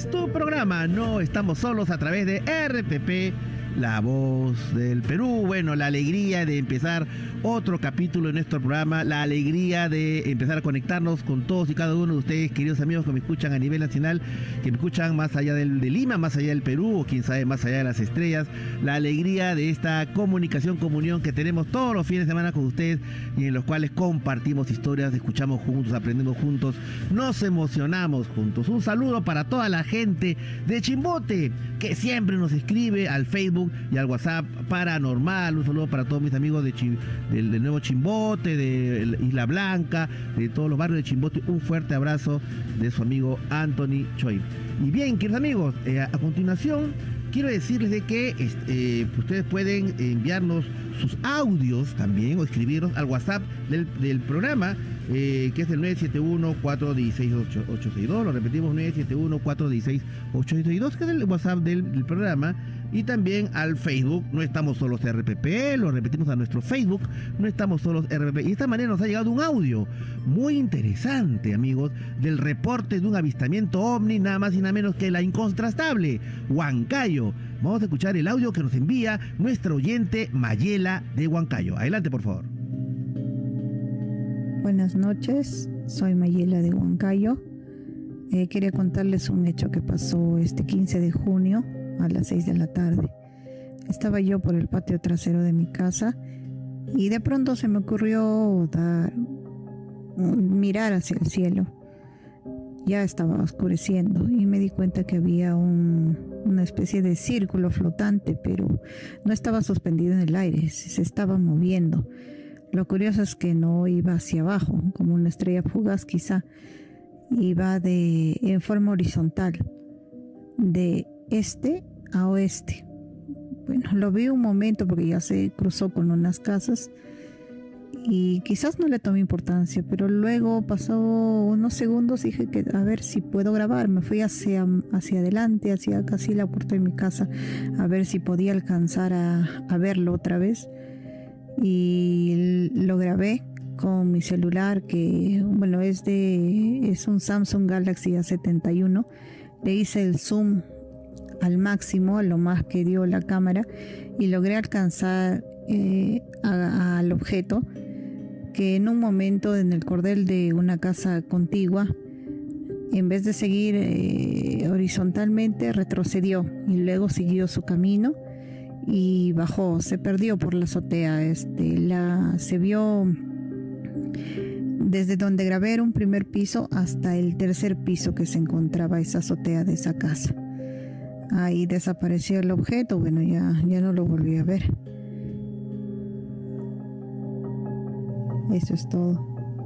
Tu programa No Estamos Solos a través de RPP, la voz del Perú. Bueno, la alegría de empezar otro capítulo de nuestro programa, la alegría de empezar a conectarnos con todos y cada uno de ustedes, queridos amigos que me escuchan a nivel nacional, que me escuchan más allá de Lima, más allá del Perú, o quién sabe, más allá de las estrellas. La alegría de esta comunión que tenemos todos los fines de semana con ustedes y en los cuales compartimos historias, escuchamos juntos, aprendemos juntos, nos emocionamos juntos. Un saludo para toda la gente de Chimbote que siempre nos escribe al Facebook y al WhatsApp Paranormal. Un saludo para todos mis amigos del nuevo Chimbote, de Isla Blanca, de todos los barrios de Chimbote. Un fuerte abrazo de su amigo Anthony Choi. Y bien, queridos amigos, a continuación quiero decirles de que ustedes pueden enviarnos sus audios también o escribirnos al WhatsApp del programa, que es el 971-416-862. Lo repetimos, 971-416-862, que es el WhatsApp del programa. Y también al Facebook, No Estamos Solos RPP, lo repetimos a nuestro Facebook, No Estamos Solos RPP. Y de esta manera nos ha llegado un audio muy interesante, amigos, del reporte de un avistamiento ovni, nada más y nada menos que la incontrastable Huancayo. Vamos a escuchar el audio que nos envía nuestra oyente Mayela de Huancayo. Adelante, por favor. Buenas noches, soy Mayela de Huancayo. Quería contarles un hecho que pasó este 15 de junio a las 6 de la tarde. Estaba yo por el patio trasero de mi casa y de pronto se me ocurrió mirar hacia el cielo. Ya estaba oscureciendo y me di cuenta que había una especie de círculo flotante, pero no estaba suspendido en el aire, se estaba moviendo. Lo curioso es que no iba hacia abajo, como una estrella fugaz quizá, iba en forma horizontal, de este a oeste. Bueno, lo vi un momento porque ya se cruzó con unas casas y quizás no le tomé importancia, pero luego pasó unos segundos y dije que a ver si puedo grabar. Me fui hacia adelante, hacia casi la puerta de mi casa, a ver si podía alcanzar a verlo otra vez. Y lo grabé con mi celular, que bueno, es un Samsung Galaxy A71. Le hice el zoom al máximo, a lo más que dio la cámara, y logré alcanzar al objeto, que en un momento en el cordel de una casa contigua, en vez de seguir horizontalmente, retrocedió y luego siguió su camino y bajó, se perdió por la azotea. Se vio desde donde grabé, era un primer piso, hasta el tercer piso que se encontraba esa azotea de esa casa. Ahí desapareció el objeto. Bueno, ya no lo volví a ver. Eso es todo.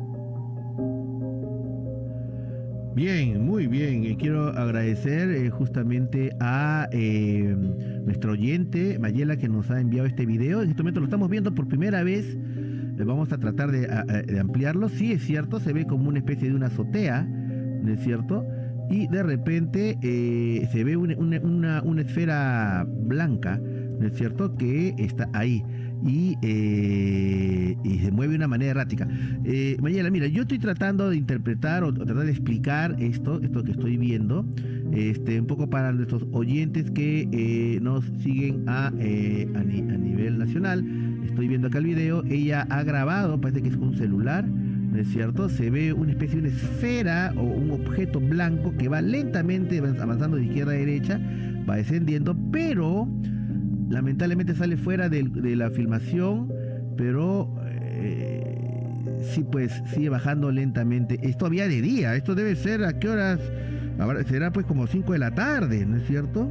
Bien, muy bien. Quiero agradecer justamente a nuestra oyente Mayela, que nos ha enviado este video. En este momento lo estamos viendo por primera vez. Vamos a tratar de ampliarlo. Sí, es cierto, se ve como una especie de una azotea, ¿no es cierto? Y de repente se ve una esfera blanca, ¿no es cierto?, que está ahí y se mueve de una manera errática. Mayela, mira, yo estoy tratando de interpretar o tratar de explicar esto que estoy viendo, un poco para nuestros oyentes que nos siguen a nivel nacional. Estoy viendo acá el video. Ella ha grabado, parece que es con un celular, ¿no es cierto? Se ve una especie de una esfera o un objeto blanco que va lentamente avanzando de izquierda a derecha, va descendiendo, pero lamentablemente sale fuera de la filmación, pero sí, pues sigue bajando lentamente. Esto había de día, esto debe ser, ¿a qué horas? Ahora será pues como 5 de la tarde, ¿no es cierto?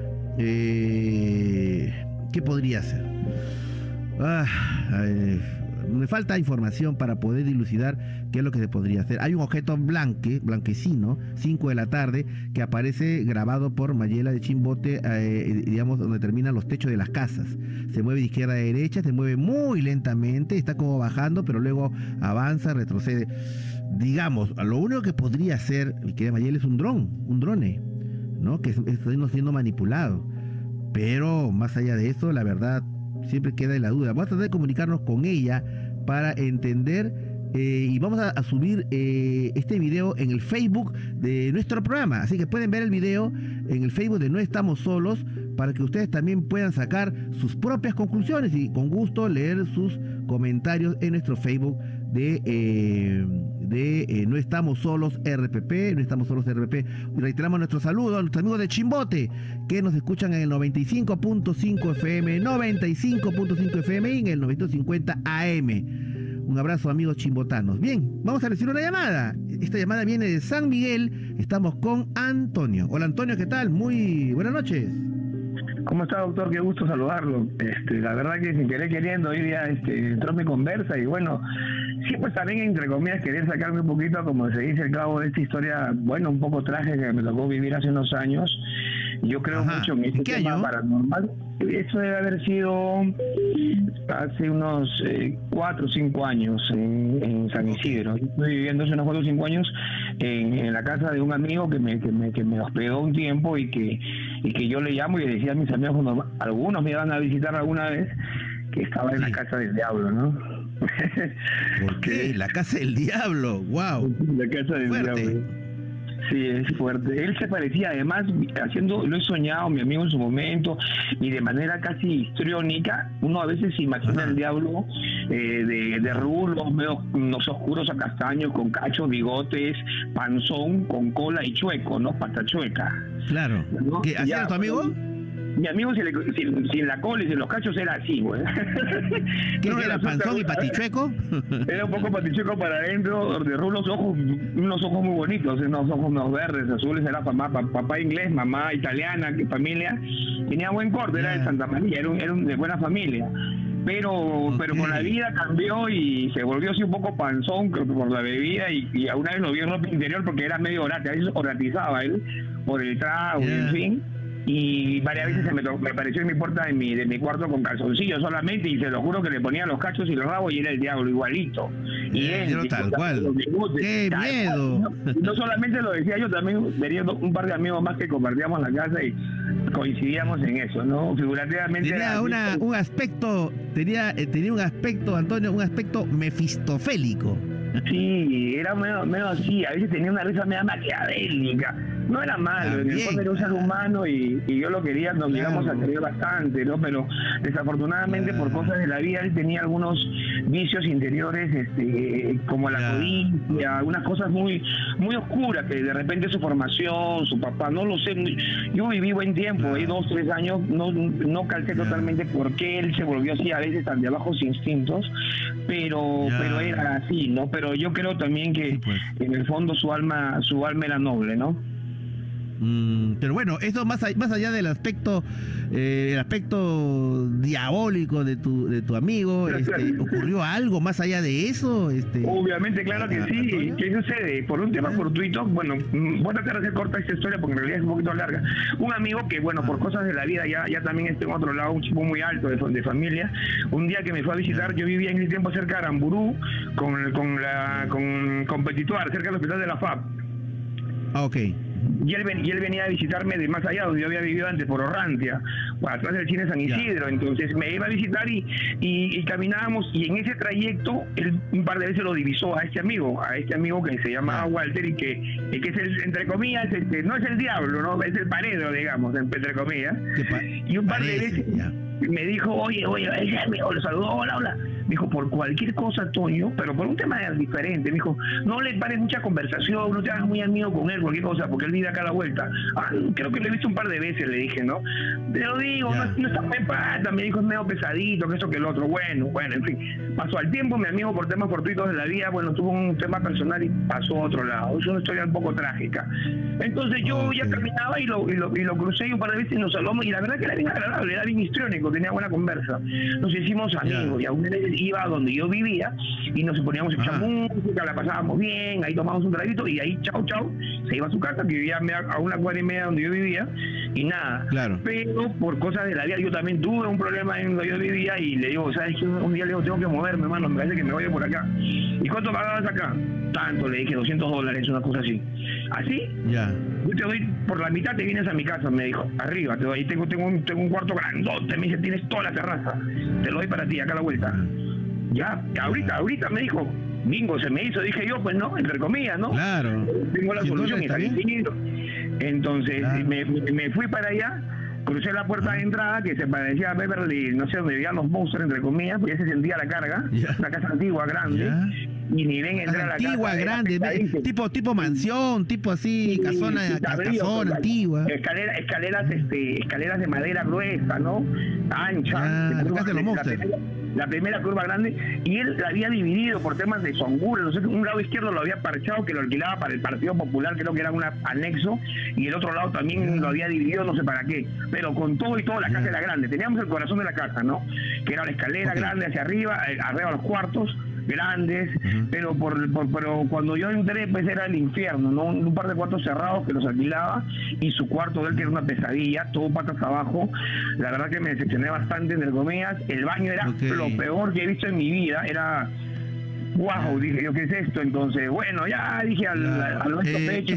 ¿Qué podría ser? Me falta información para poder dilucidar qué es lo que se podría hacer. Hay un objeto blanquecino, 5 de la tarde, que aparece grabado por Mayela de Chimbote, digamos, donde terminan los techos de las casas. Se mueve de izquierda a derecha, se mueve muy lentamente, está como bajando, pero luego avanza, retrocede. Digamos, lo único que podría hacer, mi querida Mayela, es un drone, ¿no? Que está siendo manipulado. Pero más allá de eso, la verdad, siempre queda en la duda. Vamos a tratar de comunicarnos con ella para entender y vamos a subir este video en el Facebook de nuestro programa. Así que pueden ver el video en el Facebook de No Estamos Solos para que ustedes también puedan sacar sus propias conclusiones y con gusto leer sus comentarios en nuestro Facebook de No Estamos Solos RPP, No Estamos Solos RPP. Y reiteramos nuestro saludo a nuestros amigos de Chimbote, que nos escuchan en el 95.5 FM, 95.5 FM y en el 950 AM. Un abrazo, amigos chimbotanos. Bien, vamos a recibir una llamada. Esta llamada viene de San Miguel. Estamos con Antonio. Hola, Antonio, ¿qué tal? Muy buenas noches. ¿Cómo está, doctor? Qué gusto saludarlo. La verdad que sin querer queriendo hoy día entró mi conversa y bueno, sí, pues también entre comillas querer sacarme un poquito, como se dice, el cabo de esta historia, bueno, un poco trágica que me tocó vivir hace unos años. Yo creo mucho en este tema paranormal. Eso debe haber sido hace unos 4 o 5 años en San Isidro. Yo estoy viviendo hace unos 4 o 5 años en la casa de un amigo que me hospedó un tiempo y que yo le llamo y le decía a mis amigos, cuando algunos me iban a visitar alguna vez, que estaba en la casa del diablo, ¿no? ¿Por qué? La casa del diablo, wow. La casa del diablo. Sí, es fuerte. Él se parecía, además, lo he soñado, mi amigo, en su momento, y de manera casi histriónica, uno a veces se imagina el diablo de rulos, medio unos oscuros a castaños, con cachos, bigotes, panzón, con cola y chueco, ¿no? Pata chueca. Claro. ¿No? ¿Qué hacía tu amigo? Mi amigo sin la cola y sin los cachos era así, güey. ¿Qué era, panzón y patichueco? Era un poco patichueco para adentro, de rulos, unos ojos muy bonitos, unos ojos verdes, azules, era papá inglés, mamá italiana, familia. Tenía buen corte, era de Santa María, era de buena familia. Pero con la vida cambió y se volvió así un poco panzón, creo que por la bebida, y a una vez lo vi en ropa interior porque era medio orate, a veces oratizaba él por el trago, en fin. Y varias veces me apareció en mi puerta de mi cuarto con calzoncillos solamente, y se lo juro que le ponía los cachos y los rabos y era el diablo igualito. Y él, tal cual. ¡Qué miedo! No solamente lo decía yo, también tenía un par de amigos más que compartíamos la casa y coincidíamos en eso, ¿no? Figurativamente tenía un aspecto, Antonio, un aspecto mefistofélico. Sí, era medio así, a veces tenía una risa medio maquiavélica. No era malo, en el fondo era un ser humano y yo lo quería, nos llegamos a querer bastante, ¿no? Pero desafortunadamente por cosas de la vida él tenía algunos vicios interiores, como la codicia, algunas cosas muy oscuras, que de repente su formación, su papá, no lo sé. Yo viví buen tiempo, 2, 3 años, no calcé totalmente por qué él se volvió así, a veces tan de bajos instintos, pero era así, ¿no? Pero yo creo también que en el fondo su alma era noble, ¿no? Pero bueno, eso más allá del aspecto diabólico de tu amigo, ¿ocurrió algo más allá de eso? Obviamente, claro que sí. ¿Qué sucede? Por un tema fortuito, bueno, voy a tratar de hacer corta esta historia porque en realidad es un poquito larga. Un amigo que, bueno, por cosas de la vida ya también está en otro lado, un chico muy alto de familia, un día que me fue a visitar, yo vivía en ese tiempo cerca de Aramburú, con Petituar, cerca del hospital de la FAP. Ok. Y él venía a visitarme de más allá, donde yo había vivido antes, por Orrantia, atrás del cine San Isidro. Entonces me iba a visitar y caminábamos, y en ese trayecto él un par de veces lo divisó a este amigo que se llama Walter, y que es el, entre comillas, no es el diablo, no es el paredro, digamos, entre comillas. Y un par de veces me dijo, oye, ese amigo lo saludó, hola. Me dijo, por cualquier cosa, Toño, pero por un tema diferente. Me dijo, no le pares mucha conversación, no te hagas muy amigo con él, cualquier cosa, porque él vive acá a la vuelta. Creo que lo he visto un par de veces, le dije, ¿no? Te lo digo, no está muy pata, me dijo, es medio pesadito, que esto, que el otro. Bueno, en fin. Pasó al tiempo, mi amigo, por temas fortuitos de la vida, bueno, tuvo un tema personal y pasó a otro lado. Es una historia un poco trágica. Entonces yo ya caminaba y lo crucé y un par de veces y nos hablamos, y la verdad que era bien agradable, era bien histriónico, tenía buena conversa. Nos hicimos amigos, y a un iba a donde yo vivía y nos poníamos a escuchar música, la pasábamos bien, ahí tomábamos un traguito y ahí chau, se iba a su casa, que vivía a 1 cuadra y media donde yo vivía, y nada. Claro. Pero por cosas de la vida, yo también tuve un problema en donde yo vivía y le digo, ¿sabes qué? Un día le digo, tengo que moverme, hermano, me parece que me voy por acá. ¿Y cuánto pagabas acá? Tanto, le dije, $200, una cosa así. ¿Así? Ya. Yo te doy, por la mitad te vienes a mi casa, me dijo, arriba, te doy, ahí tengo un cuarto grandote, me dice, tienes toda la terraza, te lo doy para ti, acá a la vuelta. Ya, ahorita me dijo, bingo, se me hizo, dije yo, pues no, entre comillas, ¿no? Claro. Tengo la solución y salí seguido. Entonces claro. me fui para allá, crucé la puerta de entrada que se parecía a Beverly, no sé, donde vivían los monstruos, entre comillas, porque ya se sentía la carga, una casa antigua, grande, y ni ven entrar a la antigua, casa, grande, tipo mansión, tipo así, casona antigua. Escaleras de madera gruesa, ¿no? Ancha. La primera curva grande, y él la había dividido por temas de Songul, no sé, un lado izquierdo lo había parchado, que lo alquilaba para el Partido Popular, creo que era un anexo, y el otro lado también lo había dividido, no sé para qué, pero con todo y todo la casa era grande, teníamos el corazón de la casa, ¿no? Que era la escalera grande hacia arriba, arriba los cuartos grandes, pero pero cuando yo entré pues era el infierno, ¿no? Un par de cuartos cerrados que los alquilaba, y su cuarto de él que era una pesadilla, todo patas abajo. La verdad que me decepcioné bastante, entre comillas. El baño era lo peor que he visto en mi vida, era wow, dije yo, ¿qué es esto? Entonces, bueno, ya dije al nuestro pecho.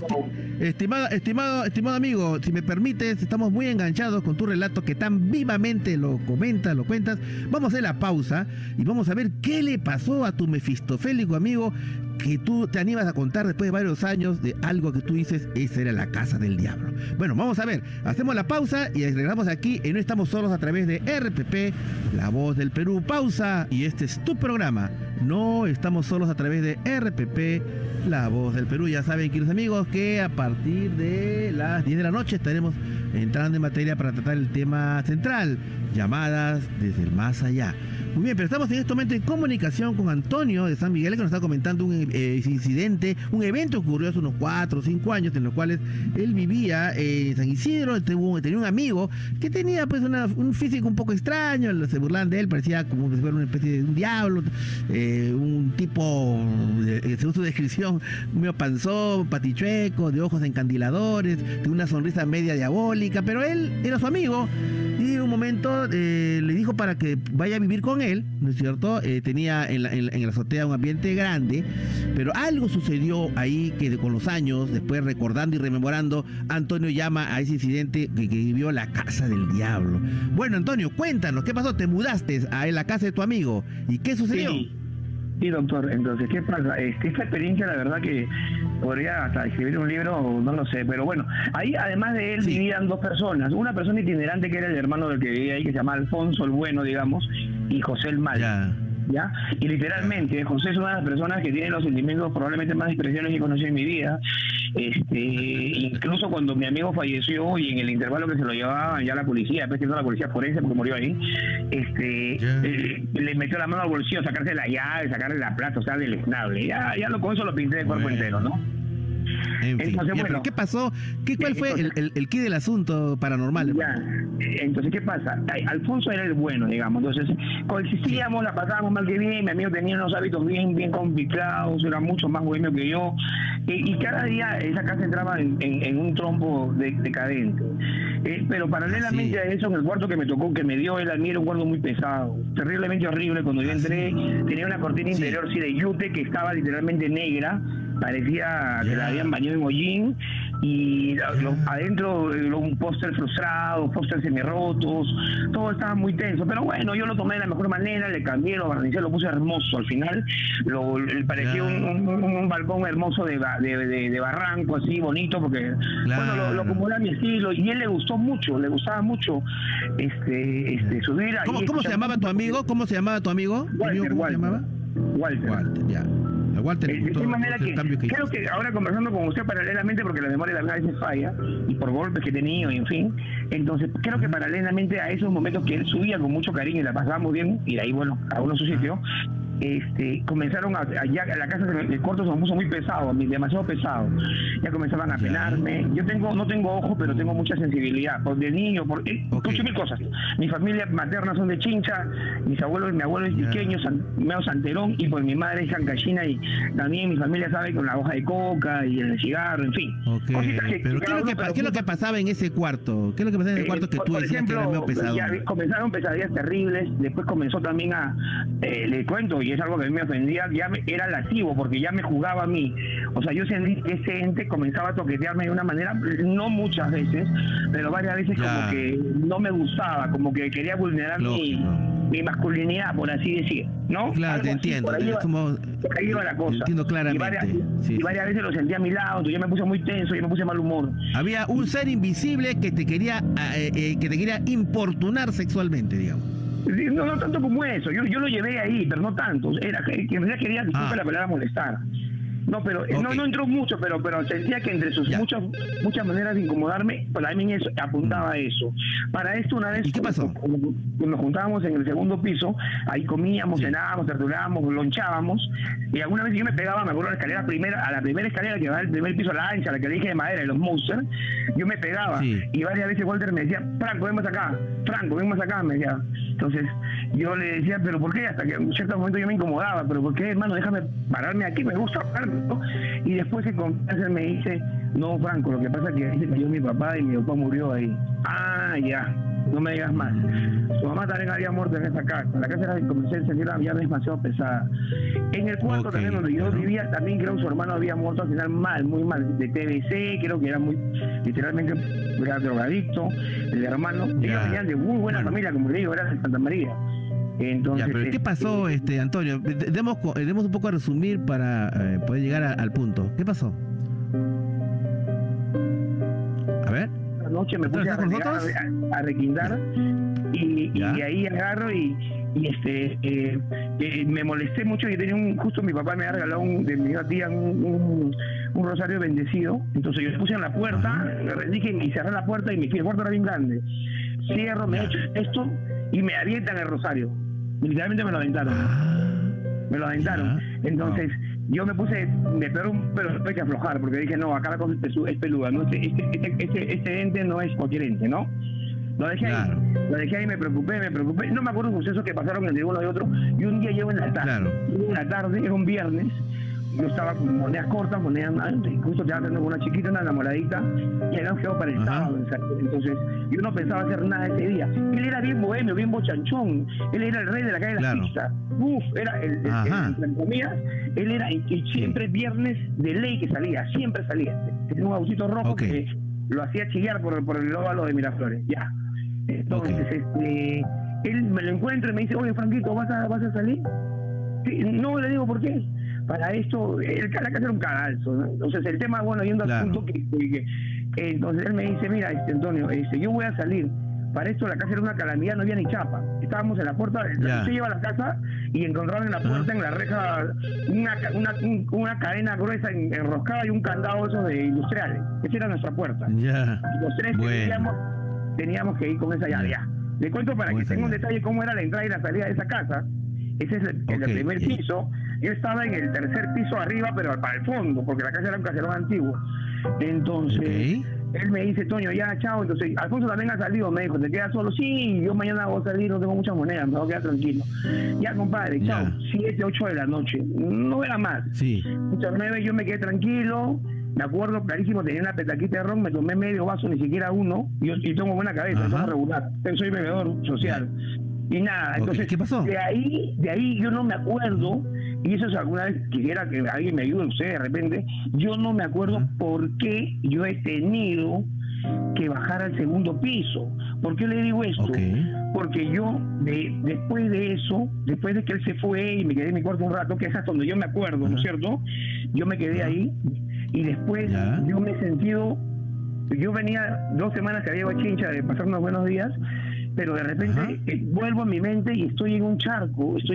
Estimado amigo, si me permites, estamos muy enganchados con tu relato que tan vivamente lo cuentas. Vamos a hacer la pausa y vamos a ver qué le pasó a tu mefistofélico amigo, que tú te animas a contar después de varios años de algo que tú dices, esa era la casa del diablo. Bueno, vamos a ver, hacemos la pausa y regresamos aquí en No Estamos Solos a través de RPP, La Voz del Perú. Pausa, y este es tu programa, No Estamos Solos, a través de RPP, La Voz del Perú. Ya saben, queridos amigos, que a partir de las 10 de la noche estaremos entrando en materia para tratar el tema central, llamadas desde el más allá. Muy bien, pero estamos en este momento en comunicación con Antonio de San Miguel, que nos está comentando un incidente, un evento que ocurrió hace unos 4 o 5 años, en los cuales él vivía en San Isidro. Tenía un amigo que tenía pues un físico un poco extraño, se burlaban de él, parecía como si fuera una especie de un diablo, un tipo, según su descripción, medio panzón, patichueco, de ojos encandiladores, de una sonrisa media diabólica, pero él era su amigo, y en un momento le dijo para que vaya a vivir con él, ¿no es cierto? Tenía en la azotea un ambiente grande, pero algo sucedió ahí que con los años, después recordando y rememorando, Antonio llama a ese incidente que vivió la casa del diablo. Bueno, Antonio, cuéntanos, ¿qué pasó? Te mudaste a la casa de tu amigo, ¿y qué sucedió? Sí, doctor, entonces, ¿qué pasa? Esta experiencia, la verdad que podría hasta escribir un libro, no lo sé, pero bueno, ahí además de él vivían dos personas, una persona itinerante que era el hermano del que vivía ahí, que se llama Alfonso el Bueno, digamos, y José el Mal. ¿Ya? Y literalmente, José es una de las personas que tiene los sentimientos probablemente más despreciables que he conocido en mi vida. Incluso cuando mi amigo falleció y en el intervalo que se lo llevaban ya la policía, después que hizo la policía forense porque murió ahí, le metió la mano al bolsillo, sacarse la llave, sacarle la plata, o sea, deleznable. Con eso lo pinté de cuerpo entero, ¿no? En fin. Entonces, bueno, ¿qué pasó? ¿Cuál fue el quid del asunto paranormal? Entonces, ¿qué pasa? Alfonso era el bueno, digamos. Entonces, coexistíamos, la pasábamos mal que bien. Mi amigo tenía unos hábitos bien complicados, era mucho más bohemio que yo. Y cada día esa casa entraba en un trompo decadente. Pero paralelamente a eso, en el cuarto que me tocó, que me dio él a mí, era un cuarto muy pesado, terriblemente horrible. Cuando yo entré, tenía una cortina interior de yute que estaba literalmente negra, parecía que la habían bañado en hollín, y adentro un póster frustrado, póster semirrotos, todo estaba muy tenso. Pero bueno, yo lo tomé de la mejor manera, le cambié, lo barnicé, lo puse hermoso. Al final parecía un balcón hermoso de barranco, así bonito, porque bueno, lo acomodé a mi estilo, y a él le gustaba mucho subir ahí. ¿Cómo se llamaba tu amigo? Walter, ya. De tal manera que creo que ahora conversando con usted paralelamente, porque la memoria de la vida a veces falla, y por golpes que he tenido, en fin, entonces creo que paralelamente a esos momentos que él subía con mucho cariño y la pasábamos bien, y de ahí, bueno, cada uno a su sitio, comenzaron ya la casa, el cuarto se me puso muy pesado, demasiado pesado. Ya comenzaban a penarme. Yo no tengo ojo, pero tengo mucha sensibilidad. De niño, escucho mil cosas. Mi familia materna son de Chincha, mi abuelo es pequeño, medio santerón, y pues mi madre es cancachina, y también mi familia sabe con la hoja de coca y el cigarro, en fin. Pero ¿qué es lo que pasaba en ese cuarto? ¿Qué es lo que pasaba en el cuarto que tú decías, ejemplo, que era medio pesado? Comenzaron pesadillas terribles, después comenzó también le cuento, y es algo que a mí me ofendía, era lascivo, porque ya me jugaba a mí. O sea, yo sentí que ese ente comenzaba a toquetearme de una manera, no muchas veces, pero varias veces como que no me gustaba, como que quería vulnerar mi masculinidad, por así decir, ¿no? Claro, te entiendo. Por ahí iba la cosa. Te entiendo claramente. Y varias veces lo sentía a mi lado, entonces yo me puse muy tenso, yo me puse mal humor. Había un ser invisible que te quería importunar sexualmente, digamos. No, no tanto como eso, yo lo llevé ahí, pero no tanto. Era que en realidad quería, disculpa la palabra, molestar. No, pero okay. no entró mucho, pero sentía que entre sus muchas maneras de incomodarme, pues también eso, apuntaba a eso. Para esto, una vez ¿Y qué pasó? Cuando nos juntábamos en el segundo piso, ahí comíamos, cenábamos, tertulábamos, lonchábamos, y alguna vez yo me pegaba, me acuerdo, a la primera escalera que va del primer piso a la ancha, la que le dije de madera, de los Monster, yo me pegaba, y varias veces Walter me decía, Franco, ven más acá, me decía. Entonces, yo le decía, ¿pero por qué? Hasta que en cierto momento yo me incomodaba, ¿pero por qué, hermano? Déjame pararme aquí, me gusta pararme, ¿no? Y después en confianza me dice, no, Franco, lo que pasa es que dice que yo mi papá y mi papá murió ahí. Ah, ya, no me digas más. Su mamá también había muerto en esa casa. La casa era, comencé a sentir ya demasiado pesada. En el cuarto también donde yo vivía, también creo que su hermano había muerto al final mal, muy mal, de TBC, creo que era muy, literalmente, era drogadicto, el hermano. Ellos venían de muy buena familia, como le digo, era de Santa María. Entonces, pero ¿qué pasó, Antonio? Demos un poco a resumir para poder llegar al punto. ¿Qué pasó? A ver. La noche me puse a requindar y ahí agarro y me molesté mucho. Yo tenía justo mi papá me había regalado de mi tía un rosario bendecido. Entonces yo le puse en la puerta, me rendije y cerré la puerta y mi cuarto era bien grande. Cierro, me echo esto y me avientan el rosario. Literalmente me lo aventaron. Entonces yo me pegó pero después que aflojar, porque dije, no, acá la cosa es peluda, ¿no? Este ente no es cualquier ente, ¿no? Lo dejé ahí, me preocupé, no me acuerdo los sucesos que pasaron entre uno y otro, y un día llego en la tarde, era un viernes, yo estaba con monedas cortas, justo estaba teniendo una chiquita, una enamoradita, y habían quedado para el sábado. Entonces, yo no pensaba hacer nada ese día. Él era bien bohemio, bien bochanchón, él era el rey de la calle de las pistas. Era entre comillas, él era, y siempre viernes de ley que salía, siempre salía. Tenía un autito rojo que lo hacía chillar por el óvalo de Miraflores, ya. Entonces, él me lo encuentro y me dice, oye, Franquito, ¿vas a salir? Sí, no, le digo, ¿por qué? Para esto, la casa era un cadalso, ¿no? Entonces el tema, bueno, yendo al punto entonces él me dice, mira, Antonio, yo voy a salir. Para esto la casa era una calamidad, no había ni chapa. Estábamos en la puerta, se lleva a la casa y encontraron en la puerta, en la reja, una cadena gruesa enroscada y un candado esos de industriales. Esa era nuestra puerta. Y los tres teníamos que ir con esa llave. Le cuento para que tenga un detalle cómo era la entrada y la salida de esa casa. Ese es el primer piso. Yo estaba en el tercer piso arriba, pero para el fondo, porque la casa era un caserón antiguo. Entonces, él me dice, Toño, ya, chao. Entonces, Alfonso también ha salido, me dijo, ¿te quedas solo? Sí, yo mañana voy a salir, no tengo muchas monedas, me voy a quedar tranquilo. Ya, compadre, chao. 7, 8 de la noche. No era más. 9 yo me quedé tranquilo. Me acuerdo clarísimo, tenía una petaquita de ron, me tomé medio vaso, ni siquiera uno. Y tengo buena cabeza, soy regular. Soy bebedor social. Y nada, entonces, ¿qué pasó? De ahí yo no me acuerdo, y eso es alguna vez quisiera que alguien me ayude, usted de repente, yo no me acuerdo por qué yo he tenido que bajar al segundo piso. ¿Por qué le digo esto? Porque yo, después de eso, después de que él se fue y me quedé en mi cuarto un rato, que es hasta donde yo me acuerdo, ¿no es cierto? Yo me quedé ahí, y después yo me he sentido, yo venía 2 semanas que había ido a Chincha de pasar unos buenos días, pero de repente vuelvo a mi mente y estoy en un charco, un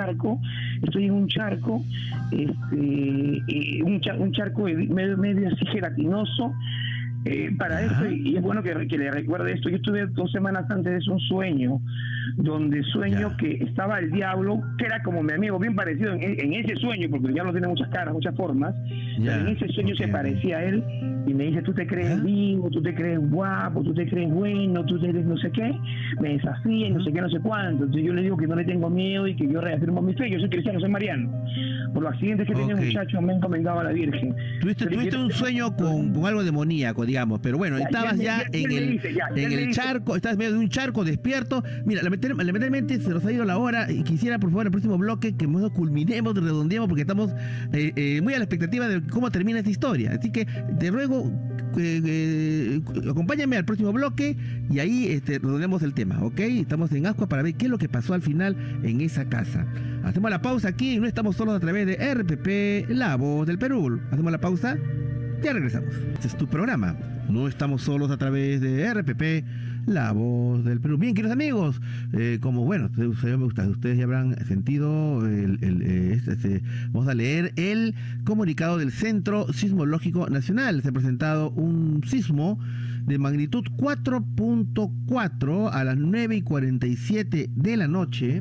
charco medio así gelatinoso. Para esto, y es bueno que le recuerde esto, yo estuve 2 semanas antes de eso un sueño, donde que estaba el diablo, que era como mi amigo, bien parecido en ese sueño, porque el diablo tiene muchas caras, muchas formas, pero en ese sueño se parecía a él, y me dice, tú te crees vivo, tú te crees guapo, tú te crees bueno, tú te crees no sé qué, me desafía, no sé qué, no sé cuánto. Entonces yo le digo que no le tengo miedo y que yo reafirmo mi fe, yo soy cristiano, soy mariano. Por los accidentes que tenía muchachos me han encomendado a la Virgen. Tuviste un sueño con algo demoníaco, digamos, pero bueno, estabas ya en el charco, estabas en medio de un charco despierto. Mira, lamentablemente se nos ha ido la hora y quisiera, por favor, en el próximo bloque que culminemos, redondeemos, porque estamos muy a la expectativa de cómo termina esta historia. Así que te ruego, acompáñame al próximo bloque y ahí redondeamos el tema, ¿ok? Estamos en Ascua para ver qué es lo que pasó al final en esa casa. Hacemos la pausa aquí y no estamos solos a través de RPP, La Voz del Perú. Hacemos la pausa, ya regresamos. Este es tu programa. No estamos solos a través de RPP, La Voz del Perú. Bien, queridos amigos, como bueno, ustedes ya habrán sentido, vamos a leer el comunicado del Centro Sismológico Nacional. Se ha presentado un sismo de magnitud 4.4 a las 9:47 de la noche.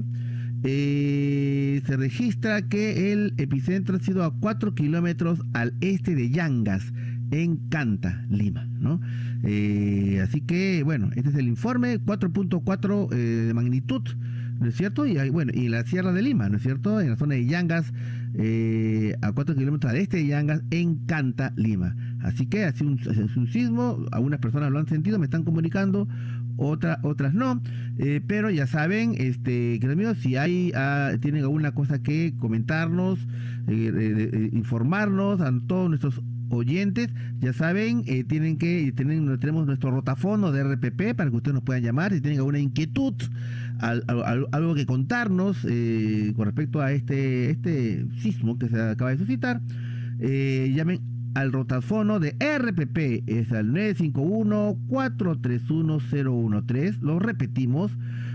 Se registra que el epicentro ha sido a 4 kilómetros al este de Yangas, en Canta, Lima, ¿no? Así que, bueno, este es el informe, 4.4 de magnitud, ¿no es cierto? Y bueno, y la Sierra de Lima, ¿no es cierto? En la zona de Yangas, a 4 kilómetros al este de Yangas, en Canta, Lima. Así que ha sido un sismo, algunas personas lo han sentido, me están comunicando, otras no, pero ya saben, queridos amigos, si tienen alguna cosa que comentarnos, informarnos a todos nuestros oyentes, ya saben, tenemos nuestro rotafono de RPP para que ustedes nos puedan llamar si tienen alguna inquietud, algo que contarnos con respecto a este sismo que se acaba de suscitar. Llamen al rotafono de RPP, es al 951-431-013, lo repetimos,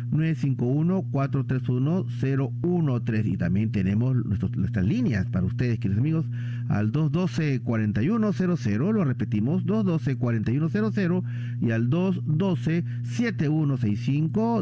951-431-013, y también tenemos nuestras líneas para ustedes, queridos amigos, al 212-4100, lo repetimos, 212-4100, y al 212-7165,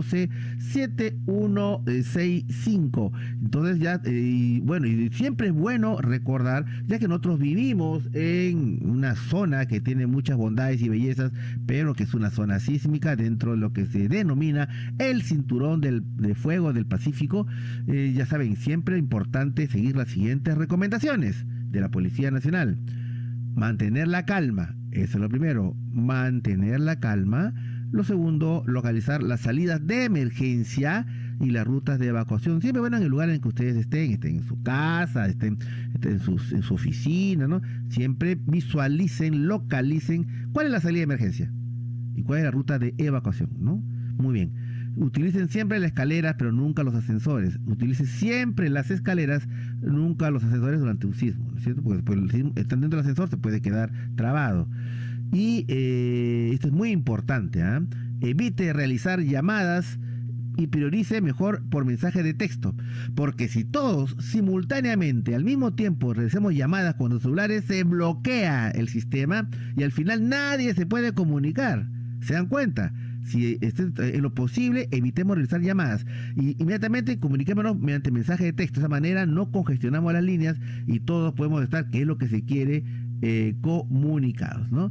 212-7165. Entonces ya, bueno, y siempre es bueno recordar, ya que nosotros vivimos en una zona que tiene muchas bondades y bellezas, pero que es una zona sísmica dentro de lo que se denomina el cinturón de fuego del Pacífico. Ya saben, siempre es importante seguir las siguientes recomendaciones de la Policía Nacional. Mantener la calma, eso es lo primero, mantener la calma. Lo segundo, localizar las salidas de emergencia y las rutas de evacuación. Siempre van en el lugar en que ustedes estén en su casa, estén en su oficina, ¿no? Siempre visualicen, localicen cuál es la salida de emergencia y cuál es la ruta de evacuación, ¿no? Muy bien. Utilicen siempre las escaleras, pero nunca los ascensores. Utilicen siempre las escaleras, nunca los ascensores durante un sismo, ¿no es cierto? Porque después el sismo, estando dentro del ascensor, se puede quedar trabado. Y esto es muy importante, ¿eh? Evite realizar llamadas y priorice mejor por mensaje de texto, porque si todos simultáneamente al mismo tiempo realicemos llamadas con los celulares, se bloquea el sistema y al final nadie se puede comunicar. ¿Se dan cuenta? Si en lo posible, evitemos realizar llamadas y inmediatamente comuniquémonos mediante mensaje de texto. De esa manera no congestionamos las líneas y todos podemos estar, que es lo que se quiere, comunicados, ¿no?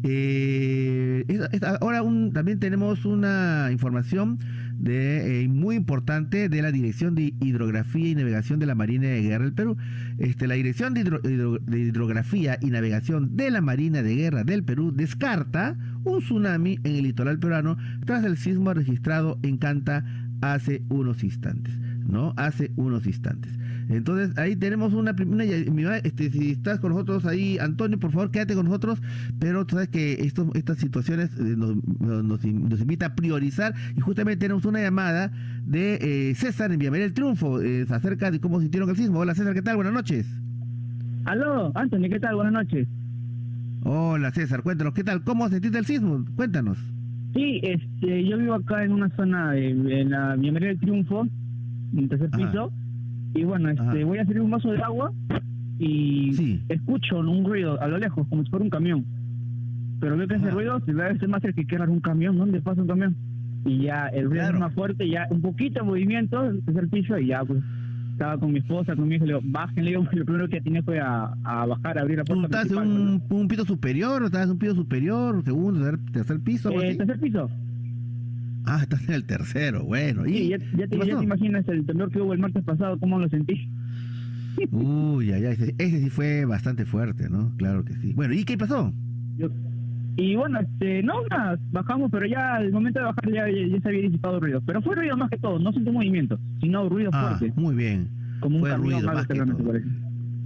Ahora también tenemos una información muy importante de la Dirección de Hidrografía y Navegación de la Marina de Guerra del Perú. La Dirección de Hidrografía y Navegación de la Marina de Guerra del Perú descarta un tsunami en el litoral peruano tras el sismo registrado en Canta hace unos instantes, ¿no? Hace unos instantes. Entonces ahí tenemos una si estás con nosotros ahí, Antonio, por favor quédate con nosotros, pero tú sabes que estas situaciones nos invita a priorizar, y justamente tenemos una llamada de César en Villa María del Triunfo acerca de cómo sintieron el sismo. Hola César, ¿qué tal? Buenas noches. Aló, Antonio, ¿qué tal? Buenas noches. Hola César, cuéntanos, ¿qué tal? ¿Cómo sentiste el sismo? Cuéntanos. Sí, yo vivo acá en una zona en la Villa María del Triunfo, en el tercer piso. Y bueno, voy a servir un vaso de agua y escucho un ruido a lo lejos, como si fuera un camión. Pero veo que ese ruido se va a hacer más cerca que un camión. ¿Dónde pasa un camión? Y ya el ruido es más fuerte, ya un poquito de movimiento del tercer piso, y ya pues estaba con mi esposa, con mi hijo, le digo, bajen, le digo, lo primero que tenía fue a bajar, a abrir la puerta. ¿Tú estás en un piso superior, o estás en un piso superior, segundo, tercer piso? Tercer piso. Ah, estás en el tercero, bueno. Sí, ya te imaginas el temblor que hubo el martes pasado, ¿cómo lo sentí? Uy, ese sí fue bastante fuerte, ¿no? Claro que sí. Bueno, ¿y qué pasó? Y bueno, nada, bajamos, pero ya al momento de bajar ya se había disipado el ruido. Pero fue ruido más que todo, no sentí movimiento, sino ruido fuerte. Muy bien. Como fue un ruido más que todo.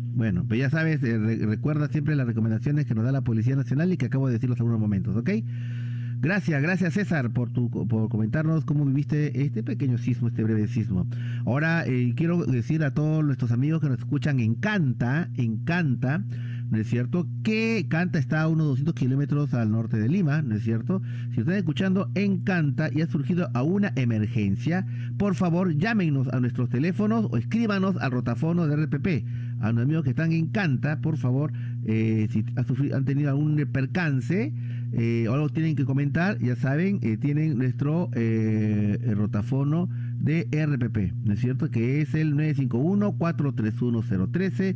Bueno, pues ya sabes, recuerda siempre las recomendaciones que nos da la Policía Nacional y que acabo de decirlos en algunos momentos, ¿ok? Gracias César por comentarnos cómo viviste este pequeño sismo, este breve sismo. Ahora quiero decir a todos nuestros amigos que nos escuchan en Canta, ¿no es cierto? Que Canta está a unos 200 kilómetros al norte de Lima, ¿no es cierto? Si están escuchando en Canta y ha surgido a una emergencia, por favor llámenos a nuestros teléfonos o escríbanos al rotafono de RPP. A los amigos que están en Canta, por favor, si han tenido algún percance o algo tienen que comentar, ya saben, tienen nuestro rotafono de RPP, ¿no es cierto? Que es el 951-431-013,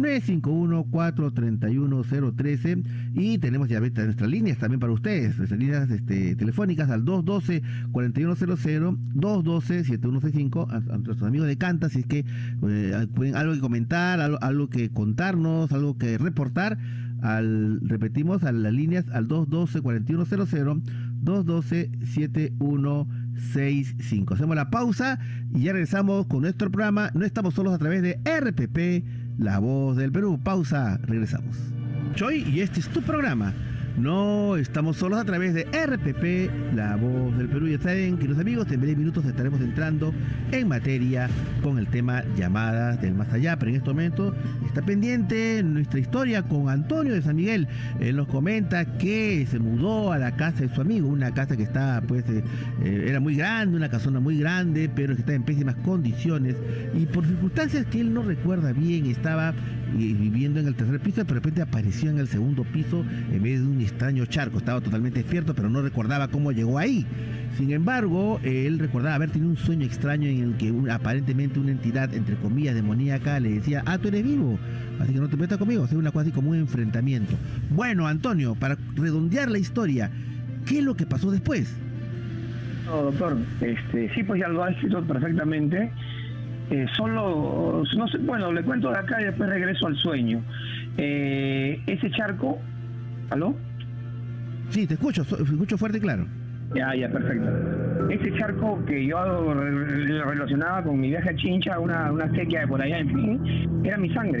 951-431-013, y tenemos ya nuestras líneas también para ustedes, nuestras líneas telefónicas al 212-4100, 212-7165, a nuestros amigos de Canta, si es que pueden algo que comentar, algo que contarnos, algo que reportar, repetimos a las líneas al 212-4100, 212-7165. Hacemos la pausa y ya regresamos con nuestro programa. No estamos solos a través de RPP, La Voz del Perú. Pausa, regresamos. Soy y este es tu programa. No estamos solos a través de RPP, La Voz del Perú. Ya saben, queridos amigos, en 20 minutos estaremos entrando en materia con el tema llamadas del más allá. Pero en este momento está pendiente nuestra historia con Antonio de San Miguel. Él nos comenta que se mudó a la casa de su amigo, una casa que está, era muy grande, una casona muy grande, pero que está en pésimas condiciones. Y por circunstancias que él no recuerda bien, estaba viviendo en el tercer piso, pero de repente apareció en el segundo piso en medio de un extraño charco. Estaba totalmente despierto, pero no recordaba cómo llegó ahí. Sin embargo, él recordaba haber tenido un sueño extraño en el que aparentemente una entidad, entre comillas, demoníaca, le decía: tú eres vivo, así que no te metas conmigo. O sea, una cosa así como un enfrentamiento. Bueno, Antonio, para redondear la historia, ¿qué es lo que pasó después? No, doctor, sí, pues ya lo ha escrito perfectamente. Solo, no sé, bueno, le cuento de acá y después regreso al sueño. Ese charco, ¿aló? Sí, te escucho fuerte y claro. Ya, perfecto. Ese charco que yo relacionaba con mi viaje a Chincha, una sequía de por allá, en fin, era mi sangre.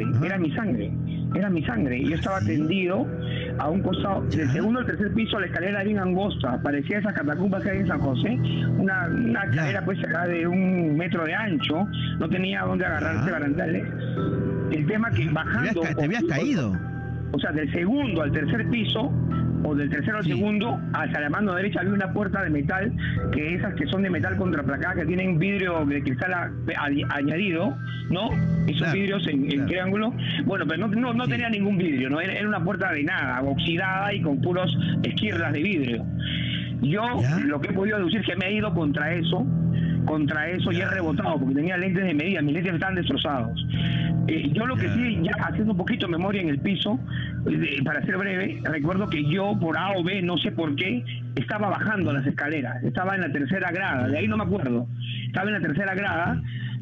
Y yo estaba tendido a un costado, del segundo al tercer piso, la escalera bien angosta, parecía esas catacumbas que hay en San José, una escalera pues acá de 1 metro de ancho, no tenía dónde agarrarse barandales. El tema que bajando... ¿Te habías caído? O sea, del segundo al tercer piso, o del tercero al segundo, hacia la mano derecha había una puerta de metal, que esas que son de metal contraplacada, que tienen vidrio de cristal añadido, ¿no? Esos vidrios en triángulo. Bueno, pero no tenía ningún vidrio, ¿no? Era una puerta de nada, oxidada y con puros esquirlas de vidrio. Yo lo que he podido deducir es que me he ido contra eso y he rebotado, porque tenía lentes de medida, mis lentes estaban destrozados. Yo lo que sí, ya haciendo un poquito de memoria en el piso, para ser breve, recuerdo que yo por A o B, no sé por qué, estaba bajando las escaleras, estaba en la tercera grada, de ahí no me acuerdo, estaba en la tercera grada,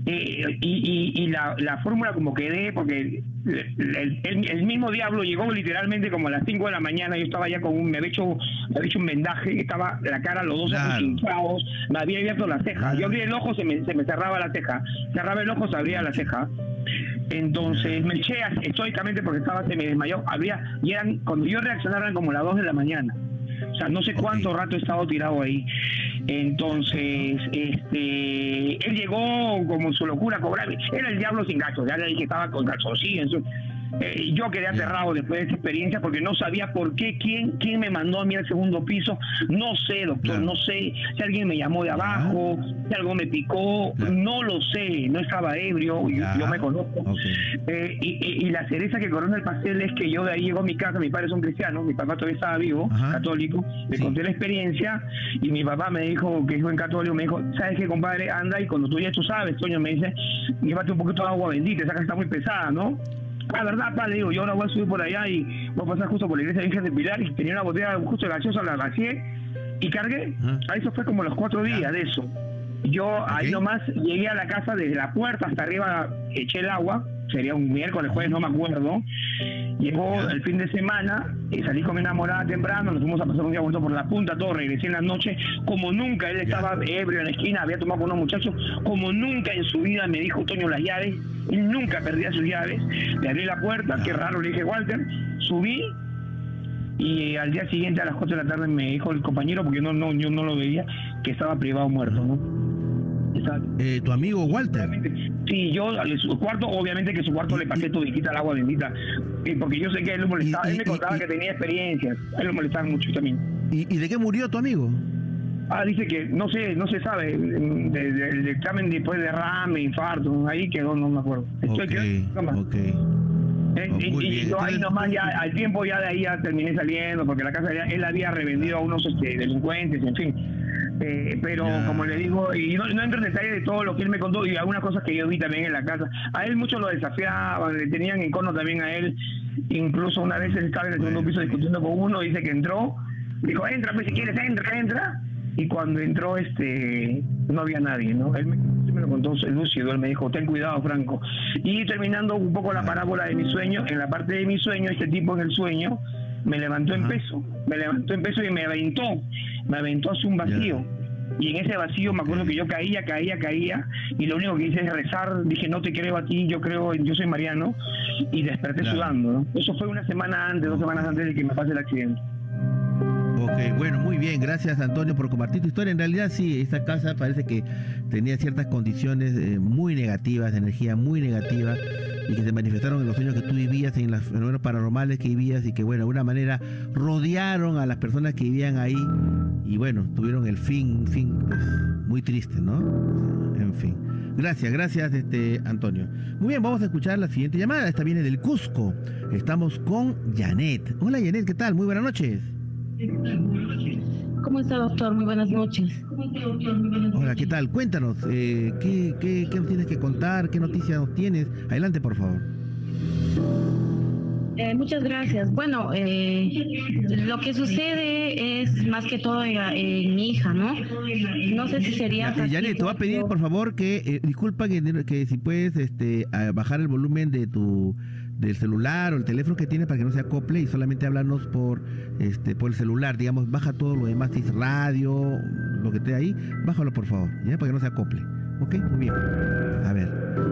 y la fórmula como quedé, porque el mismo diablo llegó literalmente como a las 5 de la mañana, yo estaba ya me había hecho un vendaje, estaba la cara, los dos ojos hinchados, me había abierto la ceja, yo abría el ojo, se me cerraba la ceja, cerraba el ojo, se abría la ceja. Entonces me eché estoicamente porque se me desmayó, cuando yo reaccionaba eran como las 2 de la mañana. O sea, no sé cuánto rato he estado tirado ahí. Entonces, él llegó como en su locura a cobrarme. Era el diablo sin gachos, ya le dije que estaba con calzoncillos. Yo quedé aterrado después de esta experiencia porque no sabía por qué, quién me mandó a mí al segundo piso. No sé, doctor, no sé si alguien me llamó de abajo, si algo me picó, no lo sé, no estaba ebrio, yo me conozco. Y la cereza que corona el pastel es que yo de ahí llego a mi casa, mis padres son cristianos, mi papá todavía estaba vivo, católico, le conté la experiencia y mi papá me dijo, que es buen católico, me dijo: ¿sabes qué, compadre? Anda y cuando tú ya sabes, Toño, me dice, llévate un poquito de agua bendita, esa casa está muy pesada, ¿no? La verdad, pa, le digo, yo ahora voy a subir por allá y voy a pasar justo por la iglesia de Virgen de Pilar y tenía una botella justo de gaseosa, la vacié y cargué. Eso fue como los 4 días de eso. Yo ahí nomás llegué a la casa, desde la puerta hasta arriba eché el agua, sería un miércoles, jueves, no me acuerdo, Llegó el fin de semana, salí con mi enamorada temprano, nos fuimos a pasar un día vuelto por la punta, todo, regresé en la noche, como nunca, él estaba ebrio en la esquina, había tomado con unos muchachos, como nunca en su vida me dijo Toño las llaves, él nunca perdía sus llaves, le abrí la puerta, qué raro, le dije Walter, subí, y al día siguiente a las 4 de la tarde me dijo el compañero, porque yo no lo veía, que estaba privado muerto, ¿no? ¿Tu amigo Walter? Sí, yo a su cuarto, obviamente que su cuarto le pasé toditita al agua bendita, porque yo sé que él lo molestaba, él me contaba que tenía experiencias, a él lo molestaba mucho también. ¿Y de qué murió tu amigo? Dice que no se sabe, del examen después de derrame, infarto, ahí quedó, no me acuerdo. Y yo ahí nomás ya, al tiempo ya de ahí ya terminé saliendo, porque la casa él había revendido a unos delincuentes, en fin. Pero como le digo, y no entro en detalle de todo lo que él me contó y algunas cosas que yo vi también en la casa. A él muchos lo desafiaban, le tenían en cono también a él. Incluso una vez él estaba en el segundo piso discutiendo con uno, dice que entró, dijo, entra, pues si quieres, entra. Y cuando entró, no había nadie, ¿no? Él me lo contó lúcido, él me dijo, ten cuidado, Franco. Y terminando un poco la parábola de mi sueño, en la parte de mi sueño, este tipo en el sueño me levantó en peso y me aventó hacia un vacío. Y en ese vacío me acuerdo que yo caía, y lo único que hice es rezar, dije, no te creo a ti, yo soy Mariano, y desperté sudando, ¿no? Eso fue 2 semanas antes de que me pase el accidente. Ok, bueno, muy bien, gracias Antonio por compartir tu historia. En realidad sí, esa casa parece que tenía ciertas condiciones muy negativas, de energía muy negativa, y que se manifestaron en los sueños que tú vivías, en los fenómenos paranormales que vivías, y que bueno, de alguna manera rodearon a las personas que vivían ahí, y bueno, tuvieron el fin pues, muy triste, ¿no? O sea, en fin. Gracias, Antonio. Muy bien, vamos a escuchar la siguiente llamada. Esta viene del Cusco. Estamos con Janet. Hola Janet, ¿qué tal? Muy buenas noches. ¿Cómo está, doctor? Muy buenas noches. Hola, ¿qué tal? Cuéntanos, ¿qué nos tienes que contar? ¿Qué noticias nos tienes? Adelante, por favor. Muchas gracias. Bueno, lo que sucede es más que todo en mi hija, ¿no? No sé si sería... Janet, te voy a pedir, por favor, que disculpa que si puedes bajar el volumen del celular o el teléfono que tienes para que no se acople y solamente hablarnos por el celular, digamos, baja todo lo demás, si es radio, lo que esté ahí, bájalo por favor, ¿ya? Para que no se acople, ¿ok? Muy bien, a ver.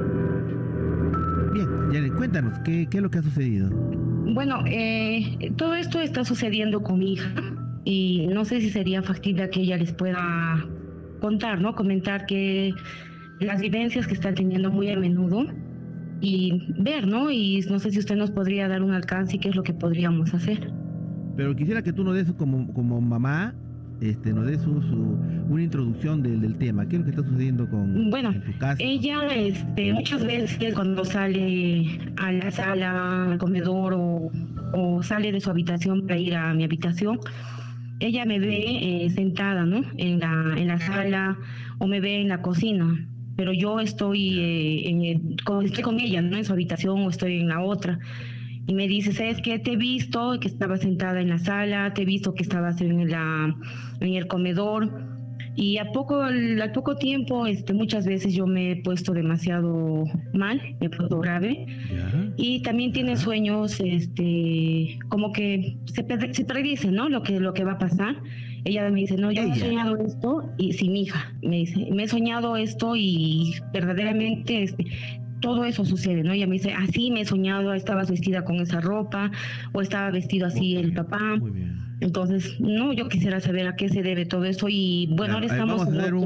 Bien, Janet, cuéntanos, ¿qué es lo que ha sucedido? Bueno, todo esto está sucediendo con mi hija y no sé si sería factible que ella les pueda contar, ¿no? Comentar que las vivencias que están teniendo muy a menudo y ver, ¿no? Y no sé si usted nos podría dar un alcance y qué es lo que podríamos hacer. Pero quisiera que tú nos des como mamá, nos des una introducción del tema. ¿Qué es lo que está sucediendo en tu casa? Ella muchas veces cuando sale a la sala, al comedor o sale de su habitación para ir a mi habitación, ella me ve sentada, ¿no? En la sala o me ve en la cocina. Pero yo estoy con ella, ¿no? En su habitación o estoy en la otra. Y me dice, ¿sabes qué? Te he visto que estabas sentada en la sala, te he visto que estabas en el comedor. Y al poco tiempo, muchas veces yo me he puesto demasiado mal, me he puesto grave. Y también tiene sueños, como que se predice, ¿no? Lo que va a pasar. Ella me dice, no, yo he soñado esto, y sí, mi hija, me dice, me he soñado esto y verdaderamente todo eso sucede, ¿no? Ella me dice, así me he soñado, estabas vestida con esa ropa, o estaba vestido así el papá. Muy bien. Entonces, no, yo quisiera saber a qué se debe todo eso y bueno, ahora estamos... Vamos a hacer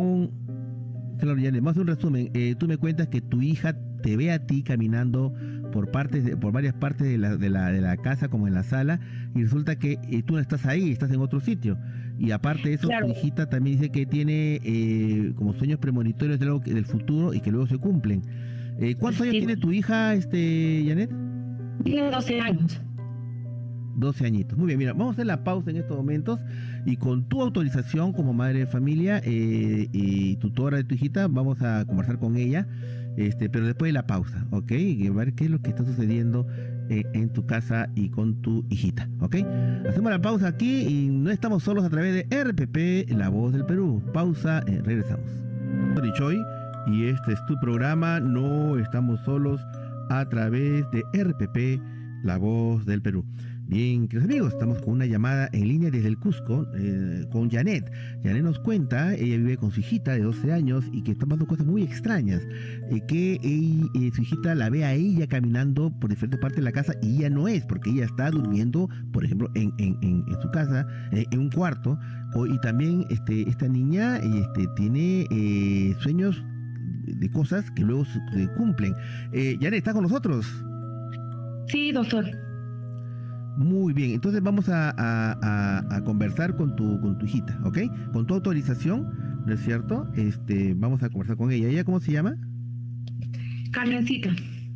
vamos a hacer un resumen. Tú me cuentas que tu hija te ve a ti caminando por varias partes de la casa, como en la sala, y resulta que tú no estás ahí, estás en otro sitio. Y aparte de eso, claro, tu hijita también dice que tiene como sueños premonitorios del futuro y que luego se cumplen. ¿Cuántos años tiene tu hija, Janet? Tiene 12 años. 12 añitos. Muy bien, mira, vamos a hacer la pausa en estos momentos y con tu autorización como madre de familia y tutora de tu hijita, vamos a conversar con ella, pero después de la pausa, ¿ok? Y a ver qué es lo que está sucediendo en tu casa y con tu hijita, ¿ok? Hacemos la pausa aquí y no estamos solos a través de RPP, La Voz del Perú. Pausa, regresamos. Soy Choi y este es tu programa, No Estamos Solos, a través de RPP, La Voz del Perú. Bien, queridos amigos, estamos con una llamada en línea desde el Cusco con Janet. Janet nos cuenta, ella vive con su hijita de 12 años y que está pasando cosas muy extrañas. Su hijita la ve a ella caminando por diferentes partes de la casa y ella no es, porque ella está durmiendo, por ejemplo, en su casa, en un cuarto. Y también esta niña tiene sueños de cosas que luego se cumplen. Janet, ¿está con nosotros? Sí, doctor. Muy bien, entonces vamos a conversar con tu hijita, ¿ok? Con tu autorización, ¿no es cierto? Vamos a conversar con ella. ¿Ella cómo se llama? Carmencita.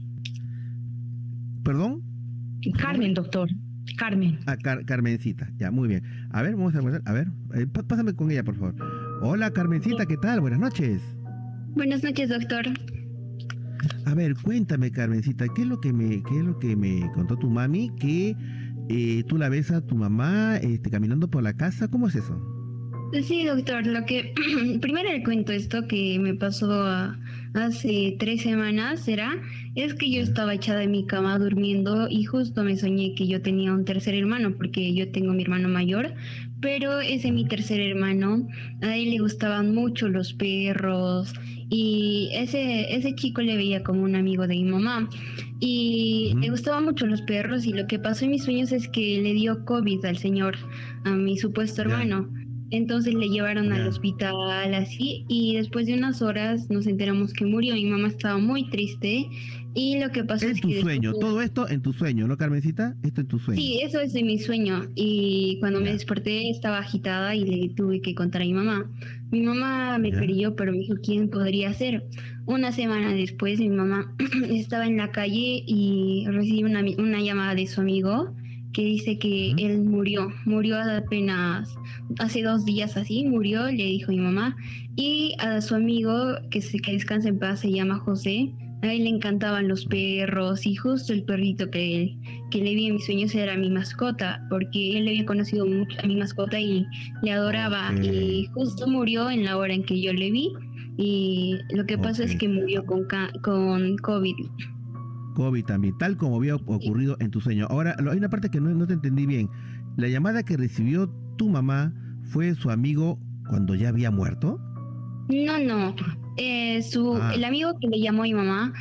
¿Perdón? Carmen, doctor. Carmen. Carmencita, ya, muy bien. A ver, vamos a conversar. A ver, pásame con ella, por favor. Hola, Carmencita, ¿qué tal? Buenas noches. Buenas noches, doctor. A ver, cuéntame, Carmencita, ¿qué es lo que me contó tu mami? Que tú la ves a tu mamá caminando por la casa. ¿Cómo es eso? Sí, doctor, lo que primero le cuento esto que me pasó hace 3 semanas, es que yo estaba echada en mi cama durmiendo y justo me soñé que yo tenía un tercer hermano, porque yo tengo mi hermano mayor, pero ese mi tercer hermano, a él le gustaban mucho los perros y ese chico le veía como un amigo de mi mamá y le gustaban mucho los perros, y lo que pasó en mis sueños es que le dio COVID al señor, a mi supuesto hermano. Entonces le llevaron al hospital así, y después de unas horas nos enteramos que murió. Mi mamá estaba muy triste y lo que pasó es que... En tu sueño, todo esto en tu sueño, ¿no, Carmencita? Esto en tu sueño. Sí, eso es de mi sueño, y cuando me desperté estaba agitada y le tuve que contar a mi mamá. Mi mamá me creyó, pero me dijo, ¿quién podría ser? Una semana después mi mamá estaba en la calle y recibió una llamada de su amigo que dice que él murió apenas hace 2 días, así murió, le dijo mi mamá, y a su amigo, que descansa en paz, se llama José, a él le encantaban los perros, y justo el perrito que le vi en mis sueños era mi mascota, porque él le había conocido mucho a mi mascota y le adoraba, y justo murió en la hora en que yo le vi, y lo que pasa es que murió con COVID. COVID también, tal como había ocurrido en tu sueño. Ahora, hay una parte que no te entendí bien. ¿La llamada que recibió tu mamá fue su amigo cuando ya había muerto? No. El amigo que le llamó a mi mamá,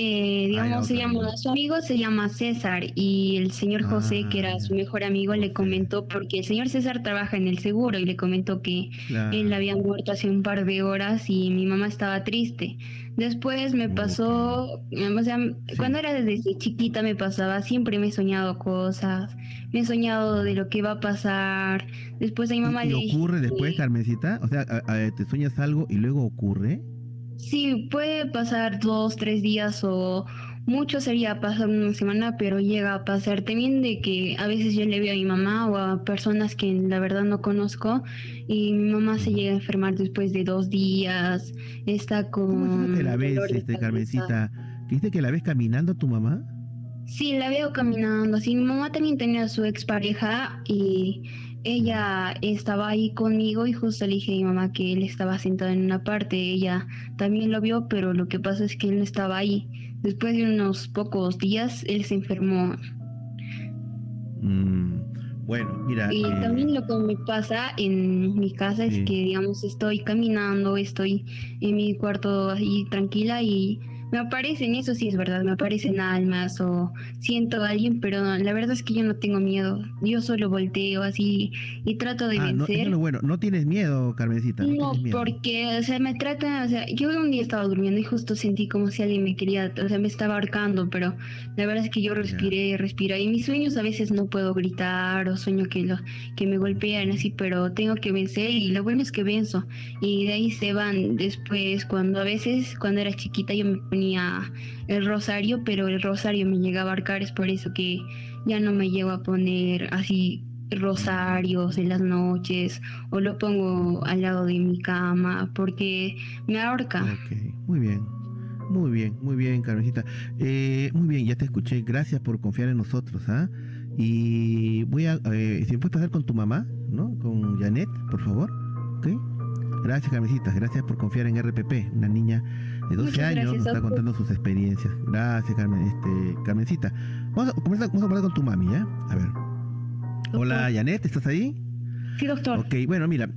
su amigo se llama César, y el señor José, que era su mejor amigo, le comentó, porque el señor César trabaja en el seguro, y le comentó que él había muerto hace un par de horas y mi mamá estaba triste. Después me pasó, cuando era desde chiquita me pasaba, siempre me he soñado cosas, me he soñado de lo que va a pasar. Después a mi mamá ¿Y le ocurre después, Carmencita? O sea, ¿te sueñas algo y luego ocurre? Sí, puede pasar 2, 3 días, o mucho sería pasar una semana, pero llega a pasar también de que a veces yo le veo a mi mamá o a personas que la verdad no conozco, y mi mamá se llega a enfermar después de 2 días, está con... ¿Cómo es que la ves, Carmencita? ¿Viste que la ves caminando a tu mamá? Sí, la veo caminando, así. Mi mamá también tenía su expareja y ella estaba ahí conmigo, y justo le dije a mi mamá que él estaba sentado en una parte. Ella también lo vio, pero lo que pasa es que él no estaba ahí. Después de unos pocos días, él se enfermó. Bueno, mira... Y también lo que me pasa en mi casa es que, digamos, estoy caminando, estoy en mi cuarto ahí tranquila y... me aparecen, eso sí es verdad, me aparecen almas o siento a alguien, pero la verdad es que yo no tengo miedo. Yo solo volteo así y trato de vencer. Bueno, no tienes miedo, Carmencita. No, porque, me trata, yo un día estaba durmiendo y justo sentí como si alguien me quería, me estaba ahorcando, pero la verdad es que yo respiré, y en mis sueños a veces no puedo gritar, o sueño que me golpean así, pero tengo que vencer, y lo bueno es que venzo, y de ahí se van. Después, cuando era chiquita yo me ponía el rosario, pero el rosario me llegaba a ahorcar, es por eso que ya no me llego a poner así rosarios en las noches, o lo pongo al lado de mi cama porque me ahorca. Muy bien, Carmencita. Muy bien, ya te escuché. Gracias por confiar en nosotros, Y voy a, si me puedes pasar con tu mamá, ¿no? Con Janet, por favor, ¿ok? Gracias, Carmencita. Gracias por confiar en RPP. Una niña de 12 años nos está contando sus experiencias. Gracias, Carmencita. Vamos a hablar con tu mami, ¿ya? A ver. Doctor. Hola, Janet, ¿estás ahí? Sí, doctor. Ok, bueno, mira.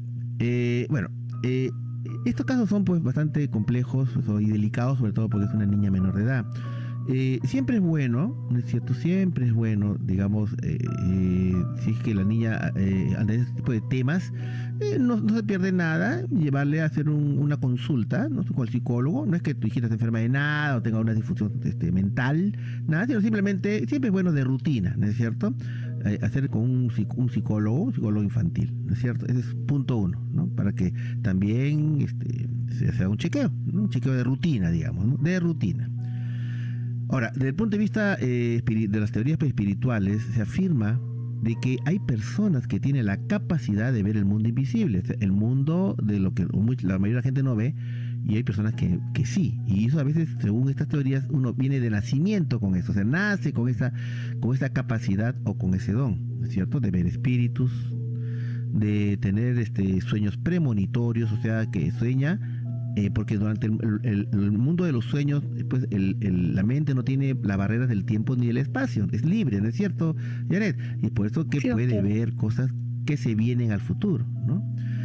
Estos casos son pues bastante complejos y delicados, sobre todo porque es una niña menor de edad. Siempre es bueno, ¿no es cierto? Siempre es bueno, digamos, si es que la niña ante este tipo de temas, no se pierde nada, llevarle a hacer una consulta, ¿no? Con el psicólogo. No es que tu hijita se enferma de nada o tenga una disfunción mental, nada, sino simplemente, siempre es bueno de rutina, ¿no es cierto? Hacer con un psicólogo infantil, ¿no es cierto? Ese es punto uno, ¿no? Para que también se haga un chequeo, ¿no? Un chequeo de rutina, digamos, ¿no? De rutina. Ahora, desde el punto de vista de las teorías espirituales, se afirma de que hay personas que tienen la capacidad de ver el mundo invisible, el mundo de lo que la mayoría de la gente no ve, y hay personas que sí. Y eso a veces, según estas teorías, uno viene de nacimiento con eso, o sea, nace con esa capacidad o con ese don, ¿no es cierto?, de ver espíritus, de tener sueños premonitorios, o sea, que sueña. Porque durante el mundo de los sueños, pues la mente no tiene las barreras del tiempo ni del espacio, es libre, ¿no es cierto, Janet? Y por eso que sí, puede ver cosas que se vienen al futuro, ¿no?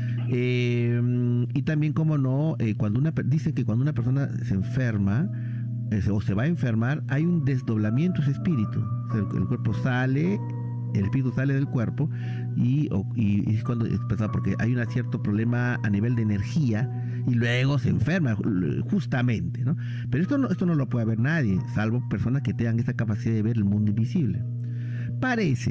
Y también, como no, dicen que cuando una persona se enferma o se va a enfermar, hay un desdoblamiento de ese espíritu, o sea, el cuerpo sale, el espíritu sale del cuerpo y es cuando es pesado, porque hay un cierto problema a nivel de energía y luego se enferma justamente, ¿no? Pero esto no lo puede ver nadie, salvo personas que tengan esa capacidad de ver el mundo invisible. Parece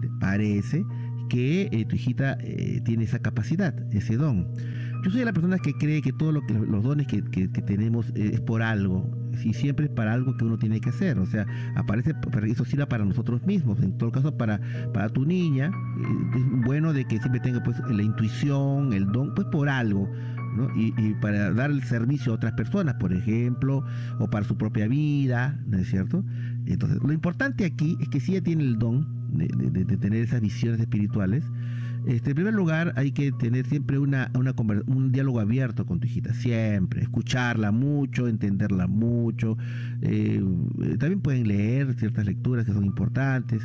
que tu hijita tiene esa capacidad, ese don. Yo soy de la persona que cree que todos los dones que tenemos es por algo, y siempre es para algo que uno tiene que hacer. O sea, eso sirve para nosotros mismos. En todo caso, para tu niña, es bueno de que siempre tenga pues la intuición, el don, pues por algo, ¿no? Y para dar el servicio a otras personas, por ejemplo, o para su propia vida, ¿no es cierto? Entonces, lo importante aquí es que si ella tiene el don de tener esas visiones espirituales, en primer lugar, hay que tener siempre un diálogo abierto con tu hijita, siempre, escucharla mucho, entenderla mucho. También pueden leer ciertas lecturas que son importantes,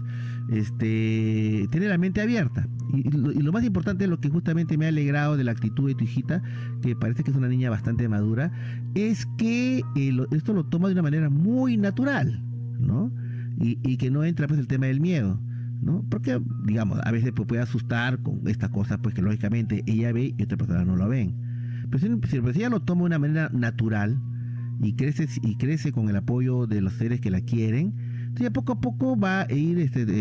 tener la mente abierta. Y lo más importante, lo que justamente me ha alegrado de la actitud de tu hijita, que parece que es una niña bastante madura, es que esto lo toma de una manera muy natural, ¿no? Y que no entra pues el tema del miedo, ¿no? Porque, digamos, a veces puede asustar con esta cosa, pues que lógicamente ella ve y otra persona no lo ven. Pero si ella lo toma de una manera natural y crece con el apoyo de los seres que la quieren, entonces poco a poco va a ir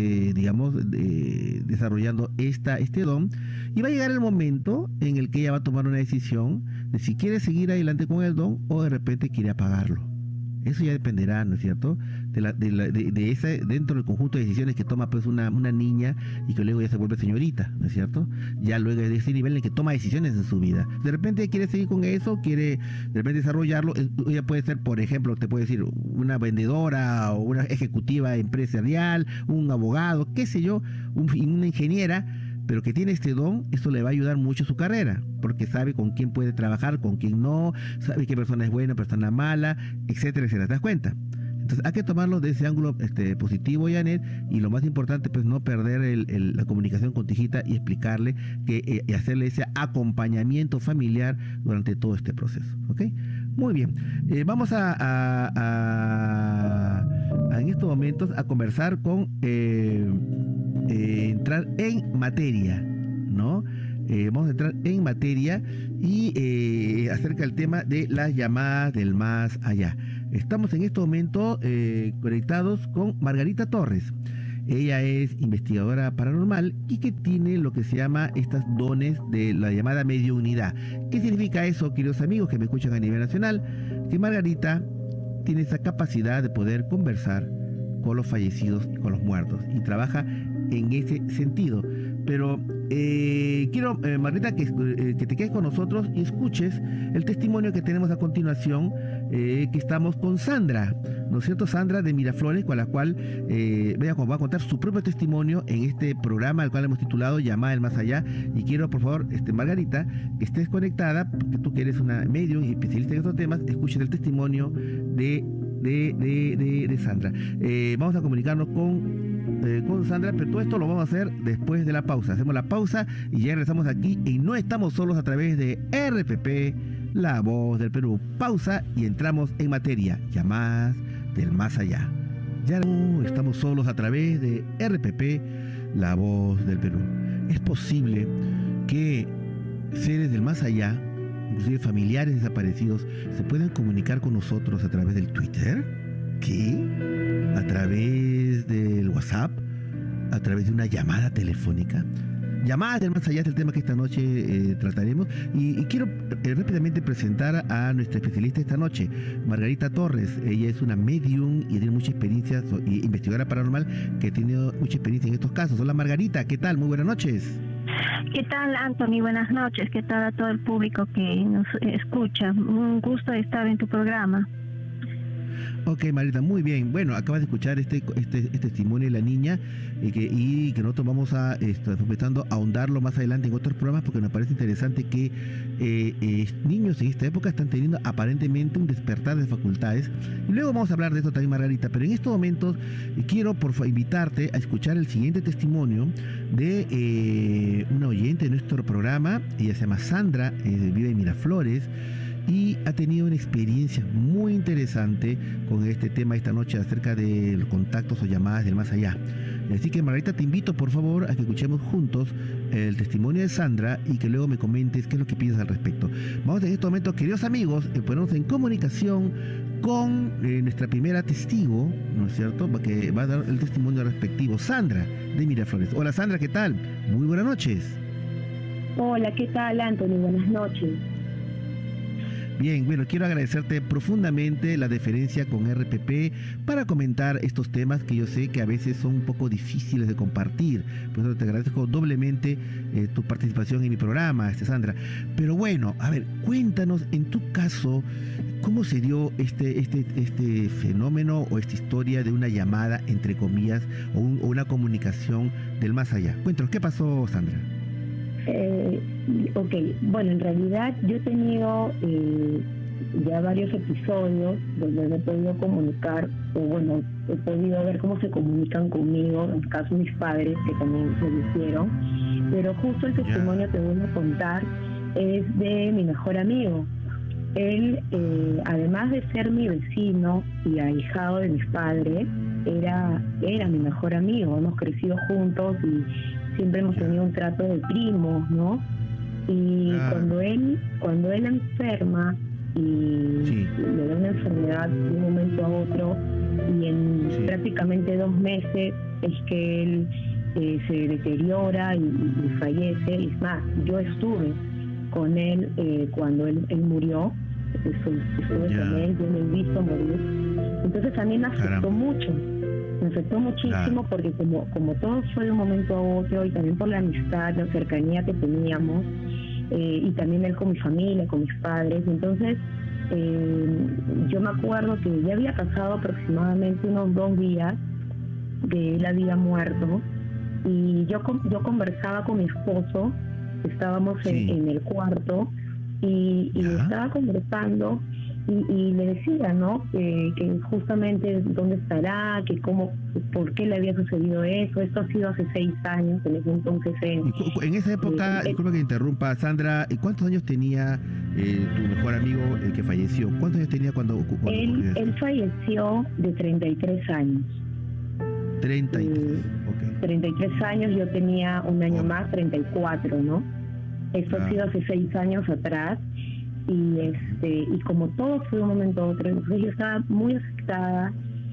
desarrollando este don, y va a llegar el momento en el que ella va a tomar una decisión de si quiere seguir adelante con el don o de repente quiere apagarlo. Eso ya dependerá, ¿no es cierto?, de ese, dentro del conjunto de decisiones que toma pues una niña y que luego ya se vuelve señorita, ¿no es cierto? Ya luego de ese nivel en que toma decisiones en su vida. De repente quiere seguir con eso, quiere de repente desarrollarlo. Ella puede ser, por ejemplo, te puede decir, una vendedora o una ejecutiva empresarial, un abogado, qué sé yo, una ingeniera, pero que tiene este don. Eso le va a ayudar mucho a su carrera, porque sabe con quién puede trabajar, con quién no, sabe qué persona es buena, persona mala, etcétera, etcétera. ¿Te das cuenta? Entonces hay que tomarlo de ese ángulo positivo, Janet, y lo más importante, pues no perder la comunicación con tu hijita y explicarle y hacerle ese acompañamiento familiar durante todo este proceso, ¿ok? Muy bien. Vamos a en estos momentos a conversar entrar en materia, ¿no? Vamos a entrar en materia y acerca del tema de las llamadas del más allá. Estamos en este momento conectados con Margarita Torres. Ella es investigadora paranormal y que tiene lo que se llama estos dones de la llamada mediunidad. ¿Qué significa eso, queridos amigos que me escuchan a nivel nacional? Que Margarita tiene esa capacidad de poder conversar con los fallecidos y con los muertos, y trabaja en ese sentido. pero quiero, Margarita, que te quedes con nosotros y escuches el testimonio que tenemos a continuación, que estamos con Sandra, ¿no es cierto? Sandra de Miraflores, con la cual va a contar su propio testimonio en este programa, al cual hemos titulado Llamada del Más Allá. Y quiero, por favor, Margarita, que estés conectada, porque tú que eres una medium y especialista en estos temas, escuches el testimonio de Sandra. Vamos a comunicarnos con Sandra, pero todo esto lo vamos a hacer después de la pausa. Hacemos la pausa y ya regresamos aquí y no estamos solos a través de RPP, La Voz del Perú. Pausa y entramos en materia. Llamadas del Más Allá. Ya no estamos solos a través de RPP, La Voz del Perú. ¿Es posible que seres del más allá, inclusive familiares desaparecidos, se puedan comunicar con nosotros a través del Twitter? ¿Qué? ¿A través del WhatsApp? ¿A través de una llamada telefónica? Llamadas del más allá es el tema que esta noche trataremos. Y quiero rápidamente presentar a nuestra especialista esta noche, Margarita Torres. Ella es una medium y tiene mucha experiencia, investigadora paranormal, que ha tenido mucha experiencia en estos casos. Hola Margarita, ¿qué tal? Muy buenas noches. ¿Qué tal, Anthony? Buenas noches. ¿Qué tal a todo el público que nos escucha? Un gusto estar en tu programa. Ok, Margarita, muy bien. Bueno, acabas de escuchar este testimonio de la niña y que nosotros vamos a empezando a ahondarlo más adelante en otros programas, porque nos parece interesante que niños en esta época están teniendo aparentemente un despertar de facultades. Y luego vamos a hablar de esto también, Margarita, pero en estos momentos quiero invitarte a escuchar el siguiente testimonio de una oyente de nuestro programa. Ella se llama Sandra, vive en Miraflores, y ha tenido una experiencia muy interesante con este tema esta noche acerca de los contactos o llamadas del más allá. Así que, Margarita, te invito por favor a que escuchemos juntos el testimonio de Sandra y que luego me comentes qué es lo que piensas al respecto. Vamos en este momento, queridos amigos, a ponernos en comunicación con nuestra primera testigo, ¿no es cierto?, que va a dar el testimonio respectivo, Sandra de Miraflores. Hola Sandra, ¿qué tal? Muy buenas noches. Hola, ¿qué tal, Anthony? Buenas noches. Bien, bueno, quiero agradecerte profundamente la deferencia con RPP para comentar estos temas que yo sé que a veces son un poco difíciles de compartir. Por eso te agradezco doblemente tu participación en mi programa, Sandra. Pero bueno, a ver, cuéntanos en tu caso, ¿cómo se dio este fenómeno o esta historia de una llamada, entre comillas, o una comunicación del más allá? Cuéntanos, ¿qué pasó, Sandra? Ok, bueno, en realidad yo he tenido ya varios episodios donde me he podido comunicar, o bueno, he podido ver cómo se comunican conmigo, en el caso de mis padres, que también se hicieron, pero justo el testimonio que voy a contar es de mi mejor amigo. Él, además de ser mi vecino y ahijado de mis padres, era mi mejor amigo. Hemos crecido juntos y siempre hemos tenido un trato de primos, ¿no? Y cuando él enferma y le da una enfermedad de un momento a otro, y en prácticamente 2 meses es que él se deteriora y fallece. Y es más, yo estuve con él cuando él murió, estuve con él, yo lo he visto morir. Entonces a mí me afectó mucho. Me afectó muchísimo porque como todo fue de un momento a otro, y también por la amistad, la cercanía que teníamos, y también él con mi familia, con mis padres. Entonces yo me acuerdo que ya había pasado aproximadamente unos 2 días que él había muerto, y yo conversaba con mi esposo, estábamos en el cuarto, y estaba conversando. Y le decía, ¿no? Que justamente dónde estará, que por qué le había sucedido eso. Esto ha sido hace 6 años, en ese entonces. En esa época, disculpa que interrumpa, Sandra, ¿cuántos años tenía tu mejor amigo, el que falleció? ¿Cuántos años tenía cuando él falleció de 33 años. 33, 33 años, yo tenía un año más, 34, ¿no? Esto ha sido hace 6 años atrás. Y como todo fue de un momento a otro, entonces yo estaba muy afectada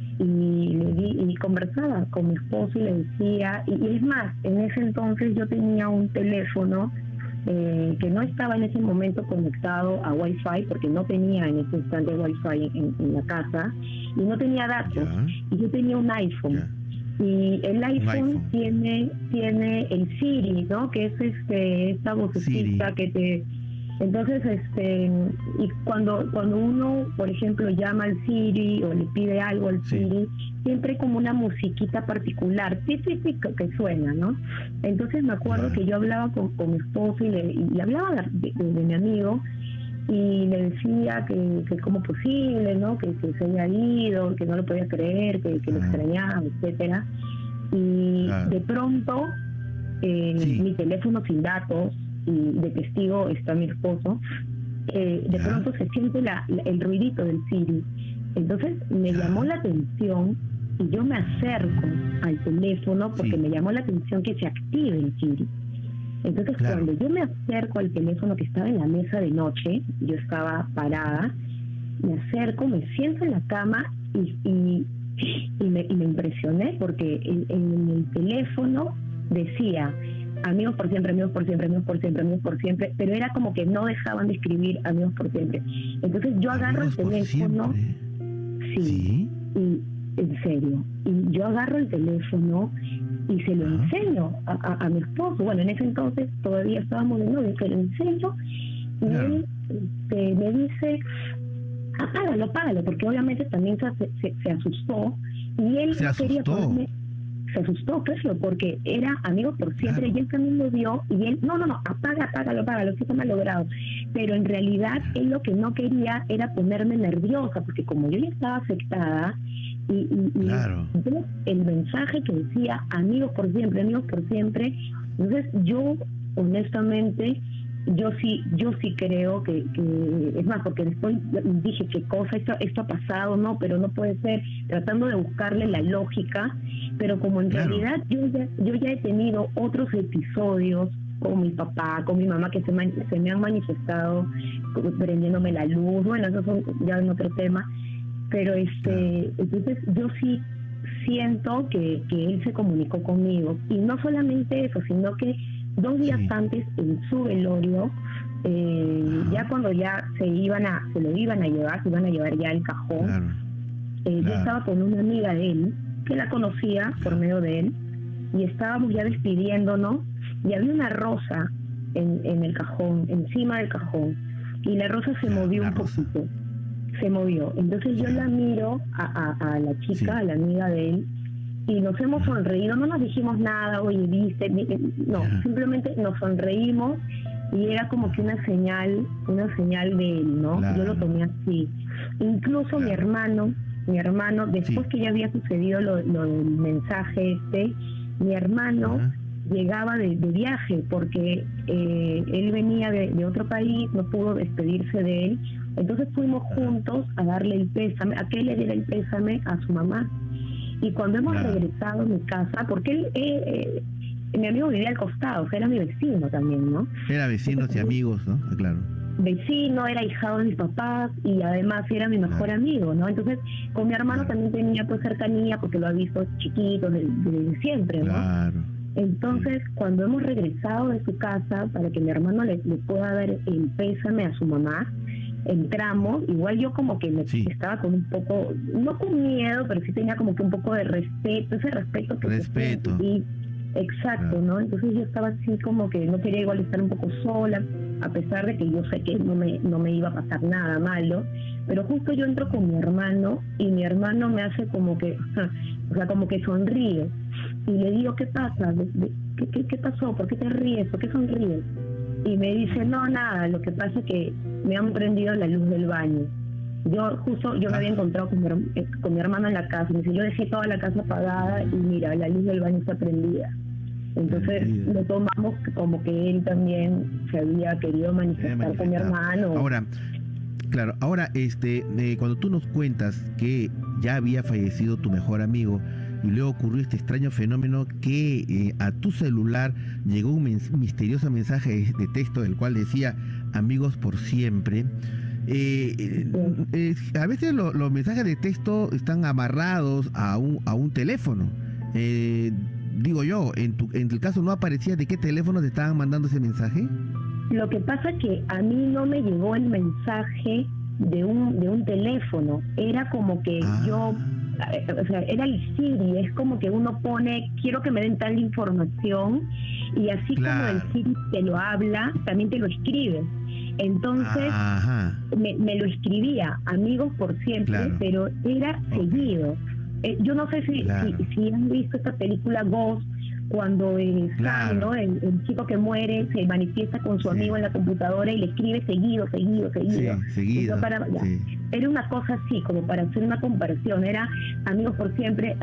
y conversaba con mi esposo y le decía, y es más, en ese entonces yo tenía un teléfono que no estaba en ese momento conectado a Wi-Fi, porque no tenía en ese instante Wi-Fi en la casa, y no tenía datos, y yo tenía un iPhone. Y el iPhone tiene el Siri, ¿no? Que es esta vocecita que te... Entonces, y cuando uno, por ejemplo, llama al Siri o le pide algo al Siri, siempre hay como una musiquita particular, típica que suena, ¿no? Entonces me acuerdo que yo hablaba con mi esposo y le hablaba de mi amigo y le decía que cómo posible, ¿no? Que se había ido, que no lo podía creer, que lo extrañaba, etcétera. Y de pronto, mi teléfono sin datos, y de testigo está mi esposo, de pronto se siente el ruidito del Siri. Entonces me llamó la atención y yo me acerco al teléfono porque me llamó la atención que se active el Siri. Entonces cuando yo me acerco al teléfono que estaba en la mesa de noche, yo estaba parada, me acerco, me siento en la cama y me impresioné porque en el teléfono decía amigos por siempre, amigos por siempre, amigos por siempre, amigos por siempre, pero era como que no dejaban de escribir amigos por siempre. Entonces yo agarro el teléfono, y en serio, y yo agarro el teléfono y se lo enseño a mi esposo. Bueno, en ese entonces todavía estábamos de novio, se lo enseño y él me dice, apágalo, porque obviamente también se asustó y él no quería ponerme. Se asustó, claro, porque era amigos por siempre y él también lo vio y él, no, apágalo, que está mal logrado. Pero en realidad él lo que no quería era ponerme nerviosa, porque como yo ya estaba afectada y entonces el mensaje que decía amigos por siempre, entonces yo honestamente yo sí creo que es más, porque después dije qué cosa, esto ha pasado, no, pero no puede ser, tratando de buscarle la lógica, pero como en realidad yo ya he tenido otros episodios con mi papá, con mi mamá, que se me han manifestado prendiéndome la luz, bueno, eso son ya en otro tema, pero entonces yo sí siento que él se comunicó conmigo, y no solamente eso, sino que 2 días antes, en su velorio, ya cuando ya se lo iban a llevar ya el cajón, yo estaba con una amiga de él, que la conocía por medio de él, y estábamos ya despidiéndonos, y había una rosa en el cajón, encima del cajón, y la rosa se movió un poquito, entonces yo la miro a la chica, a la amiga de él, y nos hemos sonreído, no nos dijimos nada, oye, viste, no, simplemente nos sonreímos y era como que una señal de él, ¿no? Yo lo tomé así. Incluso mi hermano, después que ya había sucedido lo del mensaje mi hermano llegaba de viaje porque él venía de otro país, no pudo despedirse de él, entonces fuimos juntos a darle el pésame, a que él le diera el pésame a su mamá. Y cuando hemos regresado a mi casa, porque mi amigo vivía al costado, o sea, era mi vecino también, ¿no? Era vecinos y amigos, ¿no? Claro. Vecino, era hijado de mis papás y además era mi mejor amigo, ¿no? Entonces, con mi hermano también tenía pues cercanía porque lo ha visto chiquito desde siempre, ¿no? Claro. Entonces, cuando hemos regresado de su casa para que mi hermano le pueda dar el pésame a su mamá, entramos, igual yo como que estaba con un poco, no con miedo, pero sí tenía como que un poco de respeto, ese respeto que y exacto, ¿no? Entonces yo estaba así como que no quería igual estar un poco sola, a pesar de que yo sé que no me iba a pasar nada malo, pero justo yo entro con mi hermano y mi hermano me hace como que, o sea, como que sonríe y le digo, ¿qué pasa? ¿Qué pasó? ¿Por qué te ríes? ¿Por qué sonríes? Y me dice, no, nada, lo que pasa es que me han prendido la luz del baño. Yo me había encontrado con mi hermano en la casa, me dice, yo dejé toda la casa apagada y mira, la luz del baño está prendida. Entonces lo tomamos como que él también se había querido manifestar con mi hermano. Ahora, cuando tú nos cuentas que ya había fallecido tu mejor amigo, y luego ocurrió este extraño fenómeno que a tu celular llegó un misterioso mensaje de texto del cual decía amigos por siempre. A veces los mensajes de texto están amarrados a un teléfono. Digo yo, en el caso no aparecía de qué teléfono te estaban mandando ese mensaje. Lo que pasa es que a mí no me llegó el mensaje de un teléfono. Era como que yo o sea, era el Siri, es como que uno pone, quiero que me den tal información, y así como el Siri te lo habla, también te lo escribe. Entonces, me lo escribía, amigos por siempre, pero era seguido. Yo no sé si han visto esta película Ghost, cuando Sam, ¿no? El chico que muere se manifiesta con su amigo en la computadora y le escribe seguido. Era una cosa así, como para hacer una comparación. Era amigos por siempre,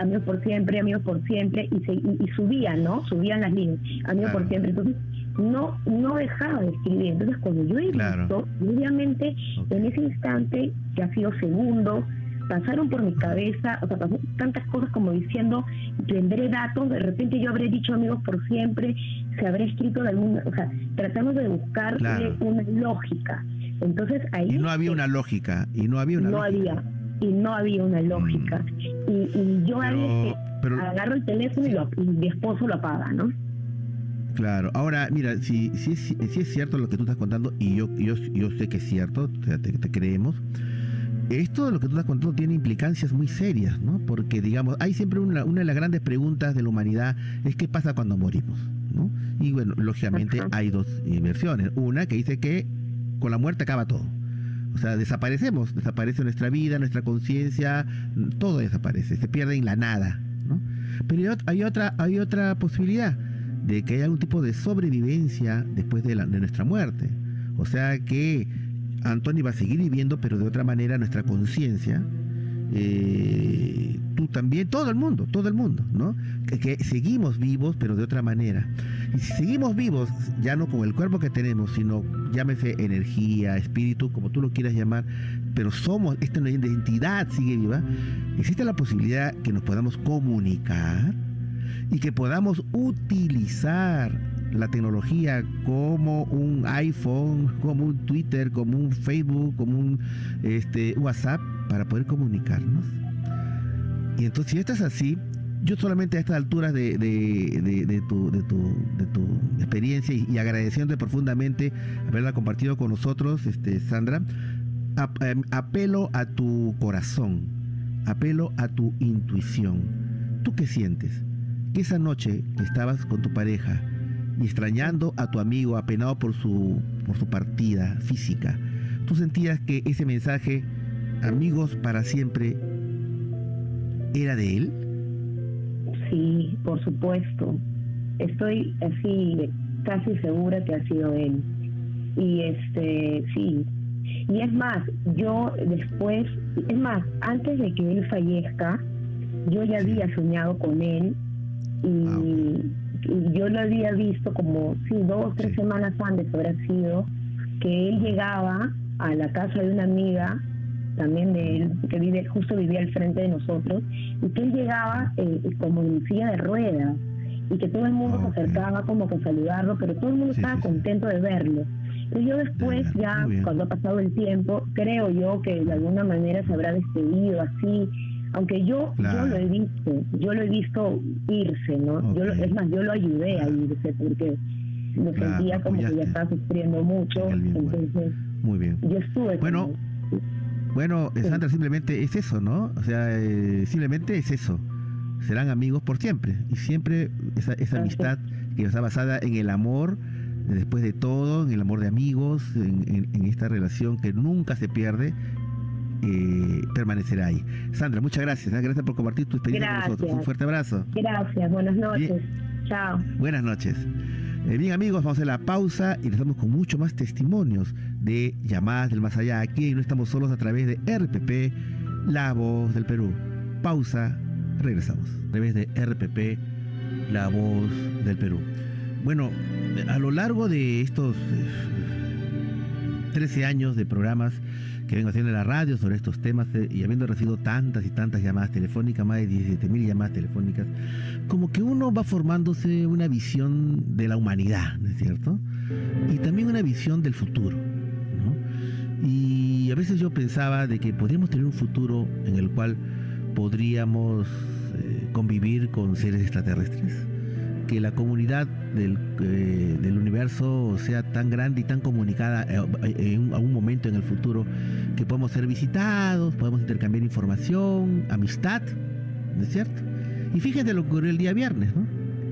y subían, ¿no? Subían las líneas, amigos por siempre. Entonces, no dejaba de escribir. Entonces, cuando yo he visto, obviamente, en ese instante, que ha sido segundos, pasaron por mi cabeza, o sea, pasó tantas cosas como diciendo, tendré datos, de repente yo habré dicho amigos por siempre, se habrá escrito de alguna, o sea, tratamos de buscarle una lógica. Entonces ahí... Y no había una lógica, y no había una lógica. Y yo agarro el teléfono y mi esposo lo apaga, ¿no? Claro, ahora mira, si es cierto lo que tú estás contando, y yo sé que es cierto, o sea, te creemos. Esto de lo que tú estás contando tiene implicancias muy serias, ¿no? Porque, digamos, hay siempre una de las grandes preguntas de la humanidad es ¿qué pasa cuando morimos? ¿No? Y bueno, lógicamente hay dos versiones. Una que dice que con la muerte acaba todo. O sea, desaparece nuestra vida, nuestra conciencia, todo desaparece, se pierde en la nada, ¿no? Pero hay otra posibilidad de que haya algún tipo de sobrevivencia después de nuestra muerte. O sea que Anthony va a seguir viviendo, pero de otra manera nuestra conciencia, tú también, todo el mundo, ¿no? Que seguimos vivos, pero de otra manera. Y si seguimos vivos, ya no con el cuerpo que tenemos, sino llámese energía, espíritu, como tú lo quieras llamar, pero esta identidad sigue viva, existe la posibilidad que nos podamos comunicar y que podamos utilizar la tecnología como un iPhone, como un Twitter, como un Facebook, como un WhatsApp para poder comunicarnos. Y entonces, si esto es así, yo solamente a estas alturas de tu experiencia y agradeciéndote profundamente haberla compartido con nosotros, Sandra, apelo a tu corazón, apelo a tu intuición. ¿Tú qué sientes? Que esa noche que estabas con tu pareja y extrañando a tu amigo, apenado por su partida física, ¿tú sentías que ese mensaje, amigos para siempre, era de él? Sí, por supuesto. Estoy así, casi segura que ha sido él. Y sí. Y es más, yo después, antes de que él fallezca, yo ya había soñado con él y yo lo había visto como 2 o 3 semanas antes habrá sido, que él llegaba a la casa de una amiga también de él, que vivía al frente de nosotros, y que él llegaba como en silla de ruedas, y que todo el mundo se acercaba como que a saludarlo, pero todo el mundo estaba contento de verlo. Entonces yo después, cuando ha pasado el tiempo, creo yo que de alguna manera se habrá despedido así, aunque yo lo he visto irse, ¿no? Es más, yo lo ayudé a irse porque lo sentía como que ya estaba sufriendo mucho. Entonces, muy bien. Yo estuve bueno, Sandra, simplemente es eso, ¿no? O sea, simplemente es eso. Serán amigos por siempre. Y siempre esa amistad que está basada en el amor, después de todo, en el amor de amigos, en esta relación que nunca se pierde, permanecerá ahí. Sandra, muchas gracias. Gracias por compartir tu experiencia con nosotros. Un fuerte abrazo. Gracias, buenas noches. Bien. Chao. Buenas noches. Bien, amigos, vamos a hacer la pausa y estamos con mucho más testimonios de llamadas del más allá. Aquí no estamos solos a través de RPP, La Voz del Perú. Pausa, regresamos. A través de RPP, La Voz del Perú. Bueno, a lo largo de estos 13 años de programas que vengo haciendo en la radio sobre estos temas y habiendo recibido tantas y tantas llamadas telefónicas, más de 17.000 llamadas telefónicas, como que uno va formándose una visión de la humanidad, ¿no es cierto? Y también una visión del futuro, ¿no? Y a veces yo pensaba de que podríamos tener un futuro en el cual podríamos convivir con seres extraterrestres, que la comunidad del universo sea tan grande y tan comunicada a un momento momento en el futuro que podemos ser visitados, podemos intercambiar información, amistad, ¿no es cierto? Y fíjate lo que ocurrió el día viernes, ¿no?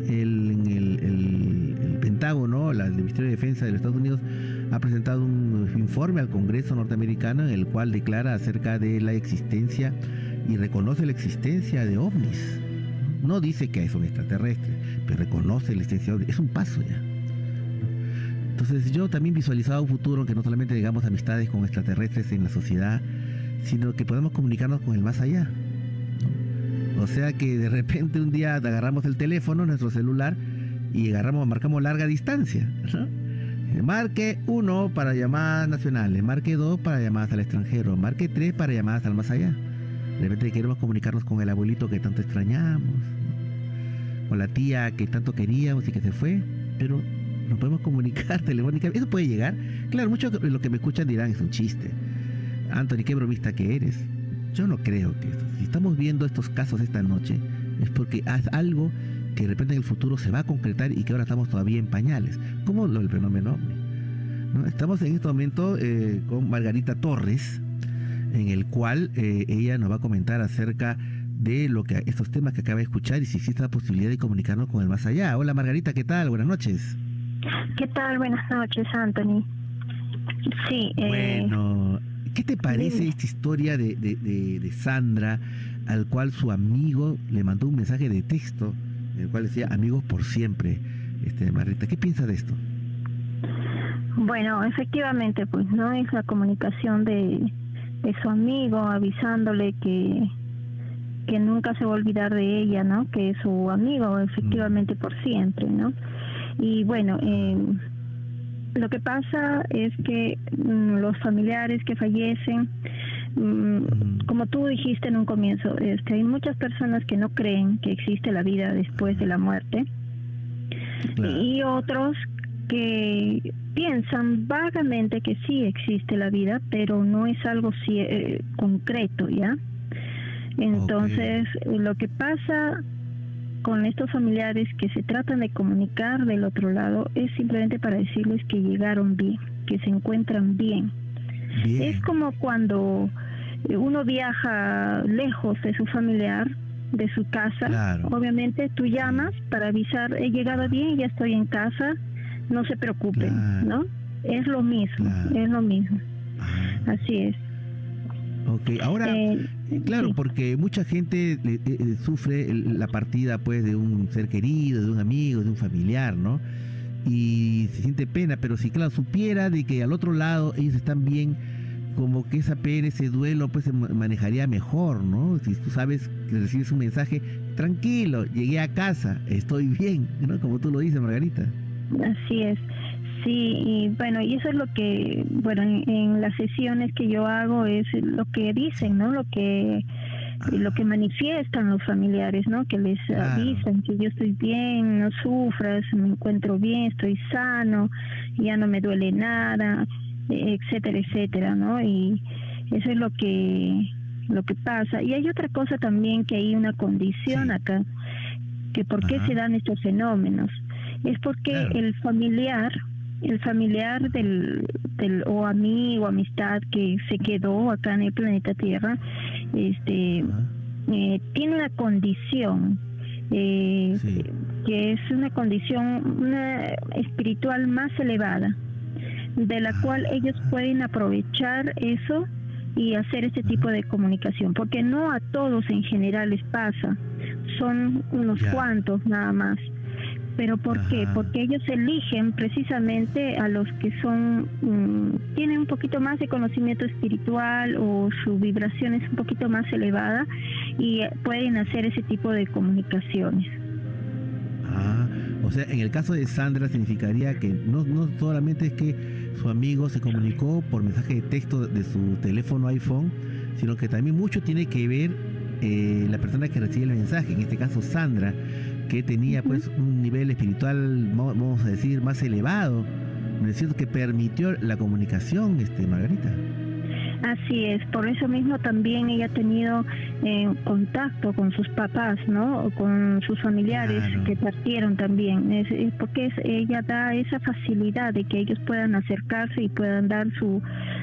El Pentágono, el Ministerio de Defensa de los Estados Unidos, ha presentado un informe al Congreso norteamericano en el cual declara acerca de la existencia y reconoce la existencia de ovnis. No dice que son extraterrestres, pero reconoce la existencia de ovnis. Es un paso ya. Entonces yo también visualizaba un futuro que no solamente tengamos amistades con extraterrestres en la sociedad, sino que podamos comunicarnos con el más allá, ¿no? O sea que de repente un día agarramos el teléfono, nuestro celular, y marcamos larga distancia, ¿no? Marque 1 para llamadas nacionales, marque 2 para llamadas al extranjero, marque 3 para llamadas al más allá. De repente queremos comunicarnos con el abuelito que tanto extrañamos, ¿no? Con la tía que tanto queríamos y que se fue, pero nos podemos comunicar telefónicamente. ¿Eso puede llegar? Claro, muchos de los que me escuchan dirán, es un chiste. Anthony, qué bromista que eres. Yo no creo que esto. Si estamos viendo estos casos esta noche, es porque es algo que de repente en el futuro se va a concretar y que ahora estamos todavía en pañales, como lo del fenómeno ovni, ¿no? Estamos en este momento con Margarita Torres, en el cual ella nos va a comentar acerca de estos temas que acaba de escuchar y si existe la posibilidad de comunicarnos con el más allá. Hola Margarita, ¿qué tal? Buenas noches. ¿Qué tal? Buenas noches, Anthony. Sí. Bueno, ¿qué te parece esta historia de Sandra, al cual su amigo le mandó un mensaje de texto, en el cual decía amigos por siempre? Margarita, ¿qué piensas de esto? Bueno, efectivamente, pues no es la comunicación de su amigo avisándole que nunca se va a olvidar de ella, ¿no? Que es su amigo, efectivamente, por siempre, ¿no? Y bueno, lo que pasa es que los familiares que fallecen, como tú dijiste en un comienzo, hay muchas personas que no creen que existe la vida después de la muerte, claro, y otros que piensan vagamente que sí existe la vida, pero no es algo concreto, ¿ya? Entonces, lo que pasa con estos familiares que se tratan de comunicar del otro lado es simplemente para decirles que llegaron bien, que se encuentran bien. Es como cuando uno viaja lejos de su familiar, de su casa, claro, obviamente tú llamas para avisar, he llegado bien, ya estoy en casa, no se preocupen, claro, ¿no? Es lo mismo, claro, es lo mismo. Así es. Ok, ahora, claro, sí, porque mucha gente sufre la partida, pues, de un ser querido, de un amigo, de un familiar, ¿no? Y se siente pena, pero si, claro, supiera de que al otro lado ellos están bien, como que esa pena, ese duelo, pues, se manejaría mejor, ¿no? Si tú sabes que recibes un mensaje, tranquilo, llegué a casa, estoy bien, ¿no? Como tú lo dices, Margarita. Así es. Sí, y bueno, y eso es lo que, bueno, en las sesiones que yo hago es lo que dicen, ¿no? Lo que manifiestan los familiares, ¿no? Que les avisan que yo estoy bien, no sufras, me encuentro bien, estoy sano, ya no me duele nada, etcétera, etcétera, ¿no? Y eso es lo que pasa. Y hay otra cosa también, que hay una condición acá, que por qué se dan estos fenómenos. Es porque el familiar del o amigo o amistad que se quedó acá en el planeta Tierra, tiene una condición que es una condición espiritual más elevada, de la cual ellos pueden aprovechar eso y hacer este tipo de comunicación, porque no a todos en general les pasa, son unos cuantos nada más. ¿Pero por qué? Porque ellos eligen precisamente a los que tienen un poquito más de conocimiento espiritual o su vibración es un poquito más elevada y pueden hacer ese tipo de comunicaciones. O sea, en el caso de Sandra significaría que no solamente es que su amigo se comunicó por mensaje de texto de su teléfono iPhone, sino que también mucho tiene que ver la persona que recibe el mensaje, en este caso Sandra, que tenía pues un nivel espiritual, vamos a decir, más elevado, ¿no es cierto?, que permitió la comunicación, Margarita. Así es, por eso mismo también ella ha tenido contacto con sus papás, ¿no? O con sus familiares que partieron también, porque ella da esa facilidad de que ellos puedan acercarse y puedan dar su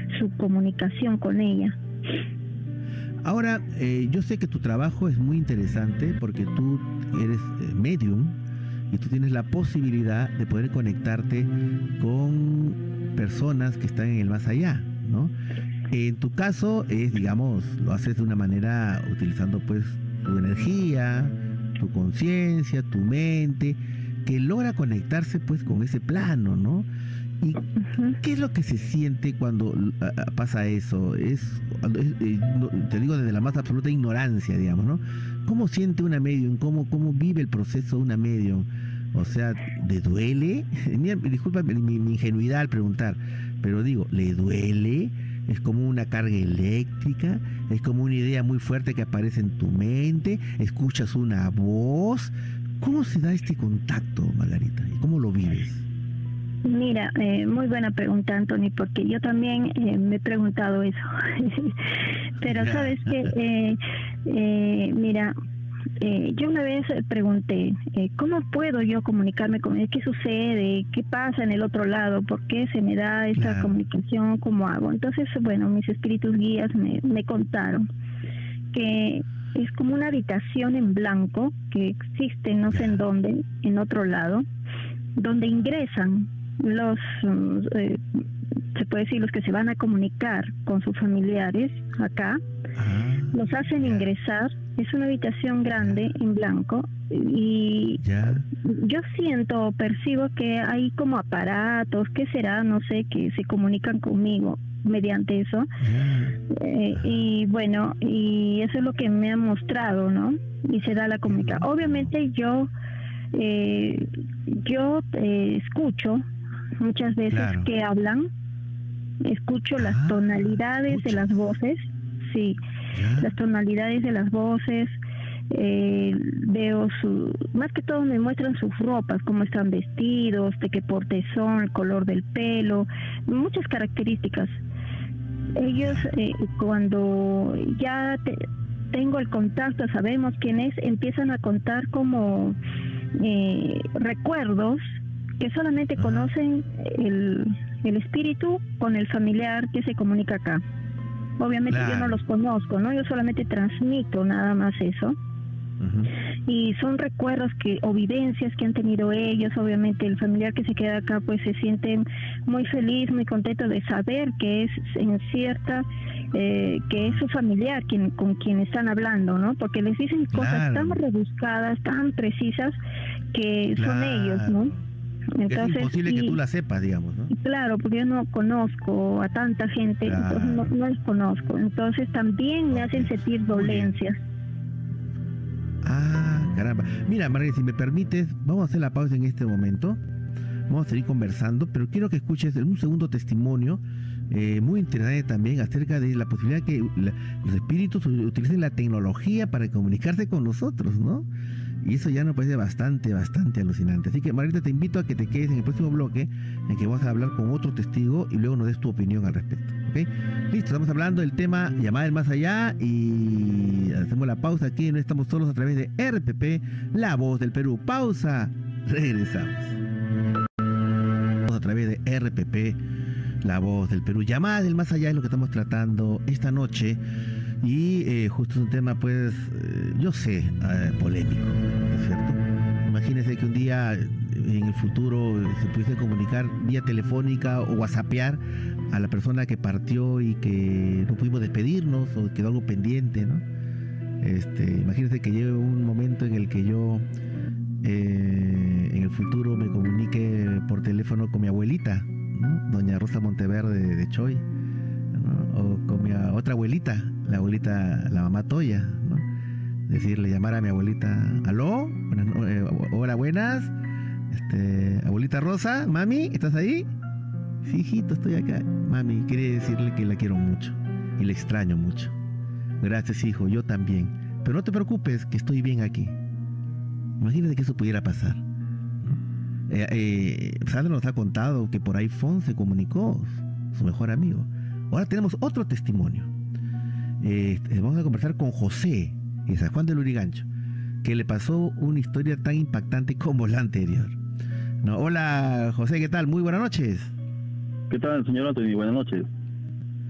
su comunicación con ella. Ahora, yo sé que tu trabajo es muy interesante porque tú eres medium y tú tienes la posibilidad de poder conectarte con personas que están en el más allá, ¿no? En tu caso es, digamos, lo haces de una manera utilizando pues tu energía, tu conciencia, tu mente, que logra conectarse pues con ese plano, ¿no? ¿Y qué es lo que se siente cuando pasa eso? Te digo desde la más absoluta ignorancia, digamos, ¿no? ¿Cómo siente una medium? ¿Cómo vive el proceso de una medium? O sea, ¿le duele? Disculpa mi ingenuidad al preguntar, pero digo, ¿le duele? ¿Es como una carga eléctrica? ¿Es como una idea muy fuerte que aparece en tu mente? ¿Escuchas una voz? ¿Cómo se da este contacto, Margarita? ¿Y cómo lo vives? Mira, muy buena pregunta, Anthony, porque yo también me he preguntado eso. Pero sabes que, mira, yo una vez pregunté, ¿cómo puedo yo comunicarme con él? ¿Qué sucede? ¿Qué pasa en el otro lado? ¿Por qué se me da esta comunicación? ¿Cómo hago? Entonces, bueno, mis espíritus guías me contaron que es como una habitación en blanco que existe no sé en dónde, en otro lado, donde ingresan los, se puede decir, los que se van a comunicar con sus familiares acá, los hacen ingresar. Es una habitación grande en blanco y yo siento, percibo que hay como aparatos, ¿qué será? No sé, que se comunican conmigo mediante eso. Y bueno, y eso es lo que me han mostrado, ¿no? Y se da la comunicación. Obviamente yo escucho muchas veces que hablan, escucho las tonalidades de las voces, sí, las tonalidades de las voces, veo más que todo me muestran sus ropas, cómo están vestidos, de qué porte son, el color del pelo, muchas características. Ellos cuando ya tengo el contacto, sabemos quién es, empiezan a contar como recuerdos que solamente conocen el espíritu con el familiar que se comunica acá. Obviamente yo no los conozco, ¿no? Yo solamente transmito nada más eso. Y son recuerdos o vivencias que han tenido ellos. Obviamente el familiar que se queda acá pues se siente muy feliz, muy contento de saber que es en cierta que es su familiar con quien están hablando, ¿no? Porque les dicen cosas tan rebuscadas, tan precisas, que son ellos, ¿no? Entonces, es imposible que tú la sepas, digamos, ¿no? Claro, porque yo no conozco a tanta gente, entonces no los conozco. Entonces también me hacen sentir dolencias. Caramba. Mira, Margarita, si me permites, vamos a hacer la pausa en este momento. Vamos a seguir conversando, pero quiero que escuches un segundo testimonio muy interesante también acerca de la posibilidad que los espíritus utilicen la tecnología para comunicarse con nosotros, ¿no? Y eso ya nos parece bastante alucinante. Así que, Margarita, te invito a que te quedes en el próximo bloque, en que vamos a hablar con otro testigo y luego nos des tu opinión al respecto, ¿ok? Listo, estamos hablando del tema llamada del más allá y hacemos la pausa aquí. No estamos solos a través de RPP, La Voz del Perú. Pausa, regresamos. A través de RPP, La Voz del Perú. Llamada del más allá es lo que estamos tratando esta noche. Y justo es un tema, pues, yo sé, polémico, ¿no es cierto? Imagínense que un día en el futuro se pudiese comunicar vía telefónica o whatsappear a la persona que partió y que no pudimos despedirnos o quedó algo pendiente, ¿no? Imagínense que llegue un momento en el que yo en el futuro me comunique por teléfono con mi abuelita, ¿no? Doña Rosa Monteverde de Choy, ¿no? O con mi otra abuelita, la mamá Toya, ¿no? Decirle, llamar a mi abuelita, ¿aló? Hola, buenas, abuelita Rosa, mami, ¿estás ahí? Sí, hijito, estoy acá. Mami, quería decirle que la quiero mucho y le extraño mucho. Gracias, hijo, yo también. Pero no te preocupes, que estoy bien aquí. Imagínate que eso pudiera pasar, ¿no? Sandra nos ha contado que por iPhone se comunicó su mejor amigo. Ahora tenemos otro testimonio. Vamos a conversar con José de San Juan del Lurigancho, que le pasó una historia tan impactante como la anterior. No, hola José, ¿qué tal? Muy buenas noches. ¿Qué tal, señor Anthony? Buenas noches.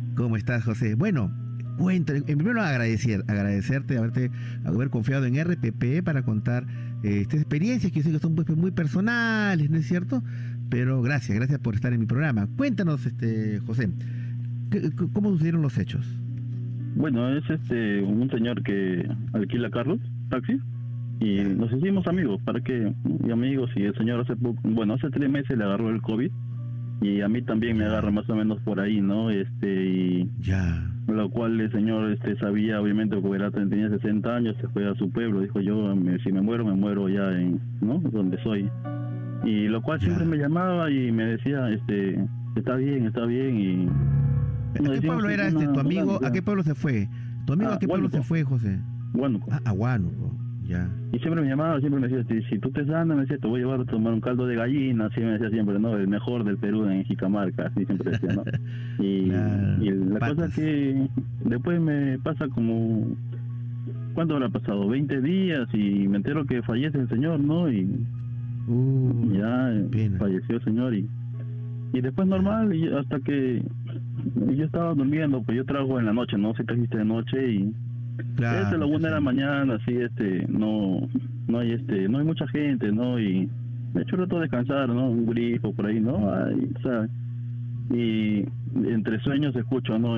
¿Cómo estás, José? Bueno, cuéntame, primero agradecerte haber confiado en RPP para contar estas experiencias que yo sé que son pues, muy personales, ¿no es cierto? Pero gracias por estar en mi programa. Cuéntanos, José, ¿cómo sucedieron los hechos? Bueno, es un señor que alquila carros, taxis, y nos hicimos amigos, ¿para qué? Y amigos, y el señor hace 3 meses le agarró el COVID, y a mí también me agarra más o menos por ahí, ¿no? Y lo cual el señor sabía, obviamente, que tenía 60 años, se fue a su pueblo, dijo yo, si me muero ya ¿no? Donde soy. Y lo cual siempre me llamaba y me decía, está bien, y... ¿A qué pueblo era tu amigo? ¿A qué pueblo se fue? ¿Tu amigo a qué pueblo se fue, José? Huánuco. A Huánuco, ya. Y siempre me llamaba, siempre me decía, si tú te sanas, me decía, te voy a llevar a tomar un caldo de gallina, así me decía siempre, ¿no? El mejor del Perú en Jicamarca, así siempre decía, ¿no? Y la cosa es que después me pasa como... ¿Cuánto habrá pasado? 20 días y me entero que fallece el señor, ¿no? Y ya falleció el señor y después normal, y hasta que yo estaba durmiendo, pues yo trabajo en la noche, ¿no? Soy taxista de noche y a la 1 de la mañana, así, no hay mucha gente, ¿no? Y me echo un rato a descansar, ¿no? Un grifo por ahí, ¿no? Ay, ¿sabes? Y entre sueños escucho, ¿no?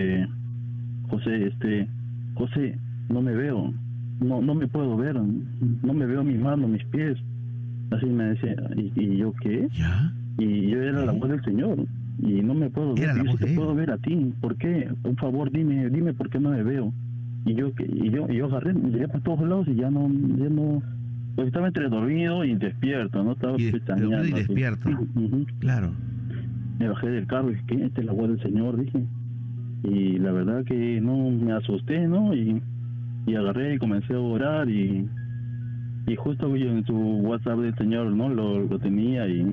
José, no me veo, no me puedo ver, no me veo mis manos, mis pies. Así me decía, ¿y yo qué? ¿Ya? Y yo era la voz del Señor, y no me puedo ver, yo sí te puedo ver a ti, ¿por qué? Por favor, dime por qué no me veo. Y yo agarré, llegué por todos lados y ya no, pues estaba entre dormido y despierto, ¿no? Estaba pestañeando. Y despierto, claro. Me bajé del carro y dije, ¿qué? Esta es la voz del Señor, dije. Y la verdad que no, me asusté, ¿no? Y agarré y comencé a orar y justo yo en su WhatsApp del Señor, ¿no? Lo tenía y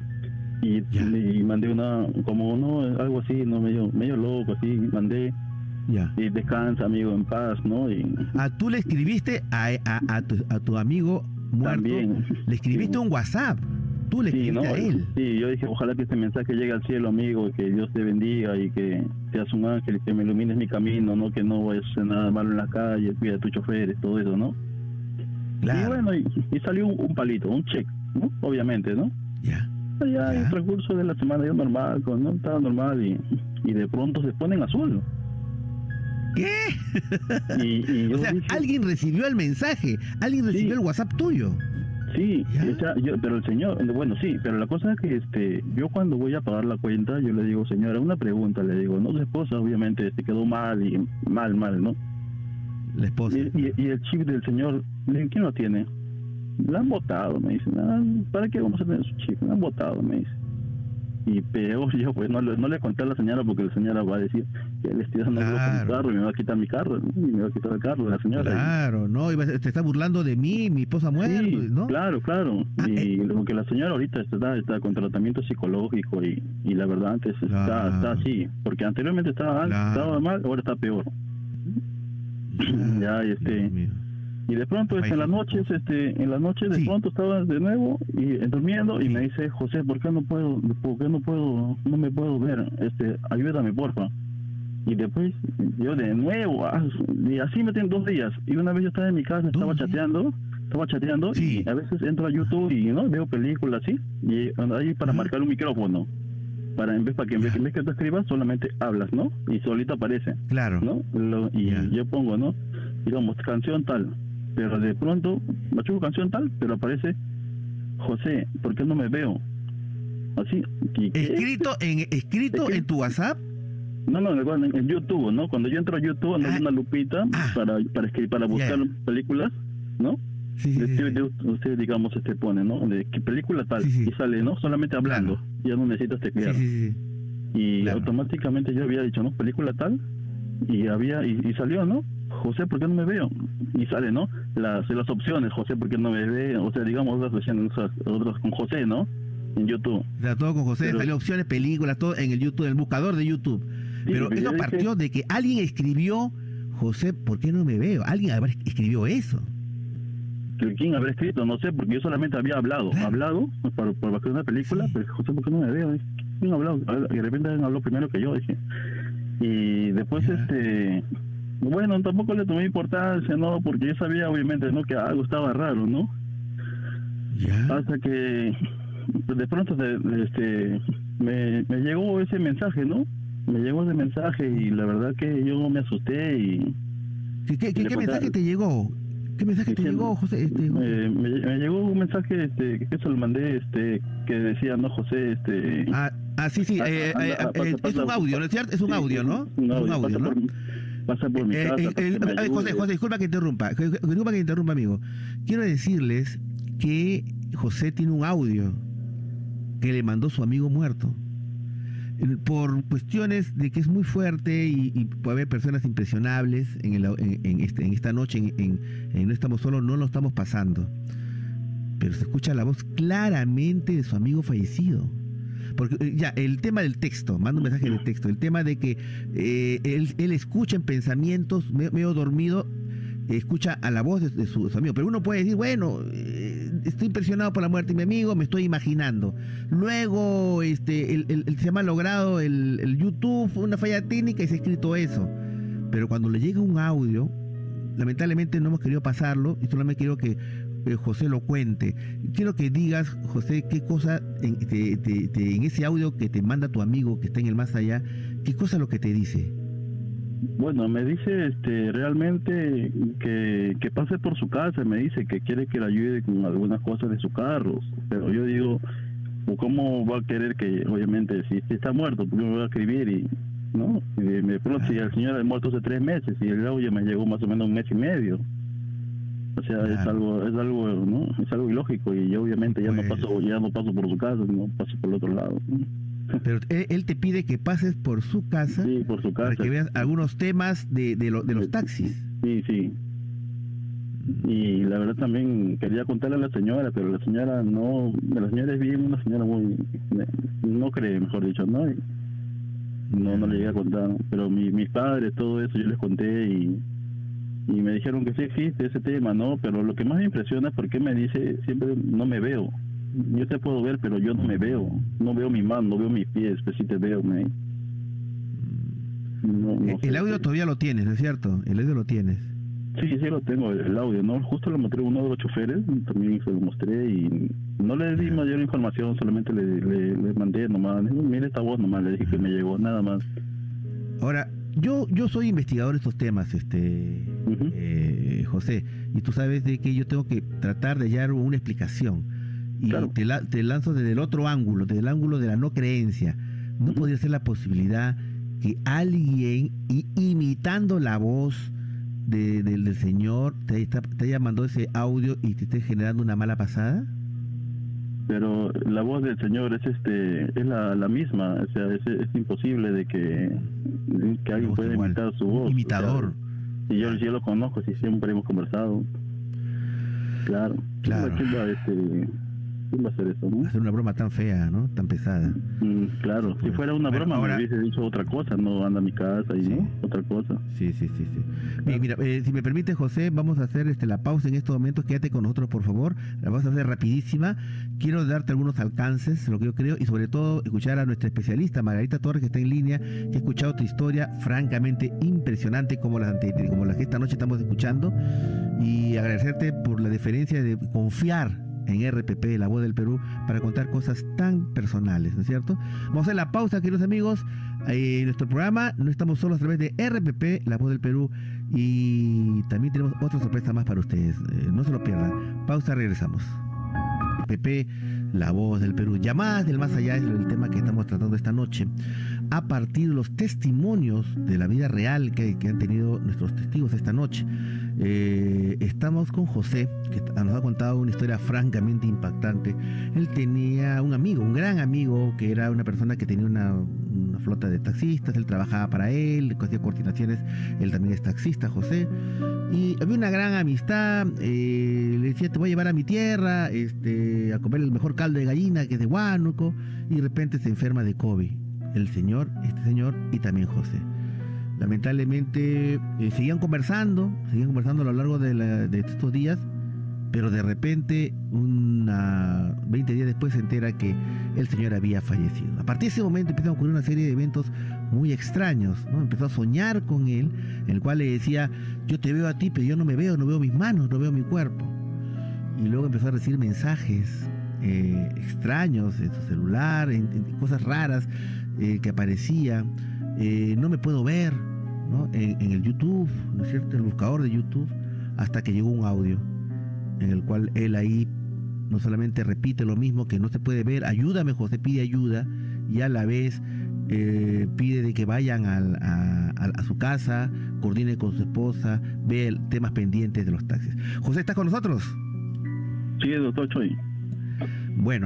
mandé algo así, ¿no? Medio loco, así, mandé. Y descansa, amigo, en paz, ¿no? Tú le escribiste a tu amigo muerto. También. Le escribiste un WhatsApp. Tú le escribiste a él. Sí, yo dije, ojalá que este mensaje llegue al cielo, amigo, que Dios te bendiga y que seas un ángel, que me ilumines mi camino, ¿no? Que no vayas a hacer nada malo en la calle, cuida a tus choferes, todo eso, ¿no? Claro. Y bueno, y salió un palito, un check, ¿no? Obviamente, ¿no? Ya en el transcurso de la semana yo normal, ¿no? Estaba normal y de pronto se pone en azul. ¿Qué? Y o sea, dije, alguien recibió el mensaje, alguien recibió el WhatsApp tuyo. Sí, pero el señor, bueno, sí, pero la cosa es que yo cuando voy a pagar la cuenta, yo le digo, señora, una pregunta, le digo, no, su esposa obviamente quedó mal y mal, ¿no? La esposa. Y el chip del señor, le digo, ¿quién lo tiene? La han botado, me dicen. ¿Para qué vamos a tener su chip? La han botado, me dicen. Y peor, yo pues no le conté a la señora porque la señora va a decir que le estoy dando mi carro y me va a quitar mi carro, ¿no? Y me va a quitar el carro de la señora. Claro, no, te está burlando de mí, mi esposa muerta, sí, ¿no? Claro. Y lo que la señora ahorita está con tratamiento psicológico y la verdad antes está así, porque anteriormente estaba mal, ahora está peor. Y de pronto en las noches de pronto estaba de nuevo y durmiendo y me dice, José, ¿por qué no me puedo ver? Ayúdame, porfa. Y después yo de nuevo, y así me tienen 2 días. Y una vez yo estaba en mi casa, estaba chateando y a veces entro a YouTube y no veo películas así, y ahí para marcar un micrófono. En vez que tú escribas, solamente hablas, ¿no? Y solito aparece. Claro. ¿No? Yo pongo, ¿no? Digamos, canción tal. Pero de pronto, machuco canción tal, pero aparece, José, ¿por qué no me veo? Así. ¿Escrito en tu WhatsApp? No, en YouTube, ¿no? Cuando yo entro a YouTube, ando una lupita para buscar películas, ¿no? Usted digamos, pone, ¿no? De qué película tal, y sale, ¿no? Solamente hablando, ya no necesitas teclear. Y automáticamente yo había dicho, ¿no? Película tal, y salió, ¿no? José, ¿por qué no me veo? Y sale, ¿no? Las opciones, José, ¿por qué no me veo? O sea, digamos, otras con José, ¿no? En YouTube. O sea, todo con José, salió opciones, películas, todo en el YouTube, en el buscador de YouTube. Pero eso partió de que alguien escribió, José, ¿por qué no me veo? Alguien escribió eso. ¿Quién habrá escrito? No sé, porque yo solamente había hablado por buscar una película, pero José, ¿por qué no me veo? ¿Quién ha hablado? Y de repente alguien habló primero que yo, dije. Y después, bueno, tampoco le tomé importancia, ¿no? Porque yo sabía, obviamente, ¿no? Que algo estaba raro, ¿no? Hasta que de pronto me llegó ese mensaje, ¿no? Me llegó ese mensaje y la verdad que yo me asusté y... ¿Qué mensaje te llegó? ¿Qué mensaje te llegó, José? Me llegó un mensaje que se lo mandé, que decía, ¿no, José? Sí, es un audio, ¿no es cierto? Es un audio, ¿no? Es un audio, ¿no? Pasa por mi casa. José, disculpa que interrumpa. Disculpa que interrumpa, amigo. Quiero decirles que José tiene un audio que le mandó su amigo muerto. Por cuestiones de que es muy fuerte y puede haber personas impresionables en esta noche, en No Estamos Solos, no lo estamos pasando. Pero se escucha la voz claramente de su amigo fallecido. Porque ya, el tema del texto, manda un mensaje de texto, el tema de que él escucha en pensamientos, medio dormido, escucha a la voz de su amigo. Pero uno puede decir, bueno, estoy impresionado por la muerte de mi amigo, me estoy imaginando. Luego se me ha logrado el YouTube, una falla técnica y se ha escrito eso. Pero cuando le llega un audio, lamentablemente no hemos querido pasarlo y solamente quiero que José lo cuente. Quiero que digas, José, qué cosa en ese audio que te manda tu amigo que está en el más allá, qué cosa es lo que te dice. Bueno, me dice realmente que pase por su casa, me dice que quiere que le ayude con algunas cosas de su carro, pero yo digo, ¿cómo va a querer que, obviamente, si está muerto, porque me va a escribir y, ¿no? Si el señor ha muerto hace 3 meses y el audio me llegó más o menos 1 mes y medio. O sea, es algo, ¿no? Es algo ilógico y yo obviamente ya no paso por su casa, no paso por el otro lado, ¿no? Pero él te pide que pases por su casa, sí, por su casa, para que veas algunos temas de los taxis. Sí. Y la verdad también quería contarle a la señora, pero la señora es bien una señora muy... no cree, mejor dicho, ¿no? Y no le llegué a contar. Pero mis padres, todo eso, yo les conté y me dijeron que sí existe ese tema, ¿no? Pero lo que más me impresiona es porque me dice siempre no me veo. Yo te puedo ver, pero yo no me veo. No veo mi mano, no veo mis pies, pero sí te veo, ¿no? El audio todavía lo tienes, ¿no es cierto? El audio lo tienes. Sí, lo tengo, el audio, ¿no? Justo lo mostré a uno de los choferes, también se lo mostré y no le di mayor información, solamente le mandé nomás, mire esta voz nomás, le dije que me llegó, nada más. Ahora, yo soy investigador de estos temas, José, y tú sabes de que yo tengo que tratar de hallar una explicación. Y claro, te lanzo desde el otro ángulo, desde el ángulo de la no creencia. ¿No podría ser la posibilidad que alguien, imitando la voz del Señor, te haya mandado ese audio y te esté generando una mala pasada? Pero la voz del Señor es la misma, o sea, es imposible de que alguien pueda imitar su voz. Imitador. O sea, yo lo conozco, si siempre hemos conversado. Claro. ¿Quién va a hacer eso, no? Hacer una broma tan fea, ¿no? Tan pesada. Claro, si fuera una broma me hubiese dicho otra cosa, no anda a mi casa y no, otra cosa. Sí. Mira, si me permite, José, vamos a hacer la pausa en estos momentos. Quédate con nosotros, por favor. La vamos a hacer rapidísima. Quiero darte algunos alcances, lo que yo creo, y sobre todo escuchar a nuestra especialista, Margarita Torres, que está en línea, que ha escuchado tu historia francamente impresionante como la que esta noche estamos escuchando, y agradecerte por la deferencia de confiar en RPP, La Voz del Perú, para contar cosas tan personales, ¿no es cierto? Vamos a hacer la pausa, queridos amigos. Nuestro programa No Estamos Solos, a través de RPP, La Voz del Perú, y también tenemos otra sorpresa más para ustedes. No se lo pierdan. Pausa, regresamos. RPP, La Voz del Perú. Llamadas del más allá es el tema que estamos tratando esta noche, a partir de los testimonios de la vida real que han tenido nuestros testigos esta noche. Estamos con José, que nos ha contado una historia francamente impactante. Él tenía un amigo, un gran amigo, que era una persona que tenía una flota de taxistas. Él trabajaba para él, hacía coordinaciones. Él también es taxista, José, y había una gran amistad. Le decía, te voy a llevar a mi tierra a comer el mejor caldo de gallina, que es de Huánuco, y de repente se enferma de COVID este señor y también José. Lamentablemente seguían conversando a lo largo de estos días, pero de repente, 20 días después, se entera que el señor había fallecido. A partir de ese momento empiezan a ocurrir una serie de eventos muy extraños, ¿no? Empezó a soñar con él, en el cual le decía: yo te veo a ti, pero yo no me veo, no veo mis manos, no veo mi cuerpo. Y luego empezó a recibir mensajes extraños en su celular, en cosas raras que aparecían. No me puedo ver, ¿no? En el YouTube, ¿no es cierto?, el buscador de YouTube, hasta que llegó un audio en el cual él ahí no solamente repite lo mismo, que no se puede ver, ayúdame José, pide ayuda, y a la vez pide de que vayan a su casa, coordine con su esposa, ve temas pendientes de los taxis. José, ¿estás con nosotros? Sí, doctor Choi. Bueno,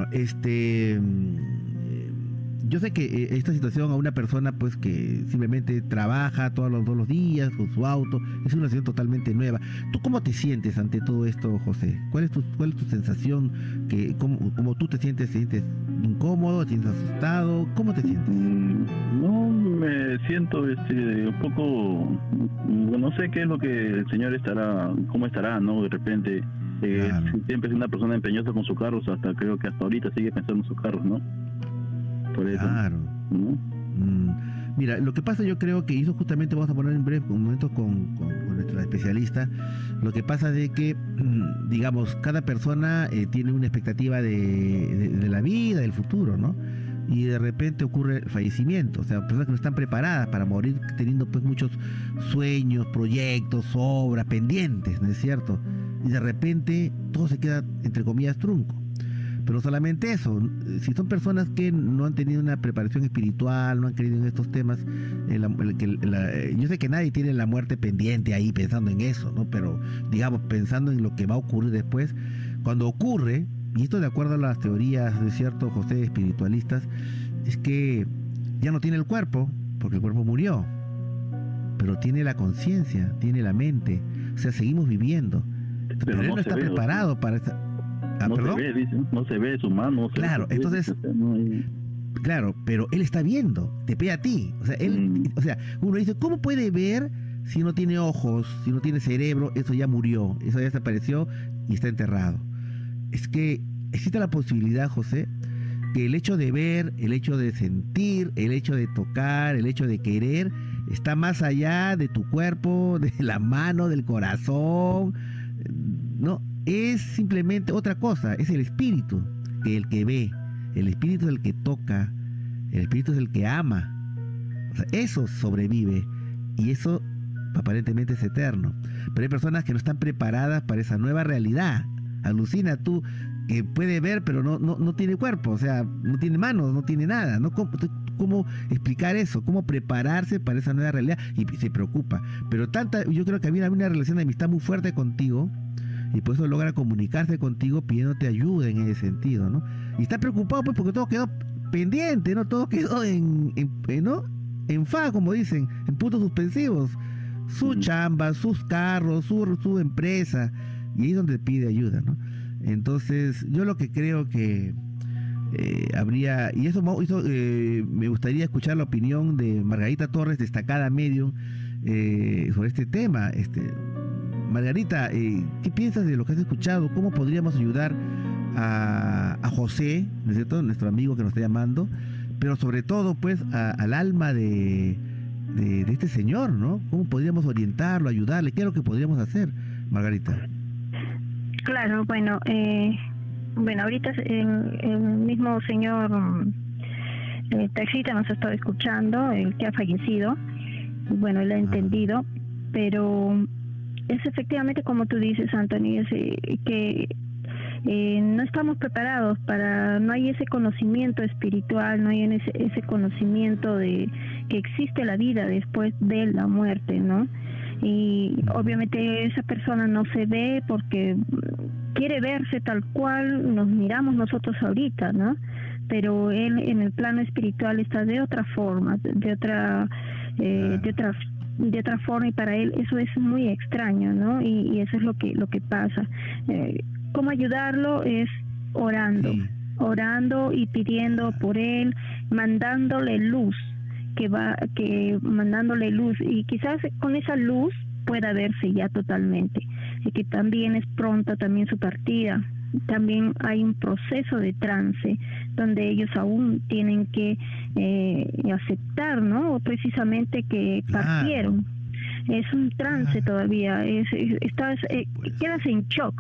yo sé que esta situación a una persona pues que simplemente trabaja todos los días con su auto, es una situación totalmente nueva. ¿Tú cómo te sientes ante todo esto, José? ¿Cuál es tu sensación? ¿Cómo tú te sientes? ¿Te sientes incómodo? ¿Te sientes asustado? ¿Cómo te sientes? No, me siento un poco, no sé qué es lo que el señor estará, cómo estará, ¿no? De repente, claro. Siempre es una persona empeñosa con sus carros, creo que hasta ahorita sigue pensando en sus carros, ¿no? Por eso, claro. ¿no? Mira, lo que pasa, yo creo que, y eso justamente vamos a poner en breve un momento con nuestra especialista, lo que pasa de que, digamos, cada persona tiene una expectativa de la vida, del futuro, ¿no? Y de repente ocurre el fallecimiento, o sea, personas que no están preparadas para morir teniendo pues muchos sueños, proyectos, obras pendientes, ¿no es cierto? Y de repente todo se queda, entre comillas, trunco. Pero no solamente eso, si son personas que no han tenido una preparación espiritual, no han creído en estos temas, yo sé que nadie tiene la muerte pendiente ahí pensando en eso, ¿no? Pero digamos, pensando en lo que va a ocurrir después, cuando ocurre, y esto de acuerdo a las teorías de ciertos José espiritualistas, es que ya no tiene el cuerpo, porque el cuerpo murió, pero tiene la conciencia, tiene la mente, o sea, seguimos viviendo, pero él no está preparado para esta... no se ve su mano. Claro, entonces, claro, pero él está viendo, te ve a ti. O sea, o sea, uno dice, ¿cómo puede ver si no tiene ojos, si no tiene cerebro? Eso ya murió, eso ya desapareció y está enterrado. Es que existe la posibilidad, José, que el hecho de ver, el hecho de sentir, el hecho de tocar, el hecho de querer, está más allá de tu cuerpo, de la mano, del corazón, ¿no? Es simplemente otra cosa, es el espíritu, el que ve, el espíritu es el que toca, el espíritu es el que ama. O sea, eso sobrevive y eso aparentemente es eterno. Pero hay personas que no están preparadas para esa nueva realidad. Alucina tú, que puede ver pero no tiene cuerpo, o sea, no tiene manos, no tiene nada, ¿no? ¿Cómo explicar eso? ¿Cómo prepararse para esa nueva realidad? Y se preocupa. Pero yo creo que había una relación de amistad muy fuerte contigo, y por eso logra comunicarse contigo pidiéndote ayuda en ese sentido, ¿no? Y está preocupado pues porque todo quedó pendiente, ¿no? Todo quedó en fa, como dicen, en puntos suspensivos. Su chamba, sus carros, su empresa, y ahí es donde pide ayuda, ¿no? Entonces, yo lo que creo que habría, y eso me gustaría escuchar la opinión de Margarita Torres, destacada medium, sobre este tema. Margarita, ¿qué piensas de lo que has escuchado? ¿Cómo podríamos ayudar a José, ¿no es cierto?, nuestro amigo que nos está llamando, pero sobre todo, pues, al alma de este señor, ¿no? ¿Cómo podríamos orientarlo, ayudarle? ¿Qué es lo que podríamos hacer, Margarita? Claro, bueno, ahorita el mismo señor taxista nos ha estado escuchando, el que ha fallecido, bueno, él ha entendido, pero es efectivamente como tú dices, Anthony, que no estamos preparados no hay ese conocimiento espiritual, no hay ese conocimiento de que existe la vida después de la muerte, ¿no? Y obviamente esa persona no se ve porque quiere verse tal cual nos miramos nosotros ahorita, ¿no? Pero él en el plano espiritual está de otra forma, de otra forma, y para él eso es muy extraño, ¿no? Y eso es lo que pasa. ¿Cómo ayudarlo? Es orando y pidiendo por él, mandándole luz, mandándole luz, y quizás con esa luz pueda verse ya totalmente. que también es pronta también su partida. También hay un proceso de trance donde ellos aún tienen que aceptar, ¿no? Precisamente que partieron. Es un trance todavía, quedas en shock.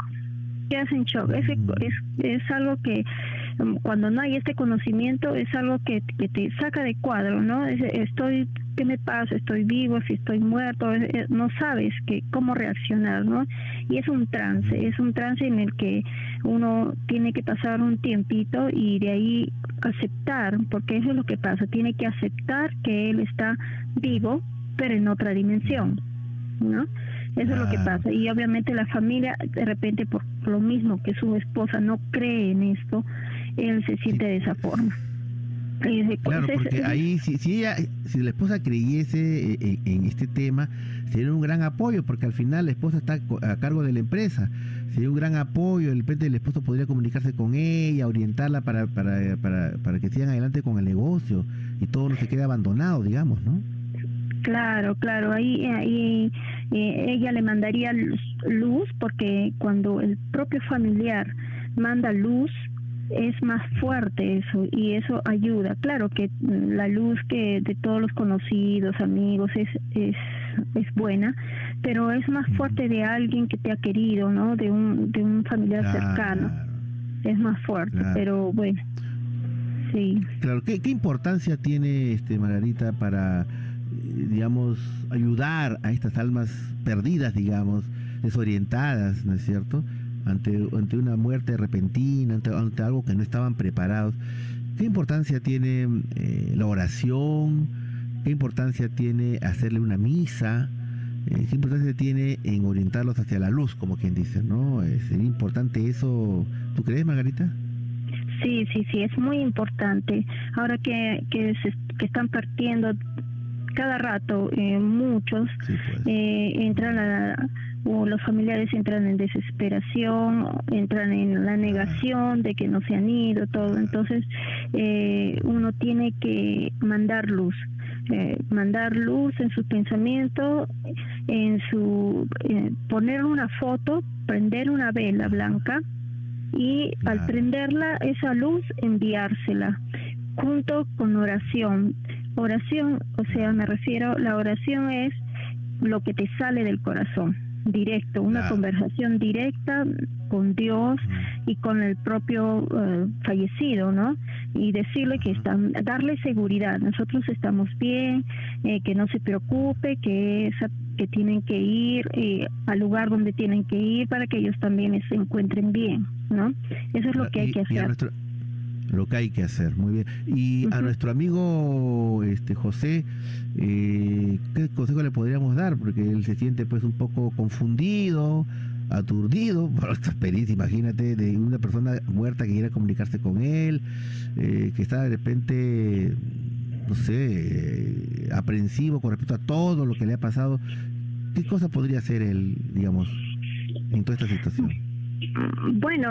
Es algo que cuando no hay este conocimiento es algo que te saca de cuadro, ¿no? ¿Qué me pasa? ¿Estoy vivo? ¿Si estoy muerto? No sabes cómo reaccionar, ¿no? Y es un trance en el que uno tiene que pasar un tiempito y de ahí aceptar, porque eso es lo que pasa, tiene que aceptar que él está vivo, pero en otra dimensión, ¿no? Eso es lo que pasa. Y obviamente la familia, de repente, por lo mismo que su esposa no cree en esto, él se siente de esa forma. Claro, porque ahí, si la esposa creyese en este tema, sería un gran apoyo, porque al final la esposa está a cargo de la empresa. Sería un gran apoyo, de repente el esposo podría comunicarse con ella, orientarla para que sigan adelante con el negocio y todo no se quede abandonado, digamos, ¿no? Claro, ahí ella le mandaría luz, porque cuando el propio familiar manda luz, es más fuerte eso, y eso ayuda. Claro que la luz que de todos los conocidos, amigos, es buena, pero es más fuerte de alguien que te ha querido, ¿no? De un familiar cercano. Es más fuerte, pero bueno, sí. Claro, ¿qué importancia tiene Margarita para, digamos, ayudar a estas almas perdidas, digamos, desorientadas, ¿no es cierto?, ante una muerte repentina, ante algo que no estaban preparados? ¿Qué importancia tiene la oración? ¿Qué importancia tiene hacerle una misa? ¿Qué importancia tiene en orientarlos hacia la luz, como quien dice, ¿no? ¿Sería importante eso? ¿Tú crees, Margarita? Sí, es muy importante. Ahora que están partiendo cada rato, muchos entran o los familiares entran en desesperación, entran en la negación de que no se han ido, todo. Entonces uno tiene que mandar luz en su pensamiento, poner una foto, prender una vela blanca y al prenderla, esa luz, enviársela junto con oración. Oración, o sea, me refiero, la oración es lo que te sale del corazón, directo, una conversación directa con Dios y con el propio fallecido, ¿no? Y decirle darle seguridad, nosotros estamos bien, que no se preocupe, que tienen que ir al lugar donde tienen que ir para que ellos también se encuentren bien, ¿no? Eso es lo que hay que hacer. Lo que hay que hacer, muy bien. Y a nuestro amigo José, ¿qué consejo le podríamos dar? Porque él se siente pues un poco confundido, aturdido por esta experiencia, imagínate, de una persona muerta que quiera comunicarse con él, que está de repente, no sé, aprensivo con respecto a todo lo que le ha pasado. ¿Qué cosa podría hacer él, digamos, en toda esta situación? Bueno,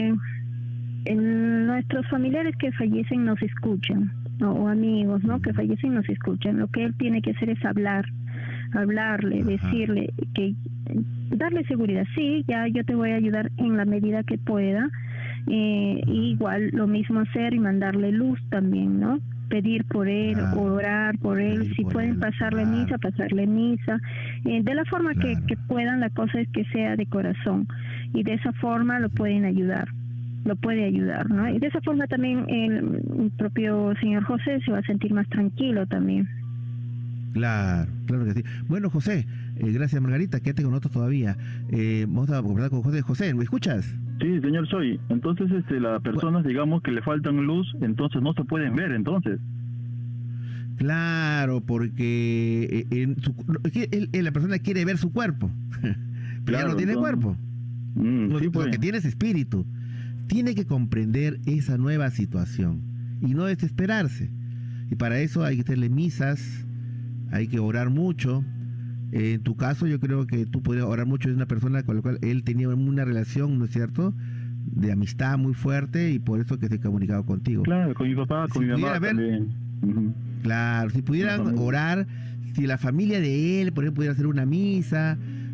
nuestros familiares que fallecen nos escuchan, o amigos, ¿no?, que fallecen nos escuchan. Lo que él tiene que hacer es hablarle, decirle, darle seguridad. Sí, ya yo te voy a ayudar en la medida que pueda. Igual lo mismo hacer y mandarle luz también, ¿no? Pedir por él, orar por él, si pueden pasarle misa, de la forma que puedan. La cosa es que sea de corazón, y de esa forma lo puede ayudar, ¿no? Y de esa forma también el propio señor José se va a sentir más tranquilo también. Claro que sí. Bueno, José, gracias, Margarita, quédate con nosotros todavía. Vamos a conversar con José. José, ¿me escuchas? Sí, señor, soy. Entonces, las personas, digamos, que le faltan luz, entonces no se pueden ver, entonces. Claro, porque la persona quiere ver su cuerpo, pero ya no tiene cuerpo. Lo que tiene es espíritu. Tiene que comprender esa nueva situación y no desesperarse. Y para eso hay que hacerle misas, hay que orar mucho. En tu caso, yo creo que tú podrías orar mucho. Es una persona con la cual él tenía una relación, ¿no es cierto?, de amistad muy fuerte, y por eso que se ha comunicado contigo. Claro, con mi papá, con mi mamá también. Claro, si pudieran orar, si la familia de él, por ejemplo, pudiera hacer una misa,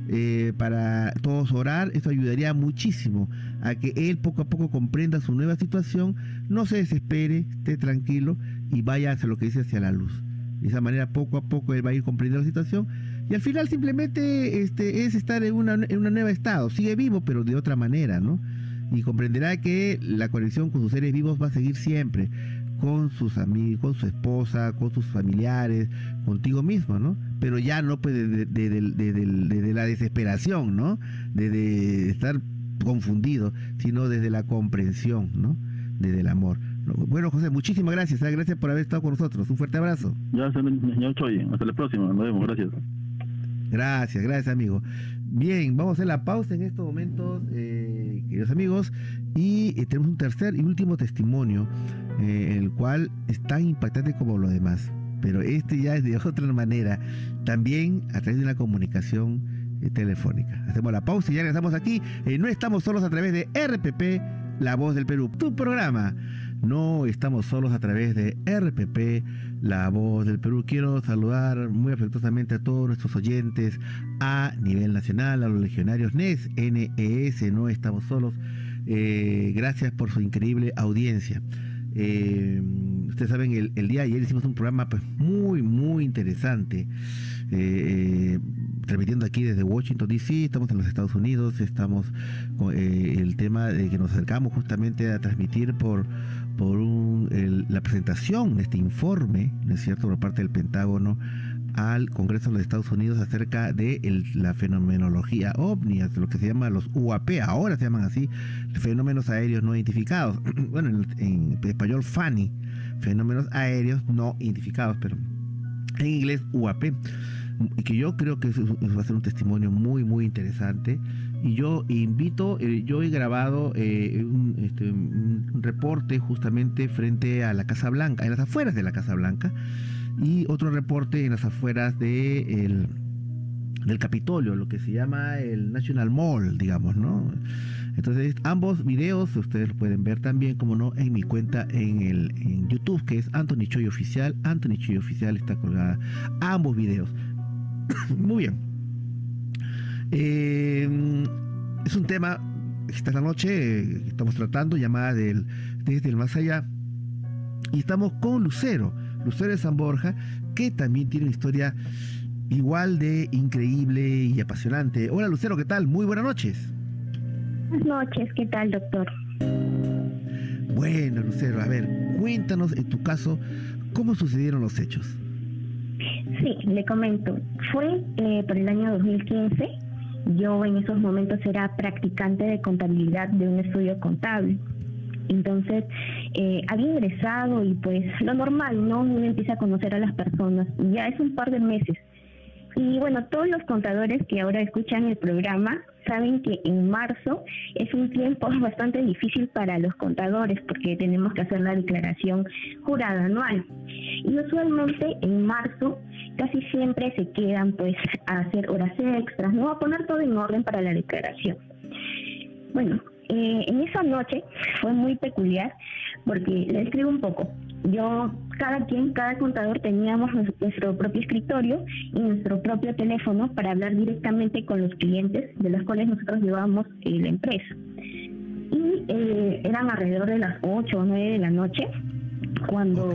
para todos orar. Esto ayudaría muchísimo a que él poco a poco comprenda su nueva situación, no se desespere, esté tranquilo y vaya hacia lo que dice, hacia la luz. De esa manera poco a poco él va a ir comprendiendo la situación y al final simplemente es estar en un nuevo estado. Sigue vivo pero de otra manera, ¿no? Y comprenderá que la conexión con sus seres vivos va a seguir siempre, con sus amigos, con su esposa, con sus familiares, contigo mismo, ¿no? Pero ya no puede desde la desesperación, ¿no? De estar confundido, sino desde la comprensión, ¿no? Desde el amor. Bueno, José, muchísimas gracias, gracias por haber estado con nosotros. Un fuerte abrazo. Ya, señor Choy, hasta la próxima, nos vemos, gracias. Gracias, amigo. Bien, vamos a hacer la pausa en estos momentos, queridos amigos, y tenemos un tercer y último testimonio, el cual es tan impactante como lo demás, pero este ya es de otra manera, también a través de una comunicación telefónica. Hacemos la pausa y ya regresamos aquí. No estamos solos a través de RPP, La Voz del Perú, tu programa. No estamos solos a través de RPP, La Voz del Perú. Quiero saludar muy afectuosamente a todos nuestros oyentes a nivel nacional, a los legionarios NES, No Estamos Solos. Gracias por su increíble audiencia. Ustedes saben, el día de ayer hicimos un programa pues muy interesante, transmitiendo aquí desde Washington DC. Estamos en los Estados Unidos, estamos con el tema de que nos acercamos justamente a transmitir por la presentación de este informe, ¿no es cierto?, por parte del Pentágono al Congreso de los Estados Unidos acerca de la fenomenología ovni, lo que se llama los UAP, ahora se llaman así, fenómenos aéreos no identificados. Bueno, en español FANI, fenómenos aéreos no identificados, pero en inglés UAP, y que yo creo que eso va a ser un testimonio muy interesante. Y yo invito, yo he grabado un reporte justamente frente a la Casa Blanca, en las afueras de la Casa Blanca, y otro reporte en las afueras del Capitolio, lo que se llama el National Mall, digamos, ¿no? Entonces, ambos videos ustedes los pueden ver también, como no, en mi cuenta en YouTube, que es Anthony Choy Oficial. Anthony Choy Oficial está colgada ambos videos. Muy bien. Es un tema, esta es la noche, que estamos tratando, llamada desde el más allá, y estamos con Lucero de San Borja, que también tiene una historia igual de increíble y apasionante. Hola Lucero, ¿qué tal? Muy buenas noches. Buenas noches, ¿qué tal, doctor? Bueno, Lucero, a ver, cuéntanos en tu caso, ¿cómo sucedieron los hechos? Sí, le comento. Fue por el año 2015. Yo en esos momentos era practicante de contabilidad de un estudio contable. Entonces, había ingresado y pues lo normal, ¿no? Uno empieza a conocer a las personas. Ya es un par de meses. Y bueno, todos los contadores que ahora escuchan el programa saben que en marzo es un tiempo bastante difícil para los contadores porque tenemos que hacer la declaración jurada anual. Y usualmente en marzo casi siempre se quedan pues a hacer horas extras, ¿no? A poner todo en orden para la declaración. Bueno, en esa noche fue muy peculiar porque le describo un poco. Cada contador teníamos nuestro propio escritorio y nuestro propio teléfono para hablar directamente con los clientes de los cuales nosotros llevábamos la empresa. Y eran alrededor de las 8 o 9 de la noche cuando,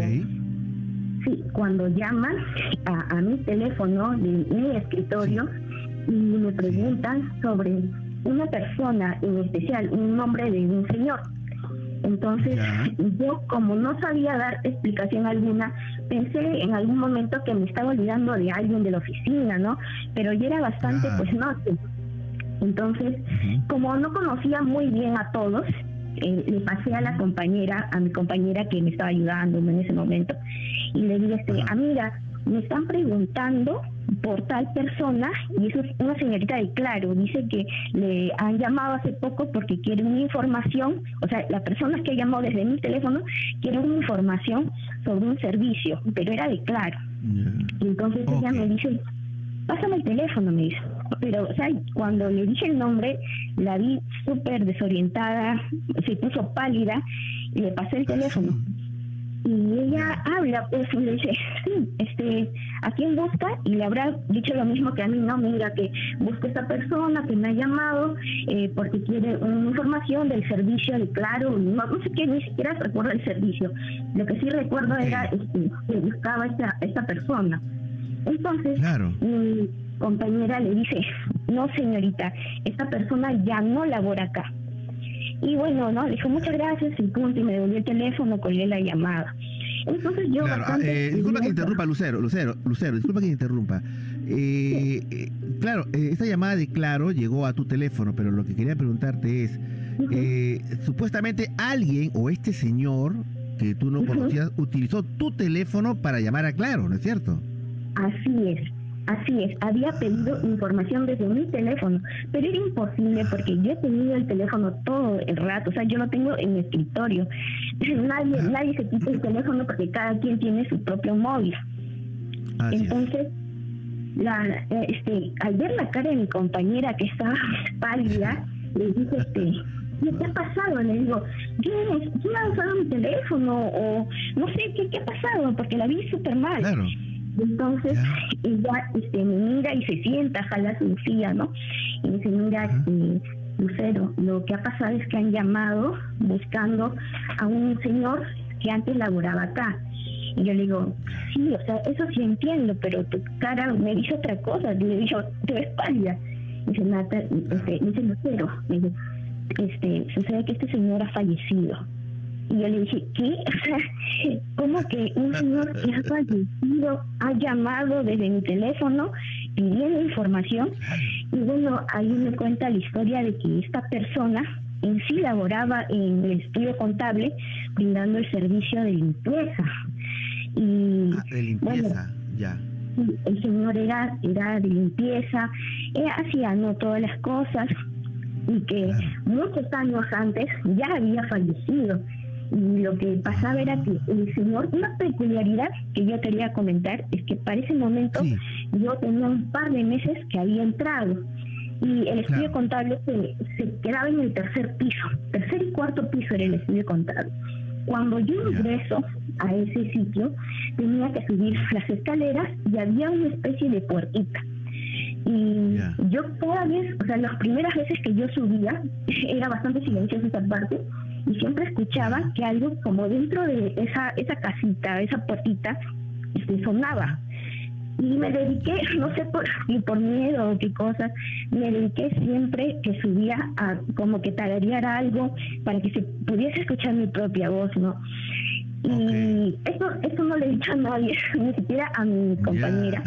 cuando llaman a mi teléfono de mi escritorio y me preguntan sobre una persona en especial, un nombre de un señor. Entonces, yo como no sabía dar explicación alguna, pensé en algún momento que me estaba olvidando de alguien de la oficina, ¿no? Pero ya era bastante, pues, noche. Entonces, como no conocía muy bien a todos, le pasé a mi compañera que me estaba ayudando en ese momento, y le dije, amiga, me están preguntando por tal persona, y eso es una señorita de Claro, dice que le han llamado hace poco porque quiere una información, o sea, la persona que llamó desde mi teléfono quiere una información sobre un servicio, pero era de Claro. Y entonces ella me dice, pásame el teléfono, me dice. Pero, o sea, cuando le dije el nombre, la vi súper desorientada, se puso pálida, y le pasé el teléfono. Y ella habla, pues, y le dice, sí, ¿a quién busca? Y le habrá dicho lo mismo que a mí, no, mira, que busca esta persona que me ha llamado porque quiere una información del servicio de Claro, no sé qué, ni siquiera recuerdo el servicio. Lo que sí recuerdo era que buscaba esta persona. Entonces, mi compañera le dice, no, señorita, esta persona ya no labora acá. Y bueno, no, le dijo muchas gracias y punto, y me devolvió el teléfono, colgué la llamada. Entonces yo disculpa que interrumpa, Lucero, disculpa que interrumpa. Claro, esta llamada de Claro llegó a tu teléfono, pero lo que quería preguntarte es, supuestamente alguien o este señor que tú no conocías utilizó tu teléfono para llamar a Claro, ¿no es cierto? Así es, había pedido información desde mi teléfono, pero era imposible porque yo he tenido el teléfono todo el rato, o sea, yo lo tengo en mi escritorio. Nadie se quita el teléfono porque cada quien tiene su propio móvil. Entonces, al ver la cara de mi compañera que estaba pálida, le dije, ¿qué ha pasado? Le digo, ¿quién ha usado mi teléfono? O no sé, ¿qué ha pasado? Porque la vi súper mal. Claro. Entonces ella me mira y se sienta, jala su silla, ¿no? Y me dice, mira, Lucero, lo que ha pasado es que han llamado buscando a un señor que antes laboraba acá. Y yo le digo, sí, o sea, eso sí entiendo, pero tu cara me dice otra cosa. Y le digo, te ves pálida. Dice, dice Lucero, me dice, sucede que este señor ha fallecido. Y yo le dije, ¿qué? O sea, ¿cómo que un señor que ha fallecido ha llamado desde mi teléfono pidiendo información? Y bueno, ahí me cuenta la historia de que esta persona en sí laboraba en el estudio contable brindando el servicio de limpieza. Y, de limpieza, ya. El señor era de limpieza, hacía todas las cosas, y que muchos años antes ya había fallecido. Y lo que pasaba era que el señor, una peculiaridad que yo quería comentar es que para ese momento yo tenía un par de meses que había entrado y el estudio contable se quedaba en el tercer y cuarto piso era el estudio contable. Cuando yo ingreso a ese sitio tenía que subir las escaleras y había una especie de puertita. Y yo cada vez, o sea, las primeras veces que yo subía, era bastante silenciosa esa parte, y siempre escuchaba que algo como dentro de esa casita, esa puertita, sonaba. Y me dediqué, no sé por miedo o qué cosa, me dediqué siempre que subía a como que tararear algo para que se pudiese escuchar mi propia voz, ¿no? Y eso no le he dicho a nadie, ni siquiera a mi compañera.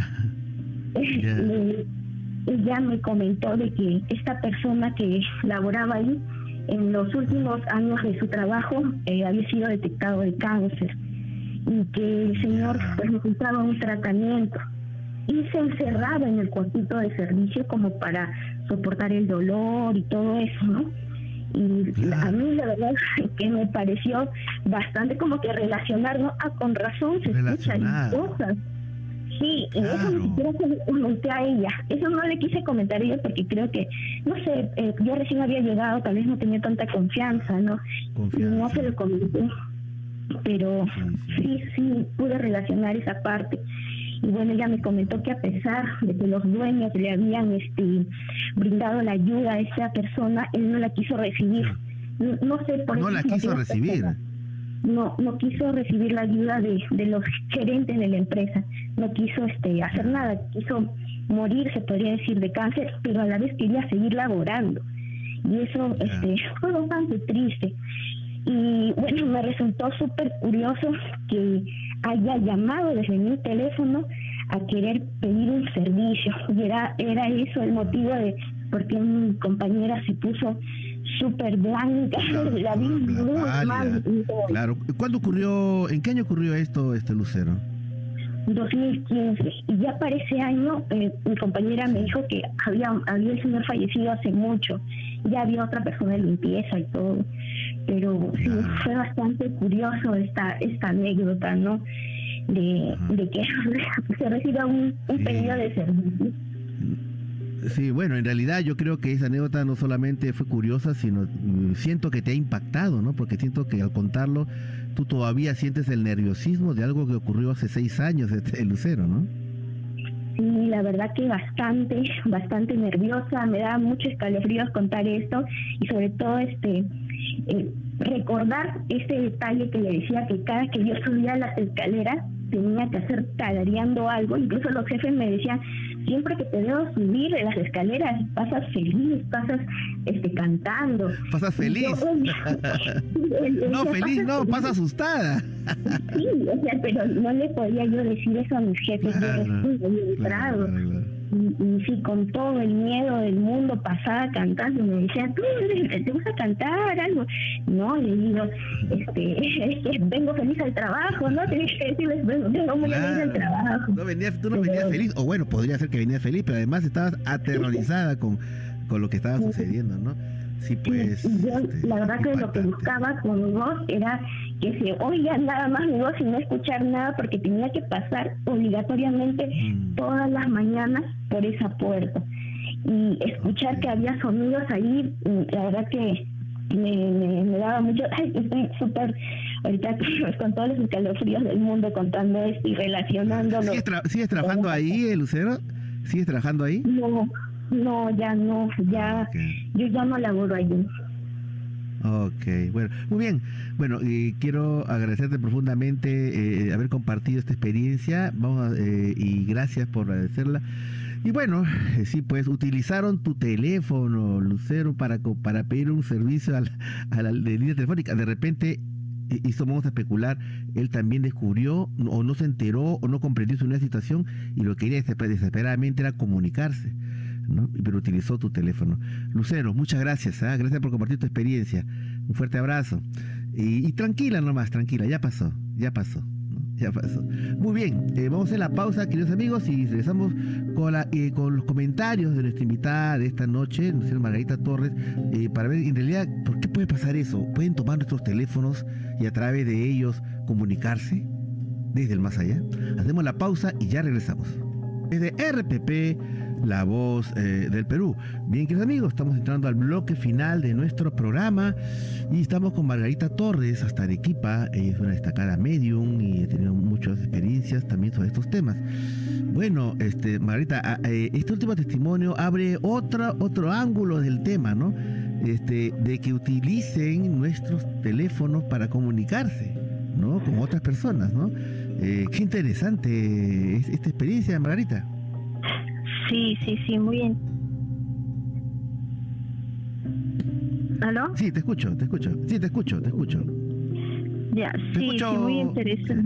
Ella me comentó de que esta persona que laboraba ahí, en los últimos años de su trabajo, había sido detectado de cáncer y que el señor pues necesitaba un tratamiento y se encerraba en el cuartito de servicio como para soportar el dolor y todo eso, ¿no? Y a mí la verdad que me pareció bastante como que relacionar, ¿no? Con razón se escuchan cosas. Sí, y eso ni siquiera se lo comenté a ella. Eso no le quise comentar a ella porque creo que, no sé, yo recién había llegado, tal vez no tenía tanta confianza, ¿no? Y no se lo comenté. Pero sí pude relacionar esa parte. Y bueno, ella me comentó que a pesar de que los dueños le habían brindado la ayuda a esa persona, él no la quiso recibir. No sé por qué. No la quiso recibir. No quiso recibir la ayuda de los gerentes de la empresa, no quiso hacer nada, quiso morir, se podría decir, de cáncer, pero a la vez quería seguir laborando. Y eso fue bastante triste. Y bueno, me resultó súper curioso que haya llamado desde mi teléfono a querer pedir un servicio. Y era eso el motivo de por qué mi compañera se puso súper blanca, la vi muy mal. Claro. ¿Cuándo ocurrió, en qué año ocurrió esto, Lucero? 2015. Y ya para ese año mi compañera me dijo que había el señor fallecido hace mucho. Ya había otra persona de limpieza y todo. Pero sí, fue bastante curioso esta anécdota, ¿no? De que se reciba un pedido de servicio. Sí, bueno, en realidad yo creo que esa anécdota no solamente fue curiosa, sino siento que te ha impactado, ¿no? Porque siento que al contarlo tú todavía sientes el nerviosismo de algo que ocurrió hace 6 años en Lucero, ¿no? Sí, la verdad que bastante nerviosa, me da mucho escalofríos contar esto y sobre todo recordar ese detalle que le decía que cada que yo subía las escaleras tenía que hacer tarareando algo, incluso los jefes me decían, siempre que te veo subir en las escaleras pasas feliz, pasas cantando. ¿Pasas feliz? No, feliz no, pasa asustada. Sí, o sea, pero no le podía yo decir eso a mis jefes, claro. Y sí, con todo el miedo del mundo pasaba cantando, me decían, ¿tú te gusta cantar algo? No, le digo, es que vengo feliz al trabajo, ¿no? Tenés que decirles, vengo muy feliz al trabajo. Tú no venías feliz, o bueno, podría ser que venías feliz, pero además estabas aterrorizada con lo que estaba sucediendo, ¿no? Sí, pues. Y yo, la verdad que lo que buscaba con mi voz era que se oiga nada más mi voz y no escuchar nada, porque tenía que pasar obligatoriamente todas las mañanas por esa puerta. Y escuchar que había sonidos ahí, la verdad que me daba mucho. Ay, estoy súper, ahorita con todos los escalofríos del mundo contando esto y relacionándolo. ¿Sigues trabajando ahí, Lucero? ¿Sigues trabajando ahí? No, ya no, yo ya no laboro allí. Ok, bueno, muy bien. Bueno, quiero agradecerte profundamente haber compartido esta experiencia. Y gracias por agradecerla. Y bueno, sí, pues utilizaron tu teléfono, Lucero, para pedir un servicio a la línea telefónica. De repente, vamos a especular, él también descubrió o no se enteró o no comprendió su nueva situación y lo que quería desesperadamente era comunicarse, ¿no? Pero utilizó tu teléfono. Lucero, muchas gracias, gracias por compartir tu experiencia. Un fuerte abrazo. Y tranquila nomás, tranquila, ya pasó, ¿no? Ya pasó. Muy bien, vamos a hacer la pausa, queridos amigos, y regresamos con los comentarios de nuestra invitada de esta noche, nuestra Margarita Torres, para ver en realidad por qué puede pasar eso. ¿Pueden tomar nuestros teléfonos y a través de ellos comunicarse desde el más allá? Hacemos la pausa y ya regresamos. Desde RPP, la voz del Perú. Bien, queridos amigos, estamos entrando al bloque final de nuestro programa y estamos con Margarita Torres, hasta Arequipa. Ella es una destacada medium y ha tenido muchas experiencias también sobre estos temas. Bueno, Margarita, este último testimonio abre otro ángulo del tema, ¿no? De que utilicen nuestros teléfonos para comunicarse, ¿no? Con otras personas, ¿no? Qué interesante esta experiencia, Margarita. Sí, muy bien. ¿Aló? Sí, te escucho. Sí, te escucho. Ya, sí, muy interesante.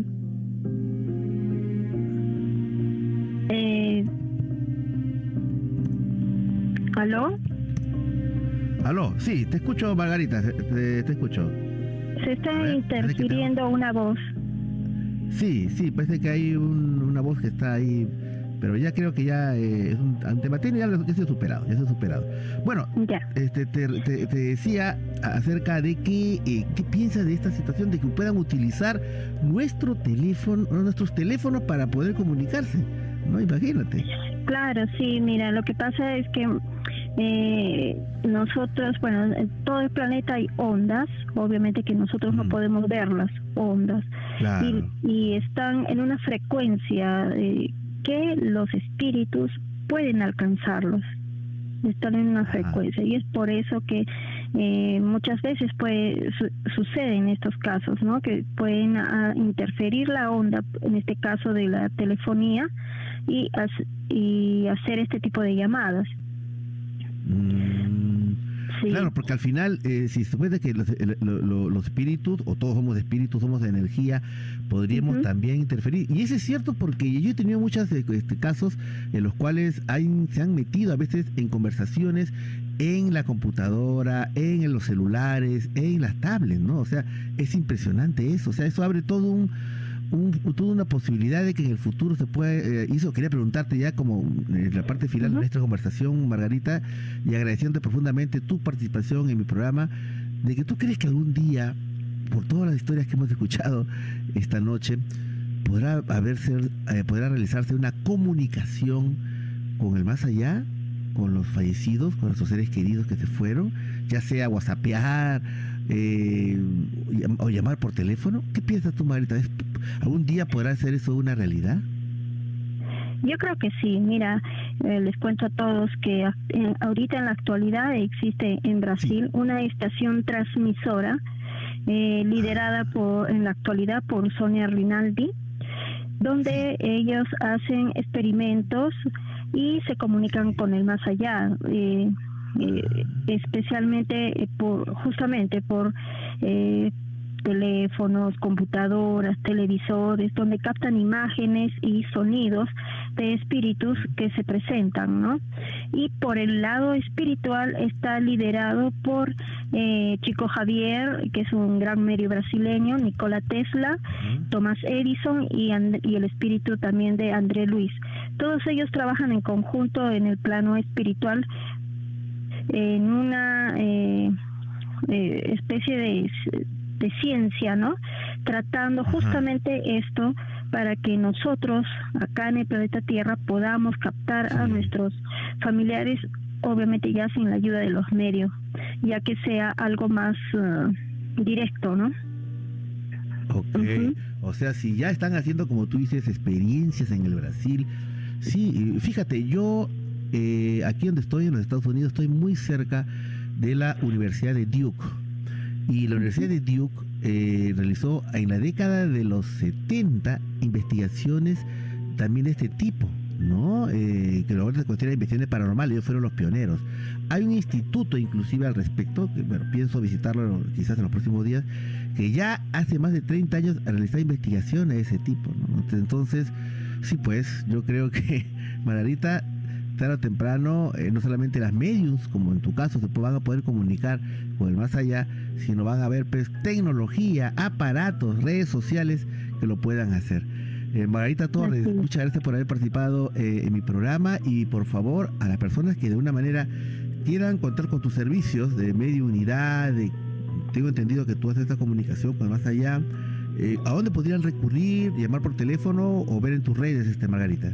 ¿Aló? Aló, sí, te escucho, Margarita, te escucho. Se está interfiriendo una voz. Sí, parece que hay una voz que está ahí, pero ya creo que ya es un tema técnico, ya se ha superado. Bueno, te decía acerca de qué piensas de esta situación de que puedan utilizar nuestros teléfonos para poder comunicarse, ¿no? Imagínate. Claro, sí, mira, lo que pasa es que nosotros, bueno, en todo el planeta hay ondas, obviamente que nosotros no podemos ver las ondas, claro. y están en una frecuencia que los espíritus pueden alcanzarlos, están en una frecuencia, y es por eso que muchas veces sucede en estos casos, ¿no? Que pueden interferir la onda, en este caso de la telefonía, y hacer este tipo de llamadas. Sí. Claro, porque al final, si se puede que los espíritus, o todos somos espíritus, somos de energía, podríamos también interferir. Y eso es cierto, porque yo he tenido muchos casos en los cuales se han metido a veces en conversaciones en la computadora, en los celulares, en las tablets, ¿no? O sea, es impresionante eso. O sea, eso abre toda una posibilidad de que en el futuro se pueda. Eso quería preguntarte ya como en la parte final de nuestra conversación, Margarita, y agradeciéndote profundamente tu participación en mi programa, de que tú crees que algún día, por todas las historias que hemos escuchado esta noche, podrá realizarse una comunicación con el más allá, con los fallecidos, con nuestros seres queridos que se fueron, ya sea whatsappear o llamar por teléfono? ¿Qué piensas tú, Margarita? ¿Algún día podrá ser eso una realidad? Yo creo que sí. Mira, les cuento a todos que ahorita en la actualidad existe en Brasil una estación transmisora liderada en la actualidad por Sonia Rinaldi, donde ellos hacen experimentos y se comunican con el más allá, especialmente justamente por teléfonos, computadoras, televisores, donde captan imágenes y sonidos de espíritus que se presentan, ¿no? Y por el lado espiritual está liderado por Chico Xavier, que es un gran medio brasileño, Nikola Tesla, Thomas Edison y el espíritu también de André Luis. Todos ellos trabajan en conjunto en el plano espiritual en una especie de ciencia, ¿no? Tratando justamente esto para que nosotros acá en el planeta Tierra podamos captar a nuestros familiares, obviamente ya sin la ayuda de los medios, ya que sea algo más directo, ¿no? Ok, o sea, si ya están haciendo, como tú dices, experiencias en el Brasil. Sí, fíjate, yo aquí donde estoy, en los Estados Unidos, estoy muy cerca de la Universidad de Duke. Y la Universidad de Duke realizó en la década de los 70 investigaciones también de este tipo, ¿no? Que luego se considera investigaciones paranormales, ellos fueron los pioneros. Hay un instituto inclusive al respecto, que bueno, pienso visitarlo quizás en los próximos días, que ya hace más de 30 años realiza investigaciones de ese tipo, ¿no? Entonces, sí, pues, yo creo que, Margarita, tarde o temprano, no solamente las mediums, como en tu caso, se van a poder comunicar con el más allá, sino van a haber pues, tecnología, aparatos, redes sociales que lo puedan hacer. Margarita Torres, muchas gracias por haber participado en mi programa, y por favor, a las personas que de una manera quieran contar con tus servicios de mediunidad, tengo entendido que tú haces esta comunicación con el más allá, ¿a dónde podrían recurrir, llamar por teléfono o ver en tus redes, Margarita?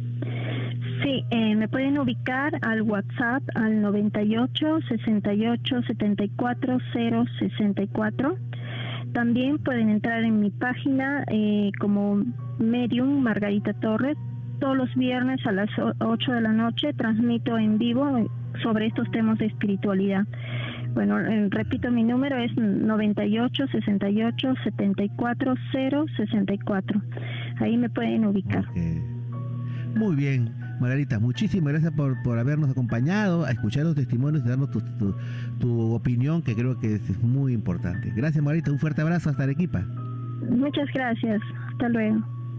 Sí, me pueden ubicar al WhatsApp al 98 68 74 064. También pueden entrar en mi página como Medium Margarita Torres. Todos los viernes a las 8 de la noche transmito en vivo sobre estos temas de espiritualidad. Bueno, repito, mi número es 98 68 74 064. Ahí me pueden ubicar. Okay. Muy bien, Margarita, muchísimas gracias por habernos acompañado, a escuchar los testimonios y darnos tu opinión, que creo que es muy importante. Gracias, Margarita, un fuerte abrazo hasta Arequipa. Muchas gracias, hasta luego.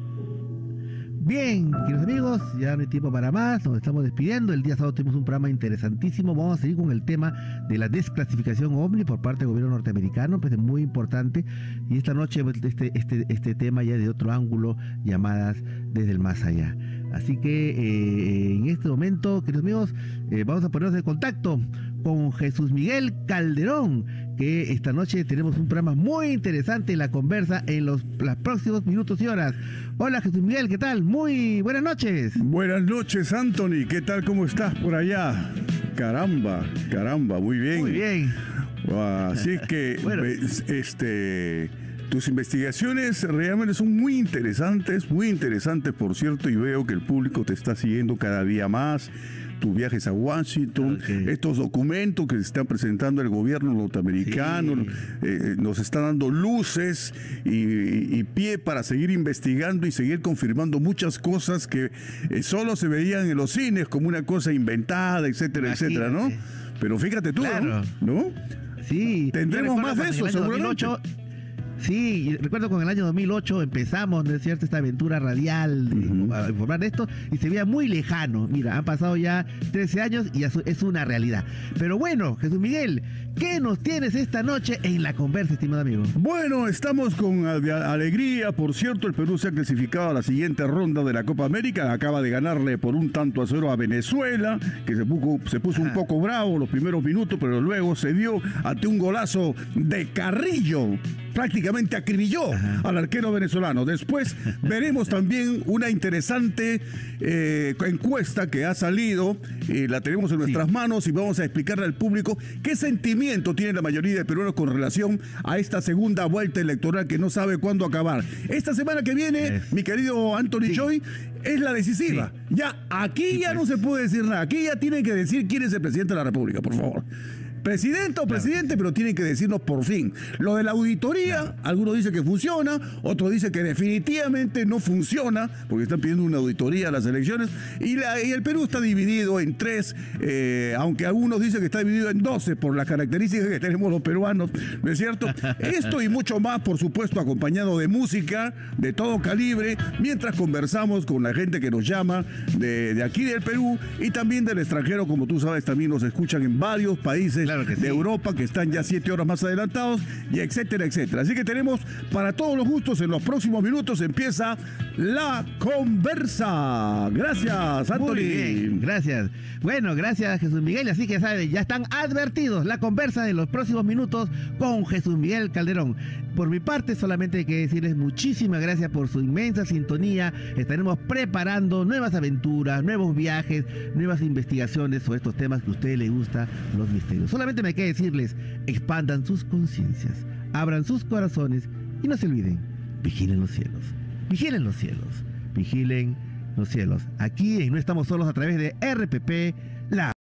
Bien, queridos amigos, ya no hay tiempo para más, nos estamos despidiendo. El día sábado tuvimos un programa interesantísimo. Vamos a seguir con el tema de la desclasificación OVNI por parte del gobierno norteamericano, pues es muy importante. Y esta noche este tema ya de otro ángulo, llamadas desde el más allá. Así que en este momento, queridos amigos, vamos a ponernos en contacto con Jesús Miguel Calderón, que esta noche tenemos un programa muy interesante en la conversa en los próximos minutos y horas. Hola Jesús Miguel, ¿qué tal? Muy buenas noches. Buenas noches, Anthony, ¿qué tal? ¿Cómo estás por allá? Caramba, muy bien. Muy bien. Así es que, bueno, tus investigaciones realmente son muy interesantes, por cierto, y veo que el público te está siguiendo cada día más. Tus viajes a Washington, estos documentos que se están presentando el gobierno norteamericano, nos está dando luces y pie para seguir investigando y seguir confirmando muchas cosas que solo se veían en los cines como una cosa inventada, etcétera, etcétera, ¿no? Pero fíjate tú, claro, ¿no? Sí. Tendremos más de eso, seguramente. Sí, recuerdo con el año 2008 empezamos, ¿no es cierto?, esta aventura radial a informar de esto, y se veía muy lejano. Mira, han pasado ya 13 años y es una realidad. Pero bueno, Jesús Miguel, ¿qué nos tienes esta noche en la conversa, estimado amigo? Bueno, estamos con alegría. Por cierto, el Perú se ha clasificado a la siguiente ronda de la Copa América. Acaba de ganarle por 1-0 a Venezuela, que se puso un poco bravo los primeros minutos, pero luego se dio ante un golazo de Carrillo. prácticamente acribilló al arquero venezolano. Después veremos también una interesante encuesta que ha salido, la tenemos en nuestras manos y vamos a explicarle al público qué sentimiento tiene la mayoría de peruanos con relación a esta segunda vuelta electoral que no sabe cuándo acabar. Esta semana que viene, mi querido Anthony Joy, es la decisiva. Ya, aquí ya no se puede decir nada. Aquí ya tienen que decir quién es el presidente de la República, por favor. Presidente o presidente, pero tienen que decirnos por fin. Lo de la auditoría, algunos dicen que funciona, otros dicen que definitivamente no funciona, porque están pidiendo una auditoría a las elecciones, y el Perú está dividido en 3, aunque algunos dicen que está dividido en 12 por las características que tenemos los peruanos, ¿no es cierto? Esto y mucho más, por supuesto, acompañado de música de todo calibre, mientras conversamos con la gente que nos llama de aquí del Perú y también del extranjero. Como tú sabes, también nos escuchan en varios países de Europa, que están ya 7 horas más adelantados, y etcétera, etcétera. Así que tenemos para todos los gustos. En los próximos minutos empieza la conversa. Gracias, Anthony. Muy bien, gracias. Bueno, gracias, Jesús Miguel. Así que saben, ya están advertidos. La conversa en los próximos minutos con Jesús Miguel Calderón. Por mi parte, solamente hay que decirles muchísimas gracias por su inmensa sintonía. Estaremos preparando nuevas aventuras, nuevos viajes, nuevas investigaciones sobre estos temas que a ustedes les gustan, los misterios. Solamente me queda decirles, expandan sus conciencias, abran sus corazones y no se olviden, vigilen los cielos, vigilen los cielos, vigilen los cielos. Aquí en No Estamos Solos a través de RPP, la